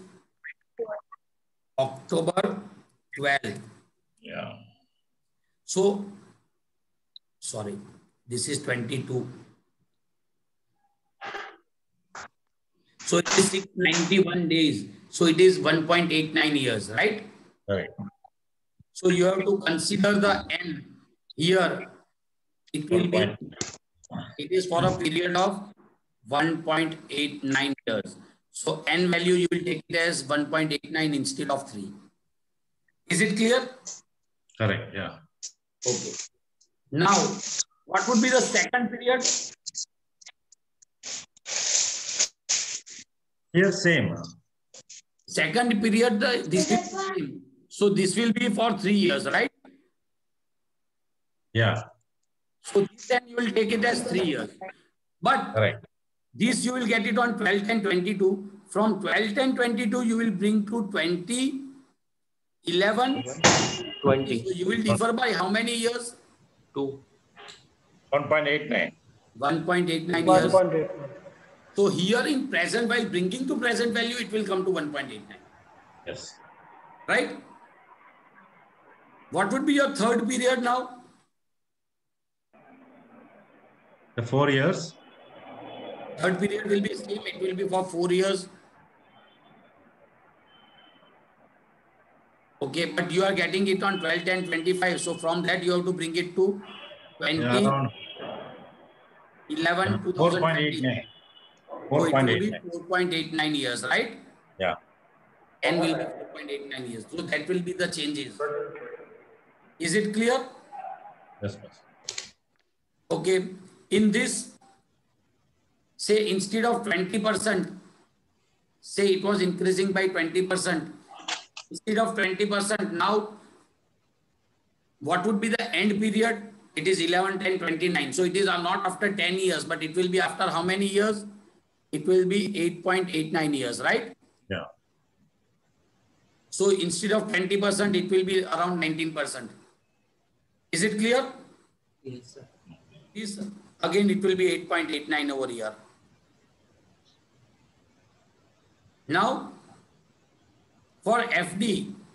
October twelfth. Yeah. So, sorry, this is twenty-two. So it is six hundred ninety-one days. So it is one point eight nine years, right? Right. So you have to consider the N here. It will be, it is for a period of one point eight nine years. So N value, you will take it as one point eight nine instead of three. Is it clear? Correct, yeah. Okay. Now, what would be the second period? Here same. Second period, the, this is same. So this will be for three years, right? Yeah. So then you will take it as three years. But Correct. This you will get it on twelve ten twenty-two. From twelve ten twenty-two, you will bring to twenty eleven twenty. So you will differ by how many years? Two. one point eight nine. one point eight nine one years. point eight nine. So here in present, while bringing to present value, it will come to one point eight nine. Yes. Right? What would be your third period now? The four years. Third period will be same. It will be for four years. Okay, but you are getting it on twelve ten twenty-five. So from that, you have to bring it to twenty eleven two thousand twenty. four point eight nine. So it will be four point eight nine years, right? Yeah. N will be four point eight nine years. So that will be the changes. Is it clear? Yes, yes. Okay. In this, say instead of twenty percent, say it was increasing by twenty percent. Instead of twenty percent, now what would be the end period? It is eleven ten twenty-nine. So it is not after ten years, but it will be after how many years? It will be eight point eight nine years, right? Yeah. So instead of twenty percent, it will be around nineteen percent. Is it clear? Yes, sir. Yes, sir. Again, it will be eight point eight nine over here. Now, for F D,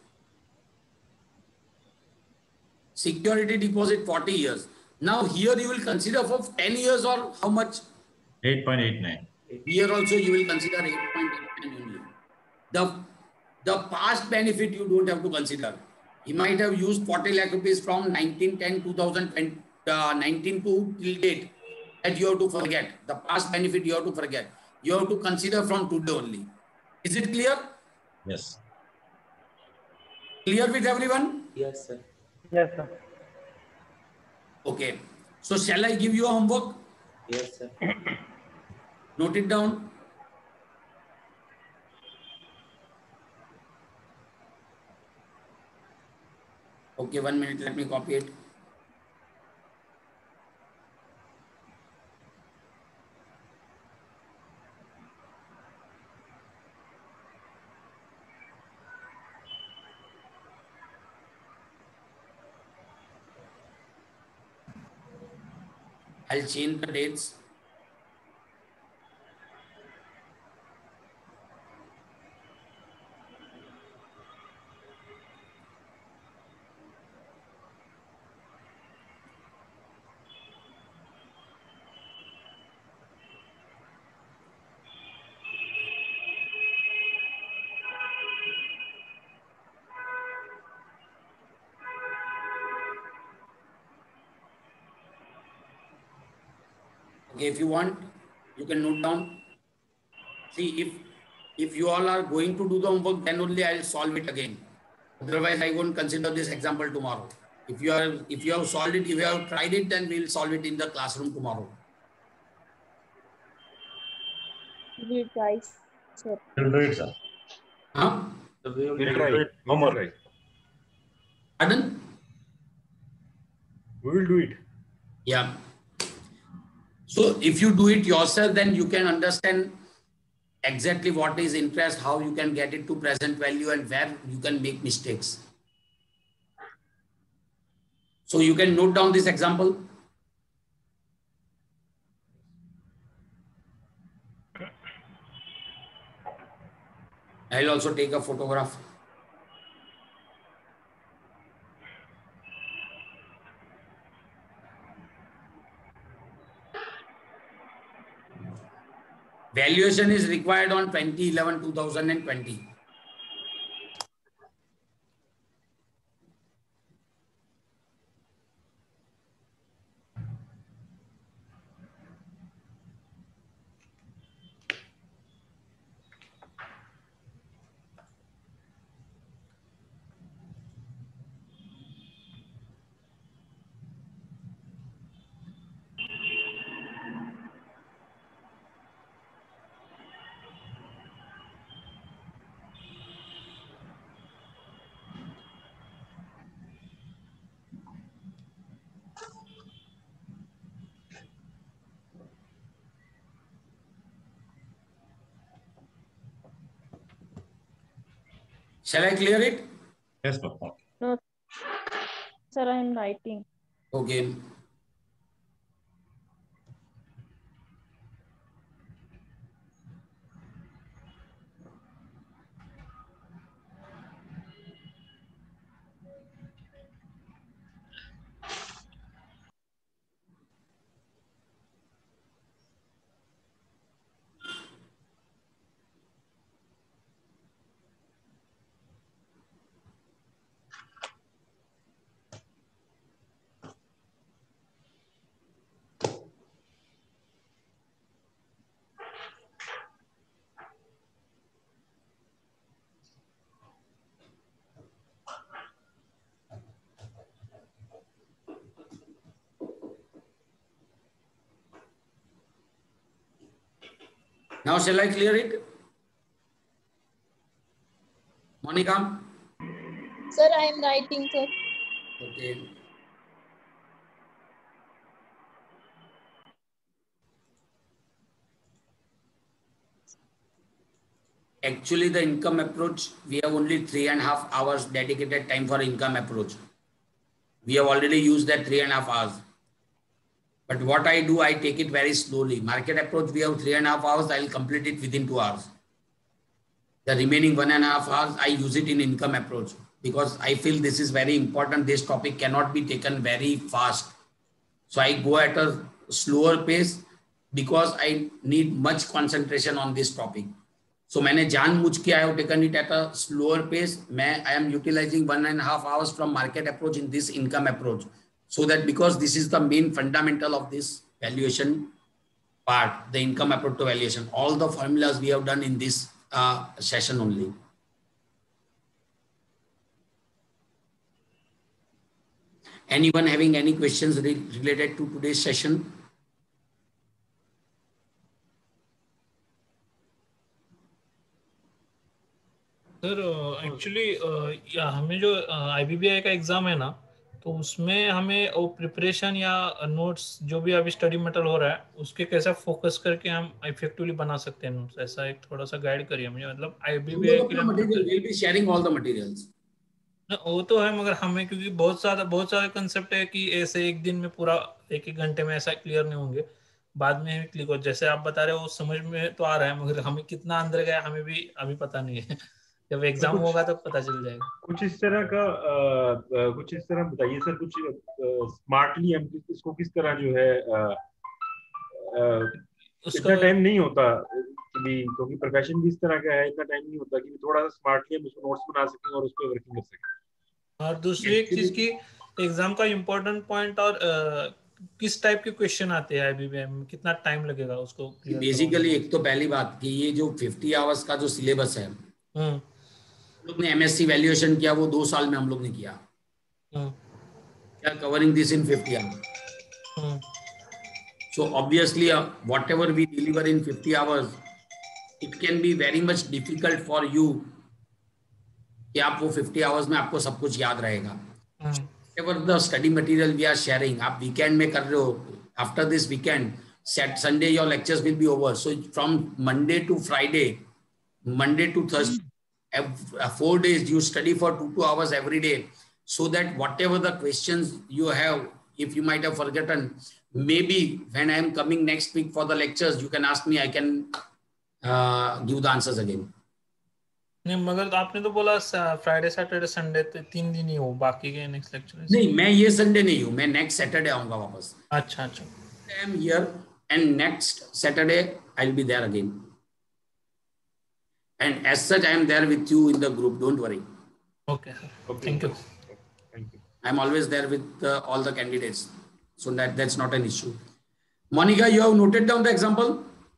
security deposit forty years. Now here you will consider for ten years or how much? eight point eight nine. Here also you will consider eight point eight nine only. The, the past benefit you don't have to consider. He might have used forty lakh rupees from nineteen ten two thousand nineteen to till date. That you have to forget. The past benefit you have to forget. You have to consider from today only. Is it clear? Yes. Clear with everyone? Yes, sir. Yes, sir. Okay. So shall I give you a homework? Yes, sir. Note it down. Okay, one minute. Let me copy it. I'll change the dates. Okay, if you want, you can note down. See, if if you all are going to do the homework, then only I'll solve it again. Otherwise, I won't consider this example tomorrow. If you are if you have solved it, if you have tried it, then we'll solve it in the classroom tomorrow. We'll try, sir. We'll do it, sir. Huh? We'll try. No more. Try. Pardon? We will do it. Yeah. So if you do it yourself, then you can understand exactly what is interest, how you can get it to present value, and where you can make mistakes. So you can note down this example. I'll also take a photograph. Valuation is required on twenty eleven two thousand twenty. Shall I clear it? Yes, sir. No, sir, I am writing. Okay. Now shall I clear it? Monica? Sir, I am writing, sir. Okay. Actually, the income approach, we have only three and a half hours dedicated time for income approach. We have already used that three and a half hours. But what I do, I take it very slowly. Market approach, we have three and a half hours. I will complete it within two hours. The remaining one and a half hours, I use it in income approach because I feel this is very important. This topic cannot be taken very fast. So I go at a slower pace because I need much concentration on this topic. So मैंने जानबूझ के I have taken it at a slower pace. मैं I am utilizing one and a half hours from market approach in this income approach. So that because this is the main fundamental of this valuation part, the income approach to valuation, all the formulas we have done in this uh, session only. Anyone having any questions re related to today's session? Sir actually हमें जो IBBI का exam है ना, तो उसमें हमें वो preparation या नोट्स जो भी अभी स्टडी मटेरियल हो रहा है उसके कैसा फोकस करके हम इफेक्टिवली बना सकते हैं नोट्स, ऐसा एक थोड़ा सा गाइड करिए मुझे। मतलब आईबीबीआई के लिए material will be sharing all the materials. वो तो है, मगर हमें क्योंकि बहुत सारा बहुत सारे कंसेप्ट है कि ऐसे एक दिन में पूरा एक एक घंटे में ऐसा क्लियर नहीं होंगे, बाद में हमें क्लिक हो। जैसे आप बता रहे हो समझ में तो आ रहा है, मगर हमें कितना अंदर गया हमें भी अभी पता नहीं है। जब एग्जाम होगा तो पता चल जाएगा। कुछ इस तरह का आ, कुछ इस तरह बताइए सर, कुछ स्मार्टली हम इसको किस तरह जो है आ, आ, इतना टाइम नहीं होता कि क्योंकि प्रोफेशन भी इस तरह का है, इतना टाइम नहीं होता कि थोड़ा सा स्मार्टली हम उसको नोट्स बना सकें और उस पर वर्किंग कर सकें। और दूसरी एक चीज की एग्जाम का इम्पोर्टेंट पॉइंट और आ, किस टाइप के क्वेश्चन आते हैं आईबीबीआई में, कितना टाइम लगेगा उसको? बेसिकली एक तो पहली बात कि ये जो फिफ्टी आवर्स का जो सिलेबस है, हम लोग ने एमएससी वैल्यूएशन किया, वो दो साल में हम लोग ने किया। क्या covering this in fifty hours. So obviously whatever we deliver in fifty hours, it can be very much difficult for you कि आप वो फिफ्टी आवर्स में आपको सब कुछ याद रहेगा। Ever the study material we are sharing, आप वीकेंड में कर रहे हो, after this weekend set Sunday your lectures will be over. So from Monday to Friday, Monday to Thursday, four days you study for two two hours every day, so that whatever the questions you have, if you might have forgotten, maybe when I am coming next week for the lectures, you can ask me, I can uh, give the answers again. नहीं, मगर आपने तो बोला Friday Saturday Sunday तीन दिन ही हो, बाकी के नेक्स्ट लेक्चर नहीं, मैं ये संडे नहीं हूँ, मैं नेक्स्ट सैटरडे आऊंगा वापस। अच्छा अच्छा। I am here and next Saturday I will be there again. And as such, I am there with you in the group. Don't worry. Okay, sir. Okay. Thank you. Thank you. I am always there with uh, all the candidates, so that that's not an issue. Monica, you have noted down the example?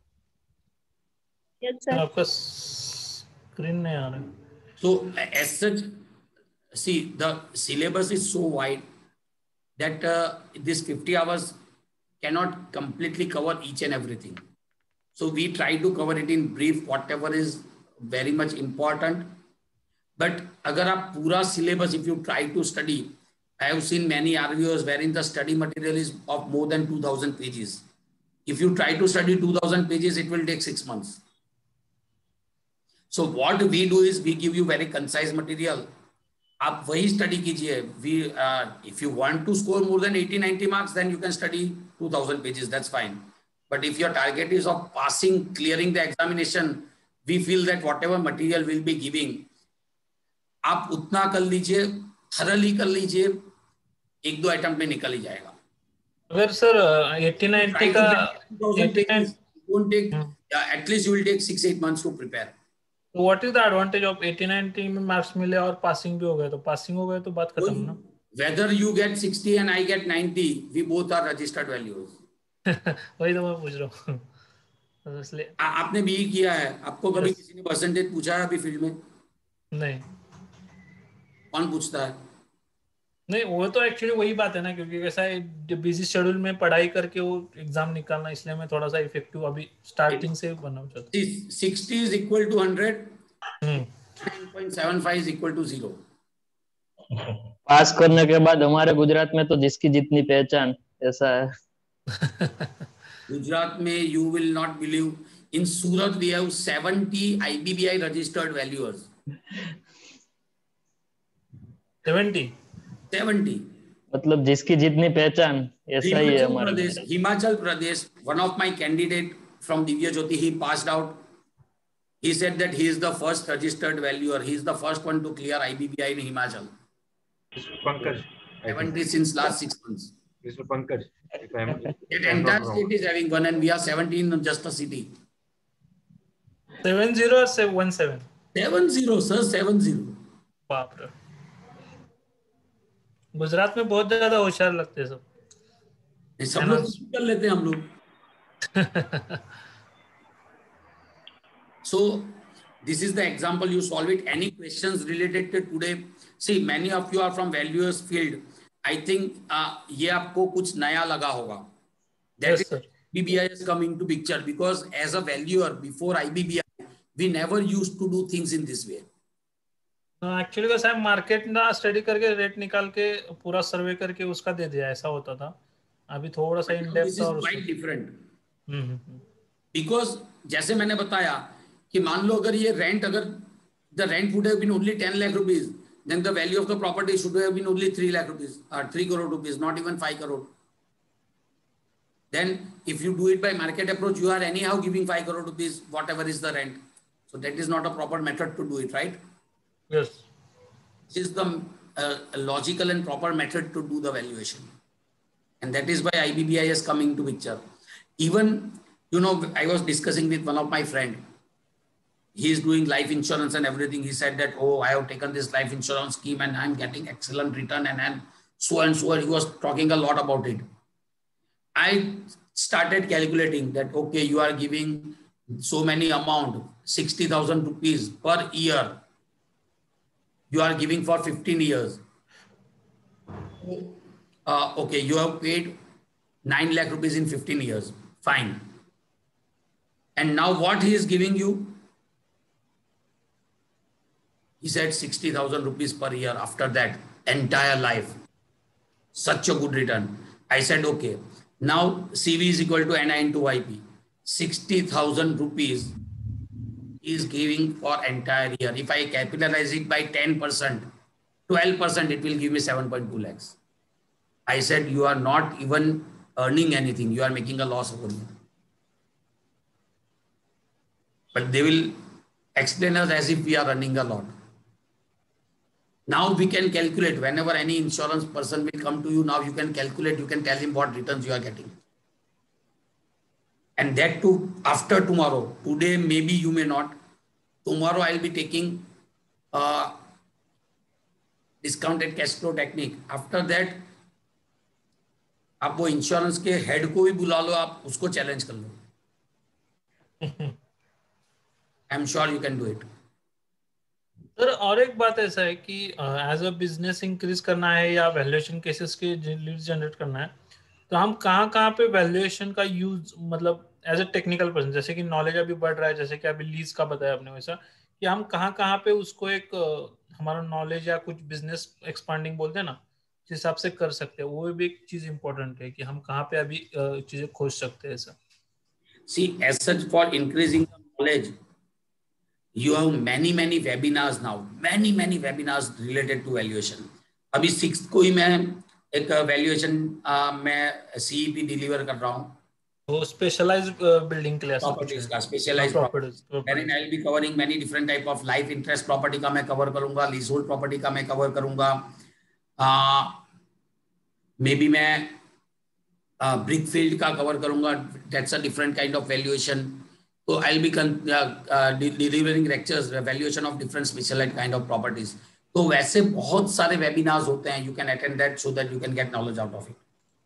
Yes, sir. आपका screen नहीं आ रहा। So as such, see, the syllabus is so wide that uh, this fifty hours cannot completely cover each and everything. So we try to cover it in brief, whatever is very much important. But अगर आप पूरा syllabus, if you try to study, I have seen many R V Os wherein the study material is of more than two thousand pages. If you try to study two thousand pages, it will take six months. So what we do is we give you very concise material. आप वही study कीजिए. We uh, if you want to score more than eighty ninety marks, then you can study two thousand pages. That's fine. But if your target is of passing, clearing the examination, we feel that whatever material we'll be giving, आप उतना कर लीजिए, thoroughly कर लीजिए, एक दो attempt में निकल ही जाएगा. अगर सर eighty ninety का eighty-nine won't take, yeah, at least you will take six eight months to prepare. So what is the advantage of eighty ninety में मार्क्स मिले और पासिंग भी हो गए? तो पासिंग हो गए तो बात खत्म ना. Whether you get sixty and I get ninety, we both are registered values. वही तो मैं पूछ रहा हूँ. इसलिए आपने भी किया है. आपको कभी किसी ने परसेंटेज पूछा है अभी फील्ड में? नहीं. कौन पूछता है? नहीं, वो तो एक्चुअली वही बात है ना, क्योंकि कैसा है बिजी शेड्यूल में पढ़ाई करके वो एग्जाम निकालना, इसलिए मैं थोड़ा सा इफेक्टिव अभी स्टार्टिंग से बनना चाहता हूं. sixty is equal to one hundred. nine point seven five is equal to zero. पास करने के बाद हमारे गुजरात में तो जिसकी जितनी पहचान, ऐसा है. गुजरात में you will not believe, in Surat we have seventy I B B I registered valuers. seventy seventy. मतलब जिसकी जितनी पहचान, ऐसा ही है हमारे प्रदेश. Himachal Pradesh, one of my candidate from Divya Jyoti, he passed out. He said that he is the first registered valuer. He is the first one to clear I B B I in Himachal. Pankaj. seventy since last six months. Mister Pankaj. If I am, the entire state is having one, and we are seventeen in just a city. seven zero or one seven? seven zero, sir, seven zero. बाप रे. गुजरात में बहुत ज्यादा होशियार लगते हैं सब. सब लोग कर लेते हैं हम लोग. So this is the example, you solve it. Any questions related to today? See, many of you are from valuers field. I think uh, ये आपको कुछ नया लगा होगा. That yes, is I B B I is coming to picture, because as a valuer before I B B I, we never used to do things in this way. Actually कैसा है, market ना study करके rate निकाल के पूरा सर्वे करके उसका दे दिया, ऐसा होता था. अभी थोड़ा सा इन डेप्थ और क्वाइट डिफरेंट. बिकॉज जैसे मैंने बताया कि मान लो अगर ये रेंट, अगर the rent would have been only ten lakh rupees, then the value of the property should have been only three lakh rupees or three crore rupees, not even five crore. Then if you do it by market approach, you are anyhow giving five crore rupees whatever is the rent. So that is not a proper method to do it, right? Yes. This is the uh, logical and proper method to do the valuation. And that is why I B B I is coming to picture. Even, you know, I was discussing with one of my friend. He is doing life insurance and everything. He said that, oh, I have taken this life insurance scheme and I'm getting excellent return and, and so and so. And he was talking a lot about it. I started calculating that, okay, you are giving so many amount, sixty thousand rupees per year. You are giving for fifteen years. Uh, okay, you have paid nine lakh rupees in fifteen years. Fine. And now what he is giving you? He said sixty thousand rupees per year after that, entire life. Such a good return. I said, okay, now C V is equal to N I into Y P. sixty thousand rupees is giving for entire year. If I capitalize it by ten percent, twelve percent, it will give me seven point two lakhs. I said, you are not even earning anything. You are making a loss over here. But they will explain us as if we are earning a lot. Now we can calculate. Whenever any insurance person will come to you, now you can calculate, you can tell him what returns you are getting. And that too after tomorrow. Today maybe you may not. Tomorrow I'll be taking uh, discounted cash flow technique. After that, आप वो insurance के head को भी बुला लो, आप उसको challenge कर लो. I am sure you can do it. Sir और एक बात ऐसा है कि एज अ बिजनेस इंक्रीज करना है या वैल्यूएशन केसेस के लीड जनरेट करना है, तो हम कहाँ कहाँ पे वैल्यूएशन का यूज, मतलब एज अ टेक्निकल पर्सन, जैसे कि नॉलेज अभी बढ़ रहा है, जैसे कि अभी लीज का बताया आपने, वैसा कि हम कहाँ कहाँ पे उसको एक हमारा नॉलेज या कुछ बिजनेस एक्सपांडिंग बोलते हैं ना, जिस हिसाब से कर सकते हैं, वो भी एक चीज इंपॉर्टेंट है कि हम कहाँ पे अभी चीजें खोज सकते हैं. ऐसा see as such for increasing the knowledge, you have many many webinars now, many many webinars related to valuation. अभी सिक्स्थ को ही मैं एक वैल्यूएशन मैं सीईपी डिलीवर कर रहा हूँ, वो स्पेशलाइज्ड बिल्डिंग के लिए प्रॉपर्टीज का, specialised properties, wherein I will be covering many different type of life interest property का मैं कवर करूंगा, लीज होल्ड प्रॉपर्टी का मैं कवर करूंगा, मे बी मैं ब्रिक फील्ड का कवर करूंगा, that's a different kind of valuation. तो I will be delivering lectures valuation of different specialised kind of properties. तो वैसे बहुत सारे वेबिनार्स होते हैं, you can attend that so that you can get knowledge out of it.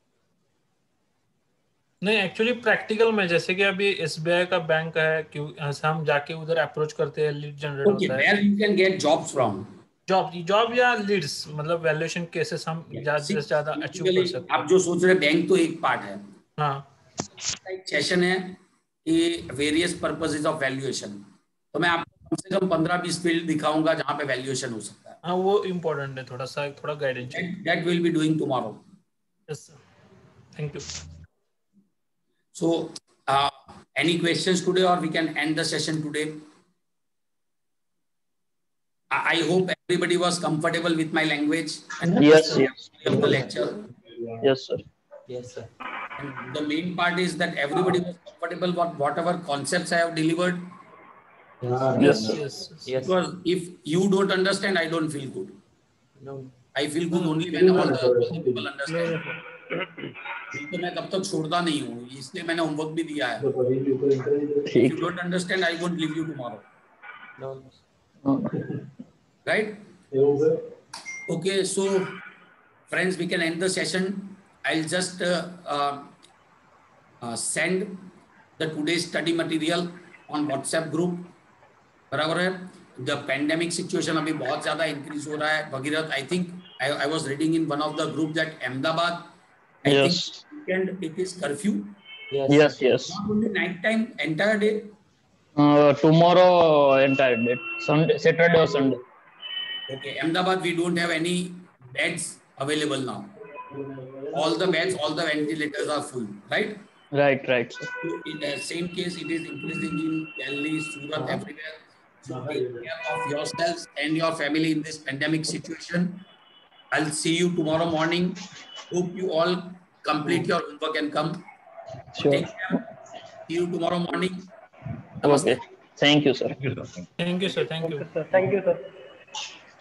नहीं, actually practical में जैसे कि अभी एसबीआई का बैंक है, क्यों हम जाके उधर अप्रोच करते हैं, लीड जनरेट okay, होता है. where you can get jobs from? Job job या लीड्स, मतलब वैल्यूएशन केसेस हम ज्यादा से ज्यादा अचीव कर सकते हैं. आप जो सोच रहे बैंक तो एक पार्ट है, हाँ, एक सेशन है कि वेरियस पर्पसेस ऑफ वैल्यूएशन. तो मैं आपको कम से कम पंद्रह बीस फील्ड दिखाऊंगा जहां पे वैल्यूएशन हो सकता है. हाँ, वो इम्पोर्टेंट है, थोड़ा सा थोड़ा guidance. That will be doing tomorrow. Yes sir, thank you. So, uh, any questions today, or we can end the session today? I, I hope everybody was comfortable with my language. And Yes, yes. Of the lecture. Yes, sir. Yes, sir. And the main part is that everybody was comfortable with whatever concepts I have delivered. Yes, sir. Yes, yes. Yes. Because if you don't understand, I don't feel good. No. I feel good only when all the, all the people understand. तो मैं तब तक छोड़ता नहीं हूँ, इसलिए मैंने homework भी दिया है. If you don't understand, I won't leave you tomorrow. No. Right? Okay, so friends, we can end the session. I'll just uh, uh, uh, send the today's study material on WhatsApp group. बराबर है. The pandemic situation अभी बहुत ज़्यादा increase हो रहा है. Bhagirath, I think I, I was reading in one of the group that Ahmedabad, I Yes. think weekend it is curfew. Yes. Yes, yes. Not only night time, entire day. Uh, tomorrow entire day, Sunday, Saturday or Sunday. Okay, Ahmedabad, we don't have any beds available now. All the beds, all the ventilators are full, right? Right, right. Sir. So in the same case, it is increasing in Delhi, Surat, everywhere. So take care of yourselves and your family in this pandemic situation. I'll see you tomorrow morning. Hope you all complete your homework and come. Sure. Take care. See you tomorrow morning. Okay. Thank you, sir. Thank you, sir. Thank you. Sir, thank you, sir.